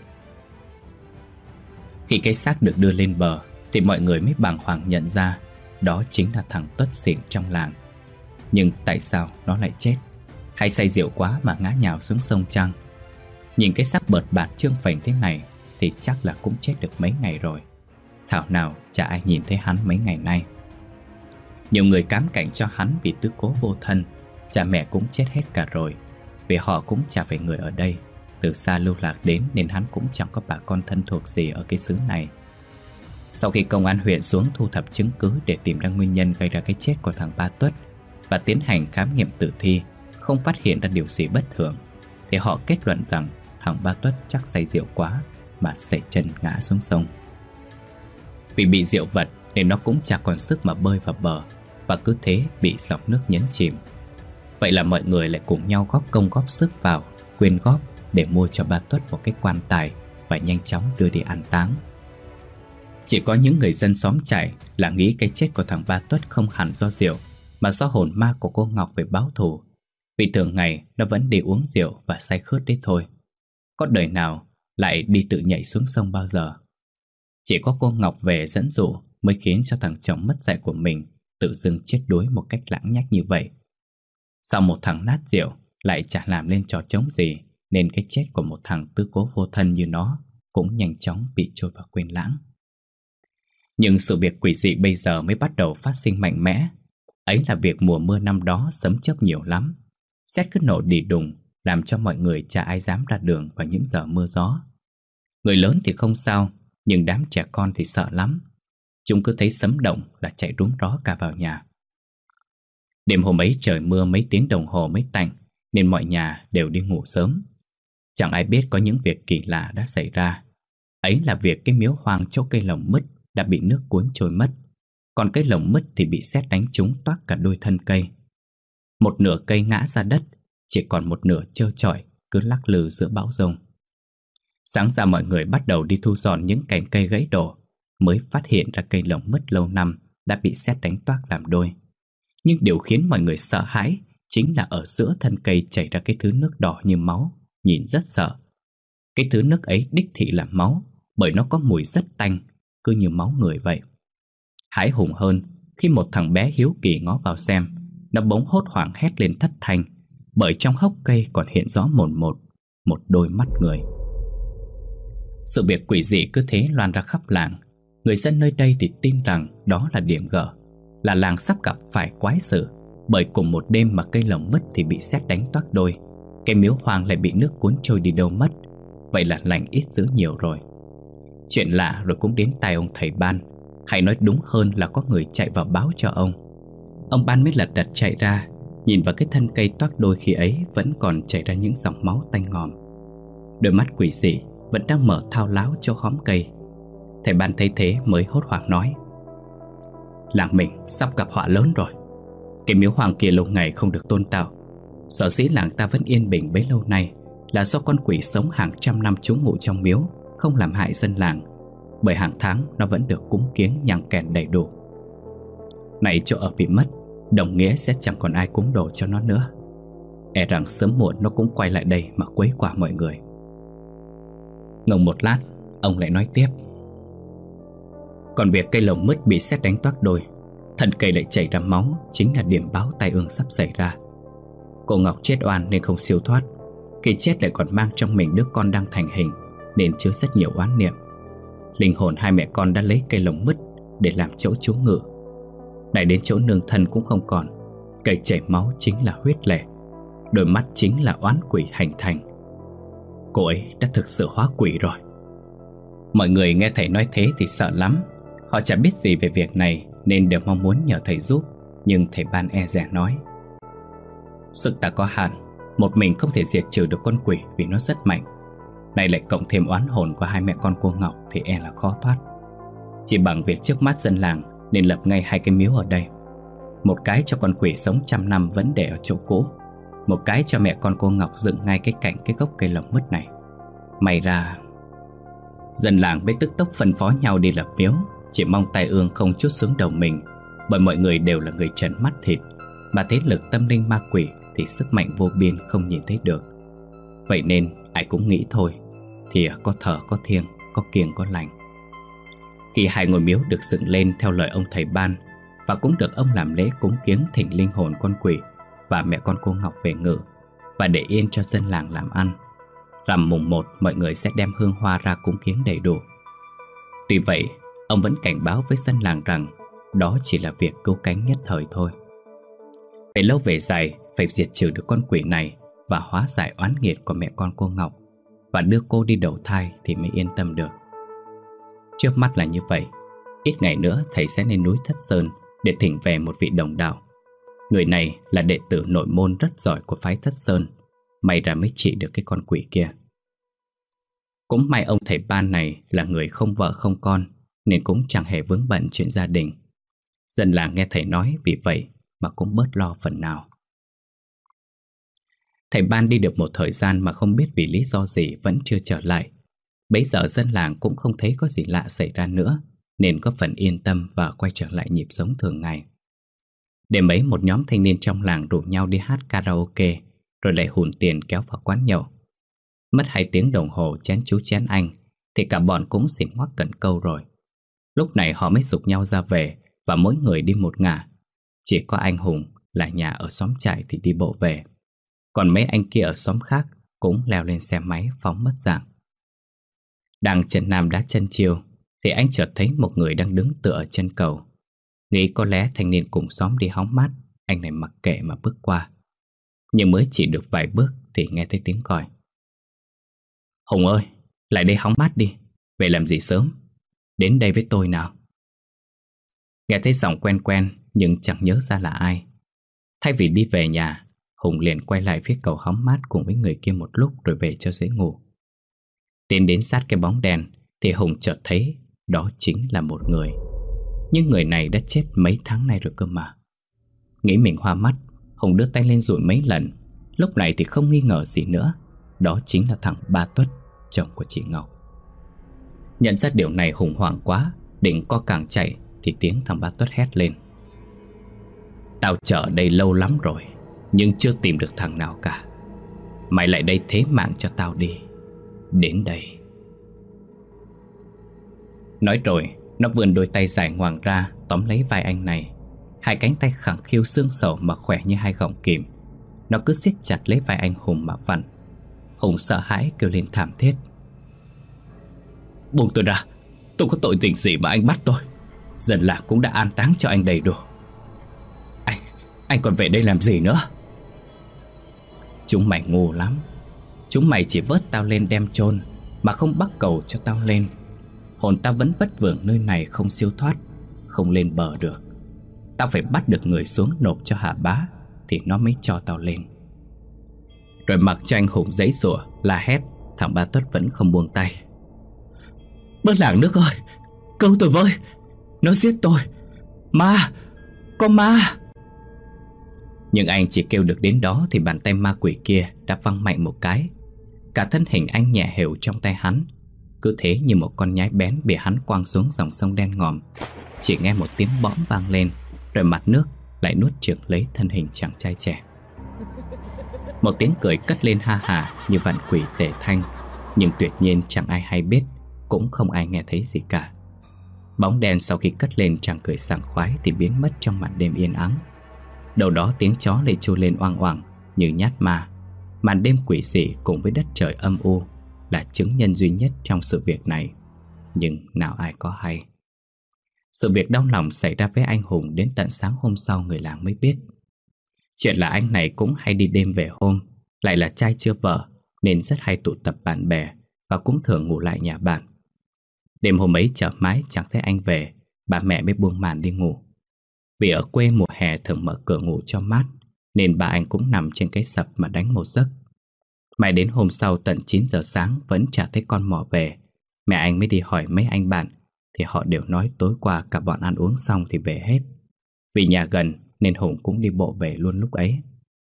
Khi cái xác được đưa lên bờ thì mọi người mới bàng hoàng nhận ra đó chính là thằng Tuất xỉn trong làng. Nhưng tại sao nó lại chết? Hay say rượu quá mà ngã nhào xuống sông chăng? Nhìn cái xác bợt bạt trương phình thế này thì chắc là cũng chết được mấy ngày rồi. Thảo nào chả ai nhìn thấy hắn mấy ngày nay. Nhiều người cám cảnh cho hắn vì tứ cố vô thân. Cha mẹ cũng chết hết cả rồi, vì họ cũng chả phải người ở đây. Từ xa lưu lạc đến nên hắn cũng chẳng có bà con thân thuộc gì ở cái xứ này. Sau khi công an huyện xuống thu thập chứng cứ để tìm ra nguyên nhân gây ra cái chết của thằng Ba Tuất và tiến hành khám nghiệm tử thi, không phát hiện ra điều gì bất thường, thì họ kết luận rằng thằng Ba Tuất chắc say rượu quá mà sẩy chân ngã xuống sông. Vì bị rượu vật nên nó cũng chả còn sức mà bơi vào bờ, và cứ thế bị dòng nước nhấn chìm. Vậy là mọi người lại cùng nhau góp công góp sức vào, quyên góp để mua cho Ba Tuất một cái quan tài và nhanh chóng đưa đi an táng. Chỉ có những người dân xóm trại là nghĩ cái chết của thằng Ba Tuất không hẳn do rượu, mà do hồn ma của cô Ngọc về báo thù. Vì thường ngày nó vẫn đi uống rượu và say khướt đấy thôi. Có đời nào lại đi tự nhảy xuống sông bao giờ. Chỉ có cô Ngọc về dẫn dụ mới khiến cho thằng chồng mất dạy của mình tự dưng chết đuối một cách lãng nhách như vậy. Sau một thằng nát rượu lại chả làm lên trò trống gì, nên cái chết của một thằng tứ cố vô thân như nó cũng nhanh chóng bị trôi vào quên lãng. Nhưng sự việc quỷ dị bây giờ mới bắt đầu phát sinh mạnh mẽ. Ấy là việc mùa mưa năm đó sấm chớp nhiều lắm. Sét cứ nổ đì đùng, làm cho mọi người chả ai dám ra đường vào những giờ mưa gió. Người lớn thì không sao, nhưng đám trẻ con thì sợ lắm. Chúng cứ thấy sấm động là chạy rúm ró cả vào nhà. Đêm hôm ấy trời mưa mấy tiếng đồng hồ mới tạnh, nên mọi nhà đều đi ngủ sớm. Chẳng ai biết có những việc kỳ lạ đã xảy ra. Ấy là việc cái miếu hoang chỗ cây lồng mứt đã bị nước cuốn trôi mất, còn cây lồng mứt thì bị sét đánh trúng toác cả đôi thân cây. Một nửa cây ngã ra đất, chỉ còn một nửa trơ trọi cứ lắc lư giữa bão giông. Sáng ra mọi người bắt đầu đi thu dọn những cành cây gãy đổ, mới phát hiện ra cây lồng mứt lâu năm đã bị sét đánh toác làm đôi. Nhưng điều khiến mọi người sợ hãi chính là ở giữa thân cây chảy ra cái thứ nước đỏ như máu, nhìn rất sợ. Cái thứ nước ấy đích thị là máu, bởi nó có mùi rất tanh, cứ như máu người vậy. Hãi hùng hơn khi một thằng bé hiếu kỳ ngó vào xem, nó bỗng hốt hoảng hét lên thất thanh, bởi trong hốc cây còn hiện rõ mồn một một đôi mắt người. Sự việc quỷ dị cứ thế loan ra khắp làng. Người dân nơi đây thì tin rằng đó là điểm gở, là làng sắp gặp phải quái sự, bởi cùng một đêm mà cây lồng mứt thì bị sét đánh toác đôi, cây miếu hoang lại bị nước cuốn trôi đi đâu mất. Vậy là lành ít dữ nhiều rồi. Chuyện lạ rồi cũng đến tai ông thầy Ban, hay nói đúng hơn là có người chạy vào báo cho ông. Ông Ban mới lật đật chạy ra, nhìn vào cái thân cây toác đôi khi ấy vẫn còn chảy ra những dòng máu tanh ngòm. Đôi mắt quỷ dị vẫn đang mở thao láo chỗ khóm cây. Thầy Ban thấy thế mới hốt hoảng nói: làng mình sắp gặp họa lớn rồi. Cái miếu hoang kia lâu ngày không được tôn tạo, sở dĩ làng ta vẫn yên bình bấy lâu nay là do con quỷ sống hàng trăm năm trú ngụ trong miếu, không làm hại dân làng, bởi hàng tháng nó vẫn được cúng kiếng nhang kèn đầy đủ. Này chỗ ở bị mất, đồng nghĩa sẽ chẳng còn ai cúng đồ cho nó nữa. E rằng sớm muộn nó cũng quay lại đây mà quấy quả mọi người. Ngừng một lát, ông lại nói tiếp. Còn việc cây lồng mứt bị sét đánh toác đôi, thân cây lại chảy ra máu, chính là điểm báo tai ương sắp xảy ra. Cô Ngọc chết oan nên không siêu thoát, khi chết lại còn mang trong mình đứa con đang thành hình, nên chứa rất nhiều oán niệm. Linh hồn hai mẹ con đã lấy cây lồng mứt để làm chỗ trú ngụ. Này đến chỗ nương thân cũng không còn. Cây chảy máu chính là huyết lệ, đôi mắt chính là oán quỷ hành thành. Cô ấy đã thực sự hóa quỷ rồi. Mọi người nghe thầy nói thế thì sợ lắm. Họ chẳng biết gì về việc này nên đều mong muốn nhờ thầy giúp. Nhưng thầy Ban e dè nói, sức ta có hạn, một mình không thể diệt trừ được con quỷ vì nó rất mạnh. Này lại cộng thêm oán hồn của hai mẹ con cô Ngọc thì e là khó thoát. Chỉ bằng việc trước mắt dân làng nên lập ngay hai cái miếu ở đây. Một cái cho con quỷ sống trăm năm vẫn để ở chỗ cũ, một cái cho mẹ con cô Ngọc dựng ngay cái cạnh cái gốc cây lồng mứt này. May ra dân làng mới tức tốc phân phó nhau đi lập miếu, chỉ mong tai ương không trút xuống đầu mình, bởi mọi người đều là người trần mắt thịt, mà thế lực tâm linh ma quỷ thì sức mạnh vô biên không nhìn thấy được. Vậy nên ai cũng nghĩ thôi, thì có thờ có thiêng, có kiêng có lành. Khi hai ngôi miếu được dựng lên theo lời ông thầy Ban, và cũng được ông làm lễ cúng kiếng thỉnh linh hồn con quỷ và mẹ con cô Ngọc về ngự, và để yên cho dân làng làm ăn, rằm mùng một mọi người sẽ đem hương hoa ra cúng kiếng đầy đủ. Tuy vậy, ông vẫn cảnh báo với dân làng rằng đó chỉ là việc cứu cánh nhất thời thôi. Về lâu về dài, phải diệt trừ được con quỷ này và hóa giải oán nghiệt của mẹ con cô Ngọc, và đưa cô đi đầu thai thì mới yên tâm được. Trước mắt là như vậy. Ít ngày nữa thầy sẽ lên núi Thất Sơn để thỉnh về một vị đồng đạo. Người này là đệ tử nội môn rất giỏi của phái Thất Sơn, may ra mới trị được cái con quỷ kia. Cũng may ông thầy Ban này là người không vợ không con, nên cũng chẳng hề vướng bận chuyện gia đình. Dân làng nghe thầy nói vì vậy mà cũng bớt lo phần nào. Thầy Ban đi được một thời gian mà không biết vì lý do gì vẫn chưa trở lại. Bấy giờ dân làng cũng không thấy có gì lạ xảy ra nữa, nên có phần yên tâm và quay trở lại nhịp sống thường ngày. Đêm ấy một nhóm thanh niên trong làng rủ nhau đi hát karaoke, rồi lại hùn tiền kéo vào quán nhậu. Mất hai tiếng đồng hồ chén chú chén anh thì cả bọn cũng xỉn ngoắc cẩn câu rồi. Lúc này họ mới giục nhau ra về, và mỗi người đi một ngả. Chỉ có anh Hùng là nhà ở xóm trại thì đi bộ về, còn mấy anh kia ở xóm khác cũng leo lên xe máy phóng mất dạng. Đang chân nam đá chân chiều thì anh chợt thấy một người đang đứng tựa ở chân cầu. Nghĩ có lẽ thanh niên cùng xóm đi hóng mát, anh này mặc kệ mà bước qua. Nhưng mới chỉ được vài bước thì nghe thấy tiếng còi. Hùng ơi, lại đây hóng mát đi, về làm gì sớm, đến đây với tôi nào. Nghe thấy giọng quen quen nhưng chẳng nhớ ra là ai. Thay vì đi về nhà, Hùng liền quay lại phía cầu hóng mát cùng với người kia một lúc rồi về cho dễ ngủ. Tiến đến sát cái bóng đèn thì Hùng chợt thấy đó chính là một người. Nhưng người này đã chết mấy tháng nay rồi cơ mà. Nghĩ mình hoa mắt, Hùng đưa tay lên dụi mấy lần. Lúc này thì không nghi ngờ gì nữa, đó chính là thằng Ba Tuất, chồng của chị Ngọc. Nhận ra điều này, Hùng hoảng quá, định co càng chạy thì tiếng thằng Ba Tuất hét lên. Tao chờ ở đây lâu lắm rồi, nhưng chưa tìm được thằng nào cả. Mày lại đây thế mạng cho tao đi. Đến đây. Nói rồi, nó vươn đôi tay dài ngoằng ra tóm lấy vai anh này. Hai cánh tay khẳng khiu xương sầu mà khỏe như hai gọng kìm. Nó cứ siết chặt lấy vai anh Hùng mà vặn. Hùng sợ hãi kêu lên thảm thiết. Buông tôi ra, tôi có tội tình gì mà anh bắt tôi. Dân làng cũng đã an táng cho anh đầy đủ. Anh, anh còn về đây làm gì nữa? Chúng mày ngu lắm. Chúng mày chỉ vớt tao lên đem chôn mà không bắt cầu cho tao lên. Hồn tao vẫn vất vưởng nơi này không siêu thoát, không lên bờ được. Tao phải bắt được người xuống nộp cho Hà Bá thì nó mới cho tao lên. Rồi mặc cho anh Hùng giãy giụa la hét, thằng Ba Tuất vẫn không buông tay. Bớt làng nước ơi, cứu tôi với, nó giết tôi. Ma, có ma. Nhưng anh chỉ kêu được đến đó thì bàn tay ma quỷ kia đã văng mạnh một cái. Cả thân hình anh nhẹ hều trong tay hắn, cứ thế như một con nhái bén bị hắn quăng xuống dòng sông đen ngòm. Chỉ nghe một tiếng bõm vang lên, rồi mặt nước lại nuốt chửng lấy thân hình chàng trai trẻ. Một tiếng cười cất lên ha hả như vạn quỷ tề thanh, nhưng tuyệt nhiên chẳng ai hay biết, cũng không ai nghe thấy gì cả. Bóng đen sau khi cất lên chàng cười sảng khoái thì biến mất trong màn đêm yên ắng. Đầu đó tiếng chó lại tru lên oang oảng như nhát ma. Màn đêm quỷ dị cùng với đất trời âm u là chứng nhân duy nhất trong sự việc này, nhưng nào ai có hay. Sự việc đau lòng xảy ra với anh Hùng đến tận sáng hôm sau người làng mới biết. Chuyện là anh này cũng hay đi đêm về hôm, lại là trai chưa vợ nên rất hay tụ tập bạn bè và cũng thường ngủ lại nhà bạn. Đêm hôm ấy chợp mãi chẳng thấy anh về, bà mẹ mới buông màn đi ngủ. Vì ở quê mùa hè thường mở cửa ngủ cho mát, nên bà anh cũng nằm trên cái sập mà đánh một giấc. Mãi đến hôm sau tận chín giờ sáng vẫn chả thấy con mò về. Mẹ anh mới đi hỏi mấy anh bạn, thì họ đều nói tối qua cả bọn ăn uống xong thì về hết. Vì nhà gần nên Hùng cũng đi bộ về luôn lúc ấy.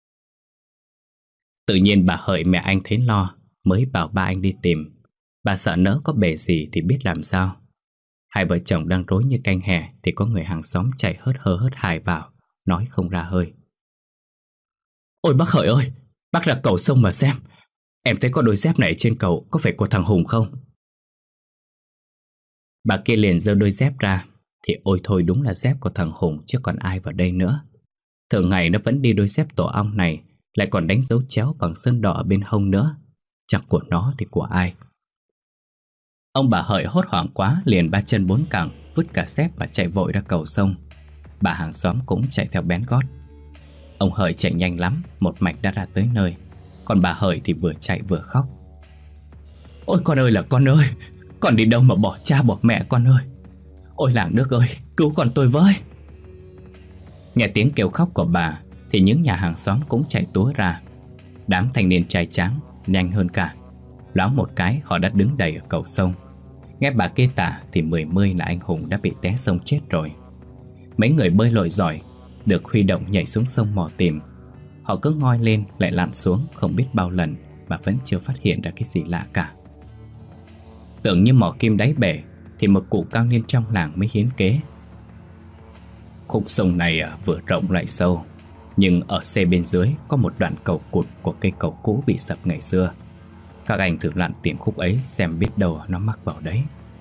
Tự nhiên bà Hợi mẹ anh thấy lo, mới bảo ba anh đi tìm. Bà sợ nỡ có bể gì thì biết làm sao. Hai vợ chồng đang rối như canh hẹ thì có người hàng xóm chạy hớt hơ hớt hải vào, nói không ra hơi: "Ôi bác Hợi ơi, bác ra cầu sông mà xem. Em thấy có đôi dép này trên cầu, có phải của thằng Hùng không?" Bà kia liền giơ đôi dép ra, thì ôi thôi đúng là dép của thằng Hùng chứ còn ai vào đây nữa. Thường ngày nó vẫn đi đôi dép tổ ong này, lại còn đánh dấu chéo bằng sơn đỏ ở bên hông nữa. Chẳng của nó thì của ai. Ông bà Hợi hốt hoảng quá, liền ba chân bốn cẳng vứt cả dép và chạy vội ra cầu sông. Bà hàng xóm cũng chạy theo bén gót. Ông Hợi chạy nhanh lắm, một mạch đã ra tới nơi. Còn bà Hợi thì vừa chạy vừa khóc: "Ôi con ơi là con ơi, con đi đâu mà bỏ cha bỏ mẹ con ơi. Ôi làng nước ơi, cứu con tôi với." Nghe tiếng kêu khóc của bà thì những nhà hàng xóm cũng chạy túa ra. Đám thanh niên trai tráng nhanh hơn cả, loáng một cái họ đã đứng đầy ở cầu sông. Nghe bà kê tả thì mười mươi là anh Hùng đã bị té sông chết rồi. Mấy người bơi lội giỏi được huy động nhảy xuống sông mò tìm. Họ cứ ngoi lên lại lặn xuống không biết bao lần mà vẫn chưa phát hiện ra cái gì lạ cả. Tưởng như mò kim đáy bể thì một cụ cao niên trong làng mới hiến kế: "Khúc sông này vừa rộng lại sâu, nhưng ở xe bên dưới có một đoạn cầu cụt của cây cầu cũ bị sập ngày xưa. Các anh thử lặn tìm khúc ấy xem biết đâu nó mắc vào đấy."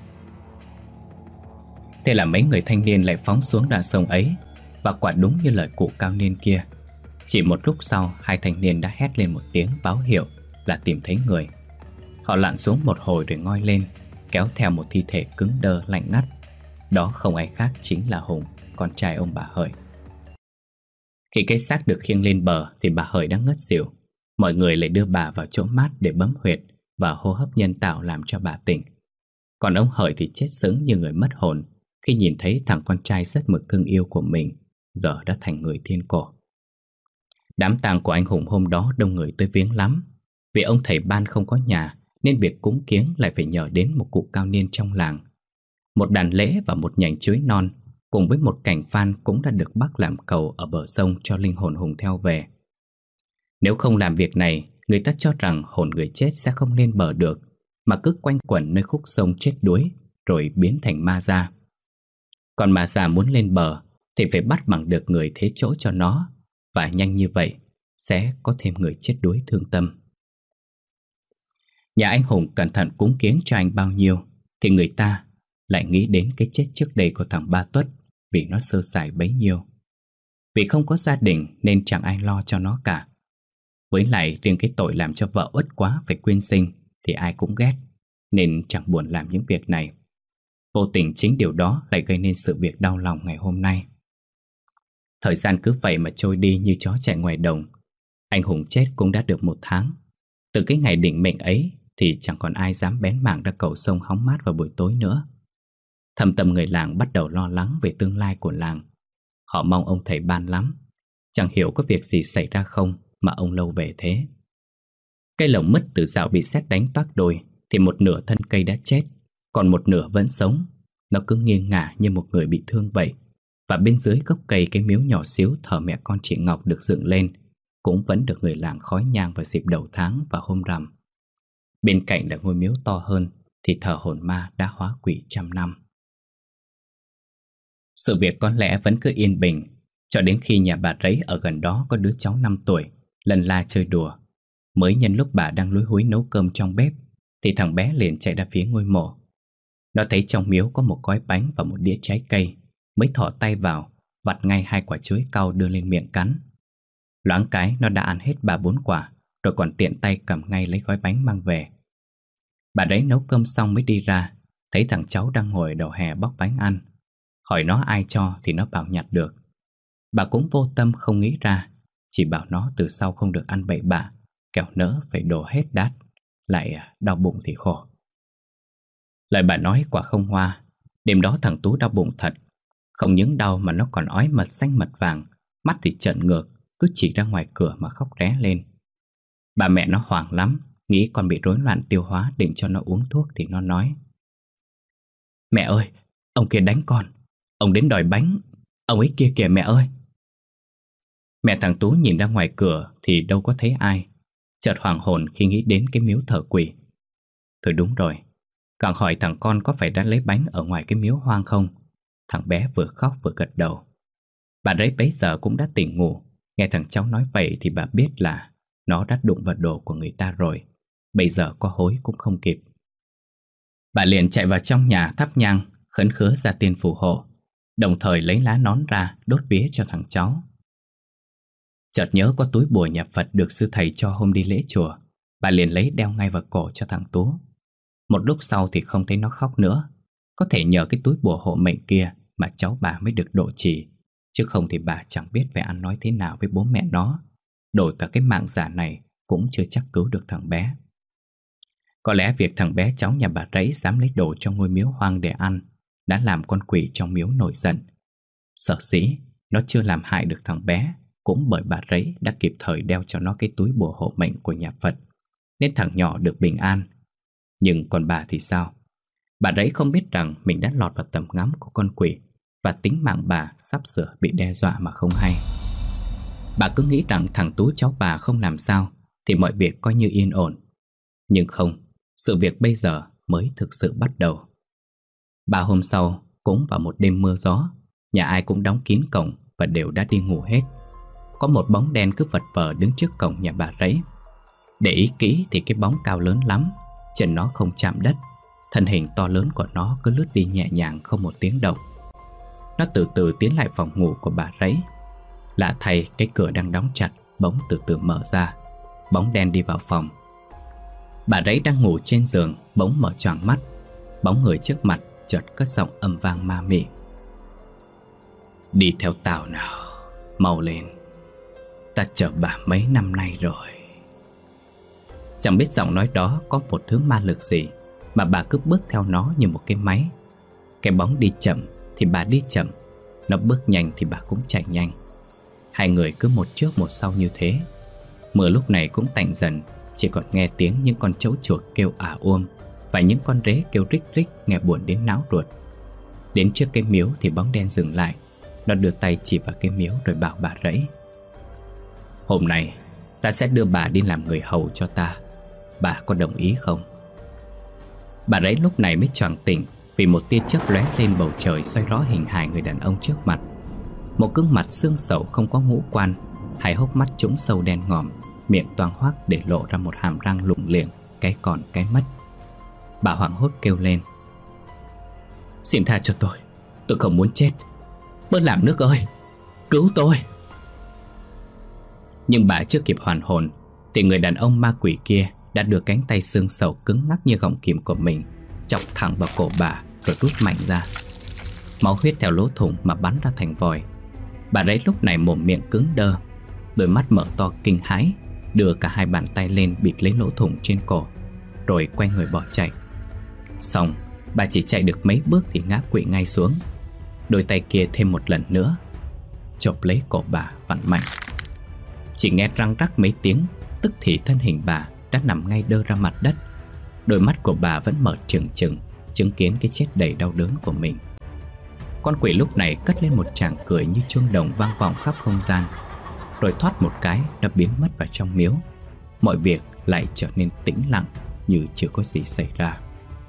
Thế là mấy người thanh niên lại phóng xuống đoạn sông ấy. Và quả đúng như lời cụ cao niên kia, chỉ một lúc sau hai thanh niên đã hét lên một tiếng báo hiệu là tìm thấy người. Họ lặn xuống một hồi rồi ngoi lên, kéo theo một thi thể cứng đơ lạnh ngắt. Đó không ai khác chính là Hùng, con trai ông bà Hợi. Khi cái xác được khiêng lên bờ thì bà Hợi đã ngất xỉu. Mọi người lại đưa bà vào chỗ mát để bấm huyệt và hô hấp nhân tạo làm cho bà tỉnh. Còn ông Hợi thì chết sững như người mất hồn khi nhìn thấy thằng con trai rất mực thương yêu của mình giờ đã thành người thiên cổ. Đám tang của anh Hùng hôm đó đông người tới viếng lắm. Vì ông thầy ban không có nhà nên việc cúng kiếng lại phải nhờ đến một cụ cao niên trong làng. Một đàn lễ và một nhành chuối non cùng với một cành phan cũng đã được bắc làm cầu ở bờ sông cho linh hồn Hùng theo về. Nếu không làm việc này, người ta cho rằng hồn người chết sẽ không lên bờ được, mà cứ quanh quẩn nơi khúc sông chết đuối rồi biến thành ma da. Còn ma da muốn lên bờ thì phải bắt bằng được người thế chỗ cho nó, và nhanh như vậy sẽ có thêm người chết đuối thương tâm. Nhà anh Hùng cẩn thận cúng kiếng cho anh bao nhiêu thì người ta lại nghĩ đến cái chết trước đây của thằng Ba Tuất, vì nó sơ sài bấy nhiêu. Vì không có gia đình nên chẳng ai lo cho nó cả. Với lại riêng cái tội làm cho vợ uất quá phải quyên sinh thì ai cũng ghét, nên chẳng buồn làm những việc này. Vô tình chính điều đó lại gây nên sự việc đau lòng ngày hôm nay. Thời gian cứ vậy mà trôi đi như chó chạy ngoài đồng. Anh Hùng chết cũng đã được một tháng. Từ cái ngày định mệnh ấy thì chẳng còn ai dám bén mảng ra cầu sông hóng mát vào buổi tối nữa. Thâm tâm người làng bắt đầu lo lắng về tương lai của làng. Họ mong ông thầy ban lắm. Chẳng hiểu có việc gì xảy ra không mà ông lâu về thế. Cây lồng mứt từ dạo bị sét đánh toác đôi thì một nửa thân cây đã chết, còn một nửa vẫn sống. Nó cứ nghiêng ngả như một người bị thương vậy. Và bên dưới gốc cây, cái miếu nhỏ xíu thờ mẹ con chị Ngọc được dựng lên cũng vẫn được người làng khói nhang vào dịp đầu tháng và hôm rằm. Bên cạnh là ngôi miếu to hơn thì thờ hồn ma đã hóa quỷ trăm năm. Sự việc có lẽ vẫn cứ yên bình cho đến khi nhà bà Rấy ở gần đó có đứa cháu năm tuổi lần la chơi đùa. Mới nhân lúc bà đang lúi húi nấu cơm trong bếp thì thằng bé liền chạy ra phía ngôi mộ. Nó thấy trong miếu có một gói bánh và một đĩa trái cây, mới thò tay vào, vặt ngay hai quả chuối cau đưa lên miệng cắn. Loáng cái nó đã ăn hết ba bốn quả, rồi còn tiện tay cầm ngay lấy gói bánh mang về. Bà đấy nấu cơm xong mới đi ra, thấy thằng cháu đang ngồi đầu hè bóc bánh ăn. Hỏi nó ai cho thì nó bảo nhặt được. Bà cũng vô tâm không nghĩ ra, chỉ bảo nó từ sau không được ăn bậy bạ, kẻo nỡ phải đổ hết đát, lại đau bụng thì khổ. Lời bà nói quả không hoa. Đêm đó thằng Tú đau bụng thật. Không những đau mà nó còn ói mật xanh mật vàng, mắt thì trợn ngược, cứ chỉ ra ngoài cửa mà khóc ré lên. Bà mẹ nó hoảng lắm, nghĩ con bị rối loạn tiêu hóa, định cho nó uống thuốc thì nó nói: "Mẹ ơi, ông kia đánh con, ông đến đòi bánh, ông ấy kia kìa mẹ ơi." Mẹ thằng Tú nhìn ra ngoài cửa thì đâu có thấy ai, chợt hoàng hồn khi nghĩ đến cái miếu thờ quỷ. Thôi đúng rồi, càng hỏi thằng con có phải đã lấy bánh ở ngoài cái miếu hoang không. Thằng bé vừa khóc vừa gật đầu. Bà đấy bấy giờ cũng đã tỉnh ngủ. Nghe thằng cháu nói vậy thì bà biết là nó đã đụng vào đồ của người ta rồi. Bây giờ có hối cũng không kịp. Bà liền chạy vào trong nhà thắp nhang, khấn khứa ra tiên phù hộ, đồng thời lấy lá nón ra đốt vía cho thằng cháu. Chợt nhớ có túi bùa nhà Phật được sư thầy cho hôm đi lễ chùa, bà liền lấy đeo ngay vào cổ cho thằng Tú. Một lúc sau thì không thấy nó khóc nữa. Có thể nhờ cái túi bùa hộ mệnh kia mà cháu bà mới được độ trì, chứ không thì bà chẳng biết phải ăn nói thế nào với bố mẹ nó. Đổi cả cái mạng giả này cũng chưa chắc cứu được thằng bé. Có lẽ việc thằng bé cháu nhà bà Rấy dám lấy đồ trong ngôi miếu hoang để ăn đã làm con quỷ trong miếu nổi giận. Sở dĩ nó chưa làm hại được thằng bé cũng bởi bà Rấy đã kịp thời đeo cho nó cái túi bùa hộ mệnh của nhà Phật, nên thằng nhỏ được bình an. Nhưng còn bà thì sao? Bà Rấy không biết rằng mình đã lọt vào tầm ngắm của con quỷ, và tính mạng bà sắp sửa bị đe dọa mà không hay. Bà cứ nghĩ rằng thằng Tú cháu bà không làm sao thì mọi việc coi như yên ổn. Nhưng không, sự việc bây giờ mới thực sự bắt đầu. Ba hôm sau, cũng vào một đêm mưa gió, nhà ai cũng đóng kín cổng và đều đã đi ngủ hết. Có một bóng đen cứ vật vờ đứng trước cổng nhà bà Rấy. Để ý kỹ thì cái bóng cao lớn lắm, chân nó không chạm đất, thân hình to lớn của nó cứ lướt đi nhẹ nhàng không một tiếng động. Nó từ từ tiến lại phòng ngủ của bà Rấy. Lạ thay, cái cửa đang đóng chặt bỗng từ từ mở ra. Bóng đen đi vào phòng. Bà Rấy đang ngủ trên giường bỗng mở choàng mắt. Bóng người trước mặt chợt cất giọng âm vang ma mị: "Đi theo tao nào, mau lên, ta chờ bà mấy năm nay rồi." Chẳng biết giọng nói đó có một thứ ma lực gì mà bà cứ bước theo nó như một cái máy. Cái bóng đi chậm thì bà đi chậm, nó bước nhanh thì bà cũng chạy nhanh. Hai người cứ một trước một sau như thế. Mưa lúc này cũng tạnh dần, chỉ còn nghe tiếng những con trâu chuột kêu ả uôm và những con rế kêu rích rích nghe buồn đến náo ruột. Đến trước cái miếu thì bóng đen dừng lại. Nó đưa tay chỉ vào cái miếu rồi bảo bà Rấy: "Hôm nay ta sẽ đưa bà đi làm người hầu cho ta. Bà có đồng ý không?" Bà Rấy lúc này mới choàng tỉnh vì một tia chớp lóe lên bầu trời soi rõ hình hài người đàn ông trước mặt. Một gương mặt xương sầu không có ngũ quan, hai hốc mắt trũng sâu đen ngòm, miệng toang hoác để lộ ra một hàm răng lủng liệng, cái còn cái mất. Bà hoảng hốt kêu lên: "Xin tha cho tôi, tôi không muốn chết. Bớt làm nước ơi, cứu tôi!" Nhưng bà chưa kịp hoàn hồn thì người đàn ông ma quỷ kia đã đưa cánh tay xương sầu cứng ngắc như gọng kìm của mình chọc thẳng vào cổ bà rồi rút mạnh ra. Máu huyết theo lỗ thủng mà bắn ra thành vòi. Bà đấy lúc này mồm miệng cứng đơ, đôi mắt mở to kinh hãi, đưa cả hai bàn tay lên bịt lấy lỗ thủng trên cổ, rồi quay người bỏ chạy. Xong, bà chỉ chạy được mấy bước thì ngã quỵ ngay xuống. Đôi tay kia thêm một lần nữa chộp lấy cổ bà vặn mạnh. Chỉ nghe răng rắc mấy tiếng, tức thì thân hình bà đã nằm ngay đơ ra mặt đất. Đôi mắt của bà vẫn mở trừng trừng, chứng kiến cái chết đầy đau đớn của mình. Con quỷ lúc này cất lên một tràng cười như chuông đồng vang vọng khắp không gian, rồi thoát một cái đã biến mất vào trong miếu. Mọi việc lại trở nên tĩnh lặng như chưa có gì xảy ra.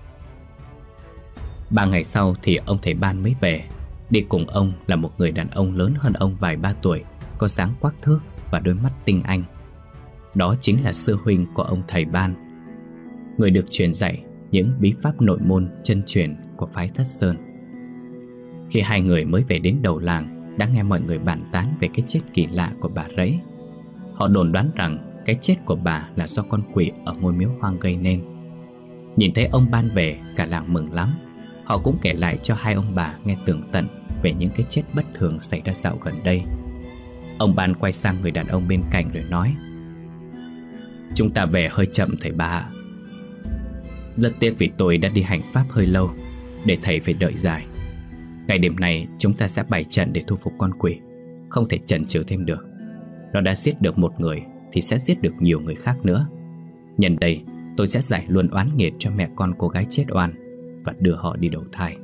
Ba ngày sau thì ông thầy Ban mới về. Đi cùng ông là một người đàn ông lớn hơn ông vài ba tuổi, có dáng quắc thước và đôi mắt tinh anh. Đó chính là sư huynh của ông thầy Ban, người được truyền dạy những bí pháp nội môn chân truyền của phái Thất Sơn. Khi hai người mới về đến đầu làng, đã nghe mọi người bàn tán về cái chết kỳ lạ của bà Rẫy. Họ đồn đoán rằng cái chết của bà là do con quỷ ở ngôi miếu hoang gây nên. Nhìn thấy ông Ban về, cả làng mừng lắm. Họ cũng kể lại cho hai ông bà nghe tường tận về những cái chết bất thường xảy ra dạo gần đây. Ông Ban quay sang người đàn ông bên cạnh rồi nói: "Chúng ta về hơi chậm thầy bà ạ. Rất tiếc vì tôi đã đi hành pháp hơi lâu, để thầy phải đợi dài. Ngày đêm này chúng ta sẽ bày trận để thu phục con quỷ, không thể chần chừ thêm được. Nó đã giết được một người thì sẽ giết được nhiều người khác nữa. Nhân đây tôi sẽ giải luôn oán nghiệt cho mẹ con cô gái chết oan và đưa họ đi đầu thai."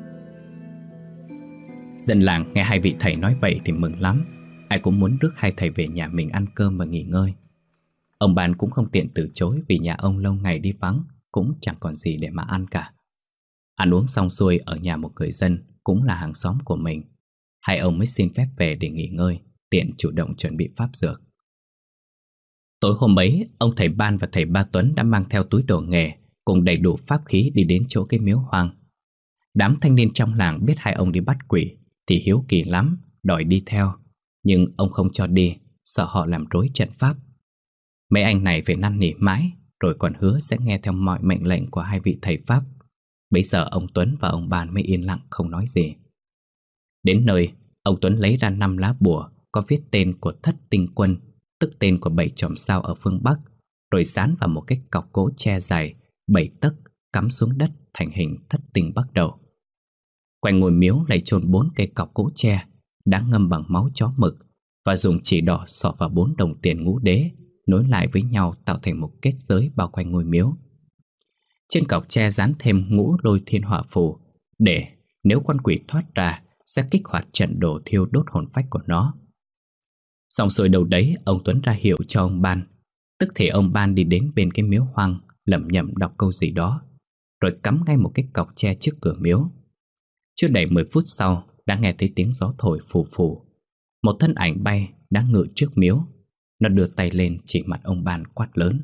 Dân làng nghe hai vị thầy nói vậy thì mừng lắm. Ai cũng muốn rước hai thầy về nhà mình ăn cơm và nghỉ ngơi. Ông Ban cũng không tiện từ chối, vì nhà ông lâu ngày đi vắng, cũng chẳng còn gì để mà ăn cả. Ăn uống xong xuôi ở nhà một người dân cũng là hàng xóm của mình, hai ông mới xin phép về để nghỉ ngơi, tiện chủ động chuẩn bị pháp dược. Tối hôm ấy, ông thầy Ban và thầy Ba Tuấn đã mang theo túi đồ nghề cùng đầy đủ pháp khí đi đến chỗ cái miếu hoang. Đám thanh niên trong làng biết hai ông đi bắt quỷ thì hiếu kỳ lắm, đòi đi theo, nhưng ông không cho đi, sợ họ làm rối trận pháp. Mấy anh này phải năn nỉ mãi, rồi còn hứa sẽ nghe theo mọi mệnh lệnh của hai vị thầy pháp. Bấy giờ ông Tuấn và ông Ban mới yên lặng không nói gì. Đến nơi, ông Tuấn lấy ra năm lá bùa có viết tên của Thất Tinh Quân, tức tên của bảy chòm sao ở phương Bắc, rồi dán vào một cái cọc gỗ tre dài bảy tấc cắm xuống đất thành hình thất tinh bắt đầu. Quanh ngôi miếu lại chôn bốn cây cọc gỗ tre đã ngâm bằng máu chó mực, và dùng chỉ đỏ xỏ vào bốn đồng tiền ngũ đế, nối lại với nhau tạo thành một kết giới bao quanh ngôi miếu. Trên cọc tre dán thêm ngũ lôi thiên hỏa phù, để nếu con quỷ thoát ra sẽ kích hoạt trận đồ thiêu đốt hồn phách của nó. Xong xuôi đầu đấy, ông Tuấn ra hiệu cho ông Ban. Tức thì ông Ban đi đến bên cái miếu hoang, lẩm nhẩm đọc câu gì đó, rồi cắm ngay một cái cọc tre trước cửa miếu. Chưa đầy mười phút sau, đã nghe thấy tiếng gió thổi phù phù. Một thân ảnh bay đang ngự trước miếu. Nó đưa tay lên chỉ mặt ông Ban quát lớn: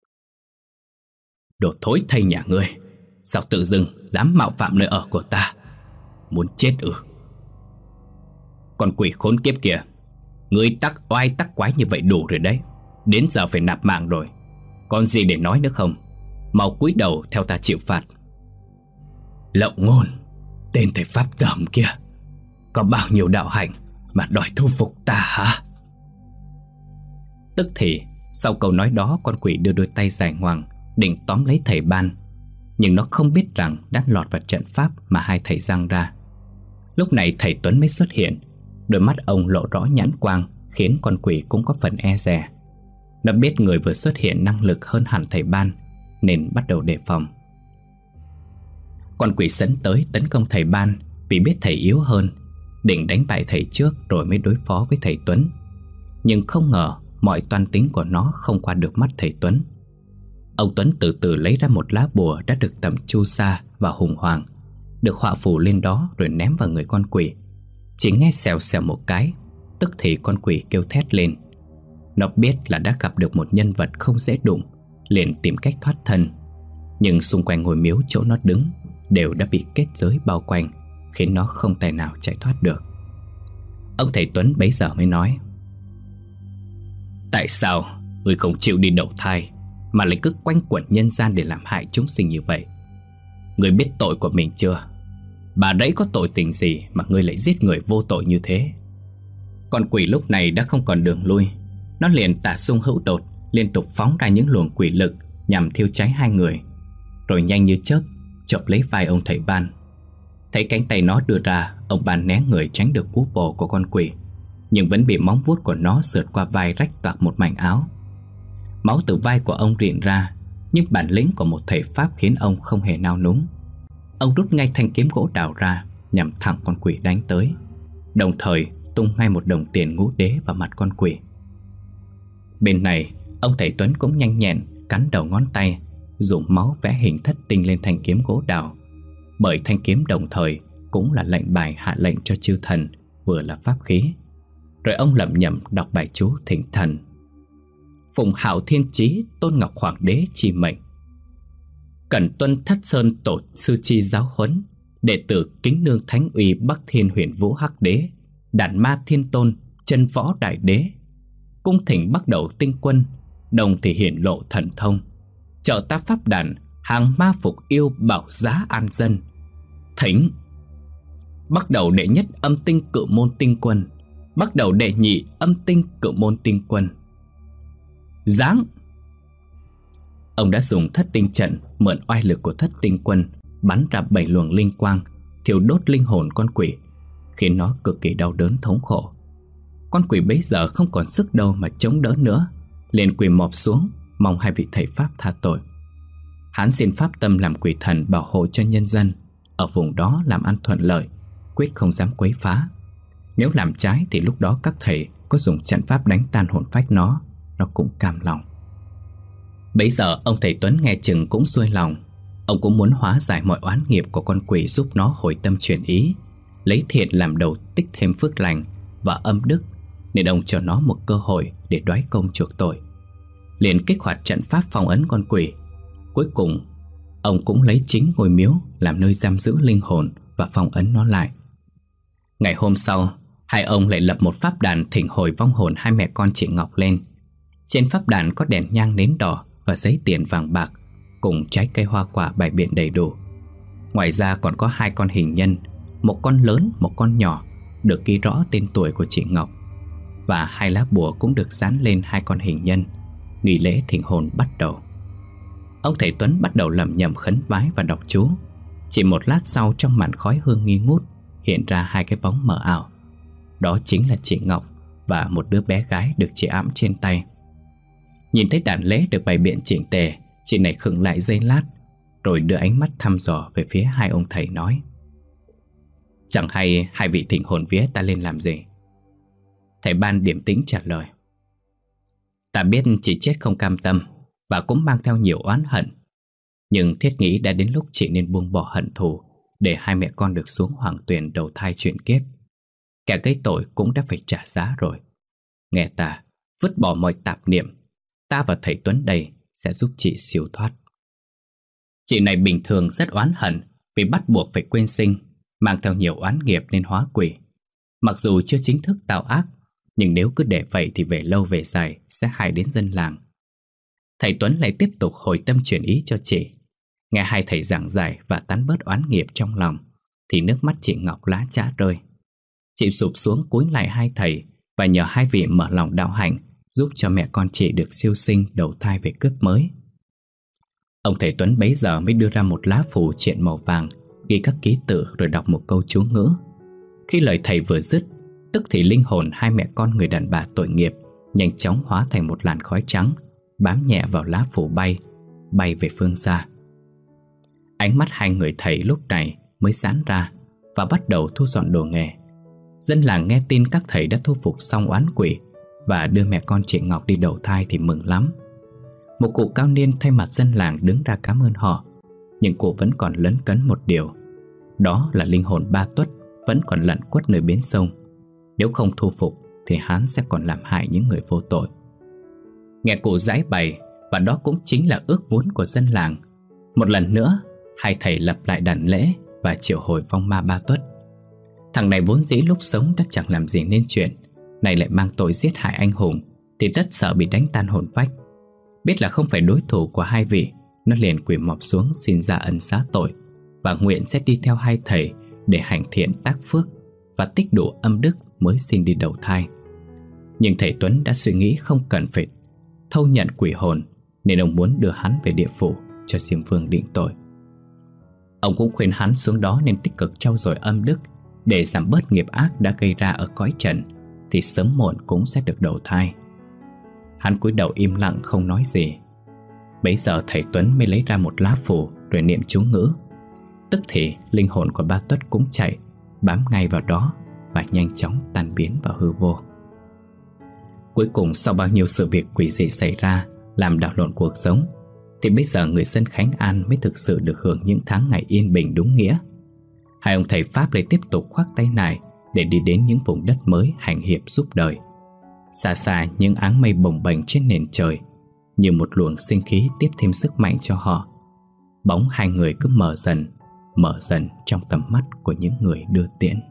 "Đồ thối thây nhà ngươi, sao tự dưng dám mạo phạm nơi ở của ta? Muốn chết ư? Con quỷ khốn kiếp kìa, ngươi tắc oai tắc quái như vậy đủ rồi đấy. Đến giờ phải nạp mạng rồi, còn gì để nói nữa không? Mau cúi đầu theo ta chịu phạt." "Lộng ngôn, tên thầy pháp dởm kia, có bao nhiêu đạo hạnh mà đòi thu phục ta hả?" Tức thì sau câu nói đó, con quỷ đưa đôi tay dài ngoằng định tóm lấy thầy Ban, nhưng nó không biết rằng đã lọt vào trận pháp mà hai thầy giăng ra. Lúc này thầy Tuấn mới xuất hiện. Đôi mắt ông lộ rõ nhãn quang, khiến con quỷ cũng có phần e dè. Nó biết người vừa xuất hiện năng lực hơn hẳn thầy Ban, nên bắt đầu đề phòng. Con quỷ sấn tới tấn công thầy Ban, vì biết thầy yếu hơn, định đánh bại thầy trước rồi mới đối phó với thầy Tuấn. Nhưng không ngờ mọi toan tính của nó không qua được mắt thầy Tuấn. Ông Tuấn từ từ lấy ra một lá bùa đã được tẩm chu sa và hùng hoàng, được họa phù lên đó rồi ném vào người con quỷ. Chỉ nghe xèo xèo một cái, tức thì con quỷ kêu thét lên. Nó biết là đã gặp được một nhân vật không dễ đụng, liền tìm cách thoát thân. Nhưng xung quanh ngôi miếu chỗ nó đứng đều đã bị kết giới bao quanh, khiến nó không tài nào chạy thoát được. Ông thầy Tuấn bấy giờ mới nói: "Tại sao ngươi không chịu đi đầu thai, mà lại cứ quanh quẩn nhân gian để làm hại chúng sinh như vậy? Ngươi biết tội của mình chưa? Bà đấy có tội tình gì mà ngươi lại giết người vô tội như thế?" Con quỷ lúc này đã không còn đường lui. Nó liền tả xung hữu đột, liên tục phóng ra những luồng quỷ lực nhằm thiêu cháy hai người, rồi nhanh như chớp chộp lấy vai ông thầy Ban. Thấy cánh tay nó đưa ra, ông Ban né người tránh được cú vồ của con quỷ, nhưng vẫn bị móng vuốt của nó sượt qua vai rách toạc một mảnh áo. Máu từ vai của ông rịn ra, nhưng bản lĩnh của một thầy pháp khiến ông không hề nao núng. Ông rút ngay thanh kiếm gỗ đào ra, nhằm thẳng con quỷ đánh tới, đồng thời tung ngay một đồng tiền ngũ đế vào mặt con quỷ. Bên này, ông thầy Tuấn cũng nhanh nhẹn cắn đầu ngón tay, dùng máu vẽ hình thất tinh lên thanh kiếm gỗ đào, bởi thanh kiếm đồng thời cũng là lệnh bài hạ lệnh cho chư thần, vừa là pháp khí. Rồi ông lẩm nhẩm đọc bài chú thỉnh thần: Phùng hạo thiên chí, Tôn Ngọc Hoàng đế chi mệnh, cẩn tuân Thất Sơn tổ sư chi giáo huấn, đệ tử kính nương thánh uy Bắc Thiên Huyền Vũ Hắc đế, Đản Ma Thiên Tôn, Chân Võ Đại đế, cung thỉnh bắt đầu tinh quân, đồng thì hiển lộ thần thông, trợ ta pháp đàn, hàng ma phục yêu bảo giá an dân. Thỉnh bắt đầu đệ nhất âm tinh cự môn tinh quân, bắt đầu đệ nhị âm tinh cự môn tinh quân. Giáng. Ông đã dùng thất tinh trận mượn oai lực của thất tinh quân, bắn ra bảy luồng linh quang, thiêu đốt linh hồn con quỷ, khiến nó cực kỳ đau đớn thống khổ. Con quỷ bấy giờ không còn sức đâu mà chống đỡ nữa, liền quỳ mọp xuống mong hai vị thầy pháp tha tội. Hắn xin pháp tâm làm quỷ thần bảo hộ cho nhân dân ở vùng đó làm ăn thuận lợi, quyết không dám quấy phá. Nếu làm trái thì lúc đó các thầy có dùng trận pháp đánh tan hồn phách nó, nó cũng cam lòng. Bấy giờ ông thầy Tuấn nghe chừng cũng xuôi lòng. Ông cũng muốn hóa giải mọi oán nghiệp của con quỷ, giúp nó hồi tâm chuyển ý, lấy thiện làm đầu, tích thêm phước lành và âm đức, nên ông cho nó một cơ hội để đoái công chuộc tội. Liền kích hoạt trận pháp phong ấn con quỷ. Cuối cùng ông cũng lấy chính ngôi miếu làm nơi giam giữ linh hồn và phong ấn nó lại. Ngày hôm sau, hai ông lại lập một pháp đàn thỉnh hồi vong hồn hai mẹ con chị Ngọc lên. Trên pháp đàn có đèn nhang nến đỏ và giấy tiền vàng bạc, cùng trái cây hoa quả bày biện đầy đủ. Ngoài ra còn có hai con hình nhân, một con lớn, một con nhỏ, được ghi rõ tên tuổi của chị Ngọc. Và hai lá bùa cũng được dán lên hai con hình nhân. Nghi lễ thỉnh hồn bắt đầu. Ông thầy Tuấn bắt đầu lẩm nhẩm khấn vái và đọc chú. Chỉ một lát sau, trong màn khói hương nghi ngút hiện ra hai cái bóng mờ ảo. Đó chính là chị Ngọc và một đứa bé gái được chị ẵm trên tay. Nhìn thấy đàn lễ được bày biện chỉnh tề, chị này khựng lại giây lát, rồi đưa ánh mắt thăm dò về phía hai ông thầy nói: Chẳng hay hai vị thỉnh hồn vía ta lên làm gì? Thầy Ban điềm tĩnh trả lời: Ta biết chị chết không cam tâm và cũng mang theo nhiều oán hận, nhưng thiết nghĩ đã đến lúc chị nên buông bỏ hận thù, để hai mẹ con được xuống hoàng tuyền đầu thai chuyển kiếp. Kẻ gây tội cũng đã phải trả giá rồi. Nghe ta, vứt bỏ mọi tạp niệm, ta và thầy Tuấn đây sẽ giúp chị siêu thoát. Chị này bình thường rất oán hận vì bắt buộc phải quên sinh, mang theo nhiều oán nghiệp nên hóa quỷ. Mặc dù chưa chính thức tạo ác, nhưng nếu cứ để vậy thì về lâu về dài sẽ hại đến dân làng. Thầy Tuấn lại tiếp tục hồi tâm chuyển ý cho chị. Nghe hai thầy giảng giải và tán bớt oán nghiệp trong lòng, thì nước mắt chị Ngọc lá chã rơi. Chị sụp xuống cúi lại hai thầy và nhờ hai vị mở lòng đạo hạnh, giúp cho mẹ con chị được siêu sinh đầu thai về cướp mới. Ông thầy Tuấn bấy giờ mới đưa ra một lá phù triện màu vàng, ghi các ký tự rồi đọc một câu chú ngữ. Khi lời thầy vừa dứt, tức thì linh hồn hai mẹ con người đàn bà tội nghiệp nhanh chóng hóa thành một làn khói trắng, bám nhẹ vào lá phù bay, bay về phương xa. Ánh mắt hai người thầy lúc này mới giãn ra và bắt đầu thu dọn đồ nghề. Dân làng nghe tin các thầy đã thu phục xong oán quỷ và đưa mẹ con chị Ngọc đi đầu thai thì mừng lắm. Một cụ cao niên thay mặt dân làng đứng ra cảm ơn họ, nhưng cụ vẫn còn lấn cấn một điều, đó là linh hồn Ba Tuất vẫn còn lẩn quất nơi bến sông. Nếu không thu phục thì hắn sẽ còn làm hại những người vô tội. Nghe cụ giải bày, và đó cũng chính là ước muốn của dân làng. Một lần nữa, hai thầy lập lại đàn lễ và triệu hồi vong ma Ba Tuất. Thằng này vốn dĩ lúc sống đã chẳng làm gì nên chuyện, này lại mang tội giết hại anh hùng, thì rất sợ bị đánh tan hồn phách. Biết là không phải đối thủ của hai vị, nó liền quỳ mọp xuống xin ra ân xá tội, và nguyện sẽ đi theo hai thầy để hành thiện tác phước và tích đủ âm đức mới xin đi đầu thai. Nhưng thầy Tuấn đã suy nghĩ không cần phải thâu nhận quỷ hồn, nên ông muốn đưa hắn về địa phủ cho Diêm Vương định tội. Ông cũng khuyên hắn xuống đó nên tích cực trau dồi âm đức để giảm bớt nghiệp ác đã gây ra ở cõi trần, thì sớm muộn cũng sẽ được đầu thai. Hắn cúi đầu im lặng không nói gì. Bấy giờ thầy Tuấn mới lấy ra một lá phù rồi niệm chú ngữ. Tức thì linh hồn của Ba Tuất cũng chạy, bám ngay vào đó và nhanh chóng tan biến vào hư vô. Cuối cùng, sau bao nhiêu sự việc quỷ dị xảy ra làm đảo lộn cuộc sống, thì bây giờ người dân Khánh An mới thực sự được hưởng những tháng ngày yên bình đúng nghĩa. Hai ông thầy Pháp lại tiếp tục khoác tay nải để đi đến những vùng đất mới hành hiệp giúp đời. Xa xa những áng mây bồng bềnh trên nền trời như một luồng sinh khí tiếp thêm sức mạnh cho họ. Bóng hai người cứ mở dần, mở dần trong tầm mắt của những người đưa tiễn.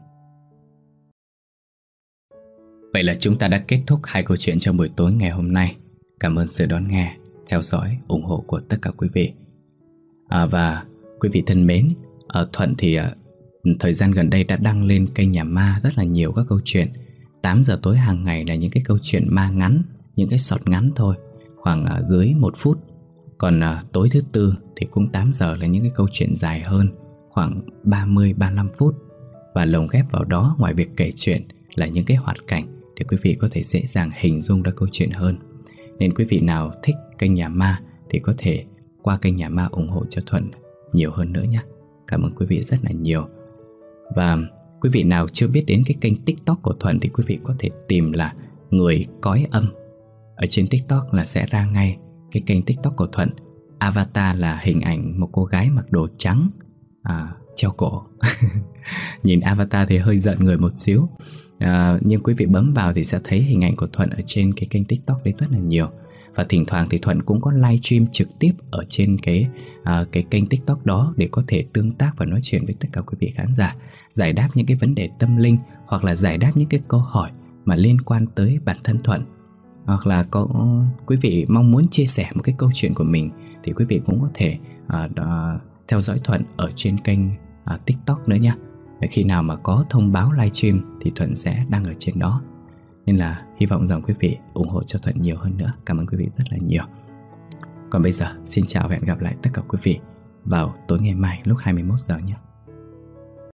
Vậy là chúng ta đã kết thúc hai câu chuyện trong buổi tối ngày hôm nay. Cảm ơn sự đón nghe, theo dõi, ủng hộ của tất cả quý vị. à, Và quý vị thân mến, à, Thuận thì à, thời gian gần đây đã đăng lên kênh Nhà Ma rất là nhiều các câu chuyện. Tám giờ tối hàng ngày là những cái câu chuyện ma ngắn, những cái short ngắn thôi, khoảng à, dưới một phút. Còn à, tối thứ tư thì cũng tám giờ là những cái câu chuyện dài hơn, khoảng ba mươi đến ba mươi lăm phút. Và lồng ghép vào đó, ngoài việc kể chuyện, là những cái hoạt cảnh để quý vị có thể dễ dàng hình dung ra câu chuyện hơn. Nên quý vị nào thích kênh Nhà Ma thì có thể qua kênh Nhà Ma ủng hộ cho Thuận nhiều hơn nữa nhé. Cảm ơn quý vị rất là nhiều. Và quý vị nào chưa biết đến cái kênh TikTok của Thuận thì quý vị có thể tìm là Người Cõi Âm. Ở trên TikTok là sẽ ra ngay cái kênh TikTok của Thuận. Avatar là hình ảnh một cô gái mặc đồ trắng, à, treo cổ. Nhìn avatar thì hơi giận người một xíu, à, nhưng quý vị bấm vào thì sẽ thấy hình ảnh của Thuận ở trên cái kênh TikTok đấy rất là nhiều. Và thỉnh thoảng thì Thuận cũng có live stream trực tiếp ở trên cái, à, cái kênh TikTok đó để có thể tương tác và nói chuyện với tất cả quý vị khán giả, giải đáp những cái vấn đề tâm linh, hoặc là giải đáp những cái câu hỏi mà liên quan tới bản thân Thuận. Hoặc là có quý vị mong muốn chia sẻ một cái câu chuyện của mình thì quý vị cũng có thể à, đó, theo dõi Thuận ở trên kênh à, TikTok nữa nha. Khi nào mà có thông báo livestream thì Thuận sẽ đăng ở trên đó. Nên là hy vọng rằng quý vị ủng hộ cho Thuận nhiều hơn nữa. Cảm ơn quý vị rất là nhiều. Còn bây giờ xin chào và hẹn gặp lại tất cả quý vị vào tối ngày mai lúc hai mươi mốt giờ nhé.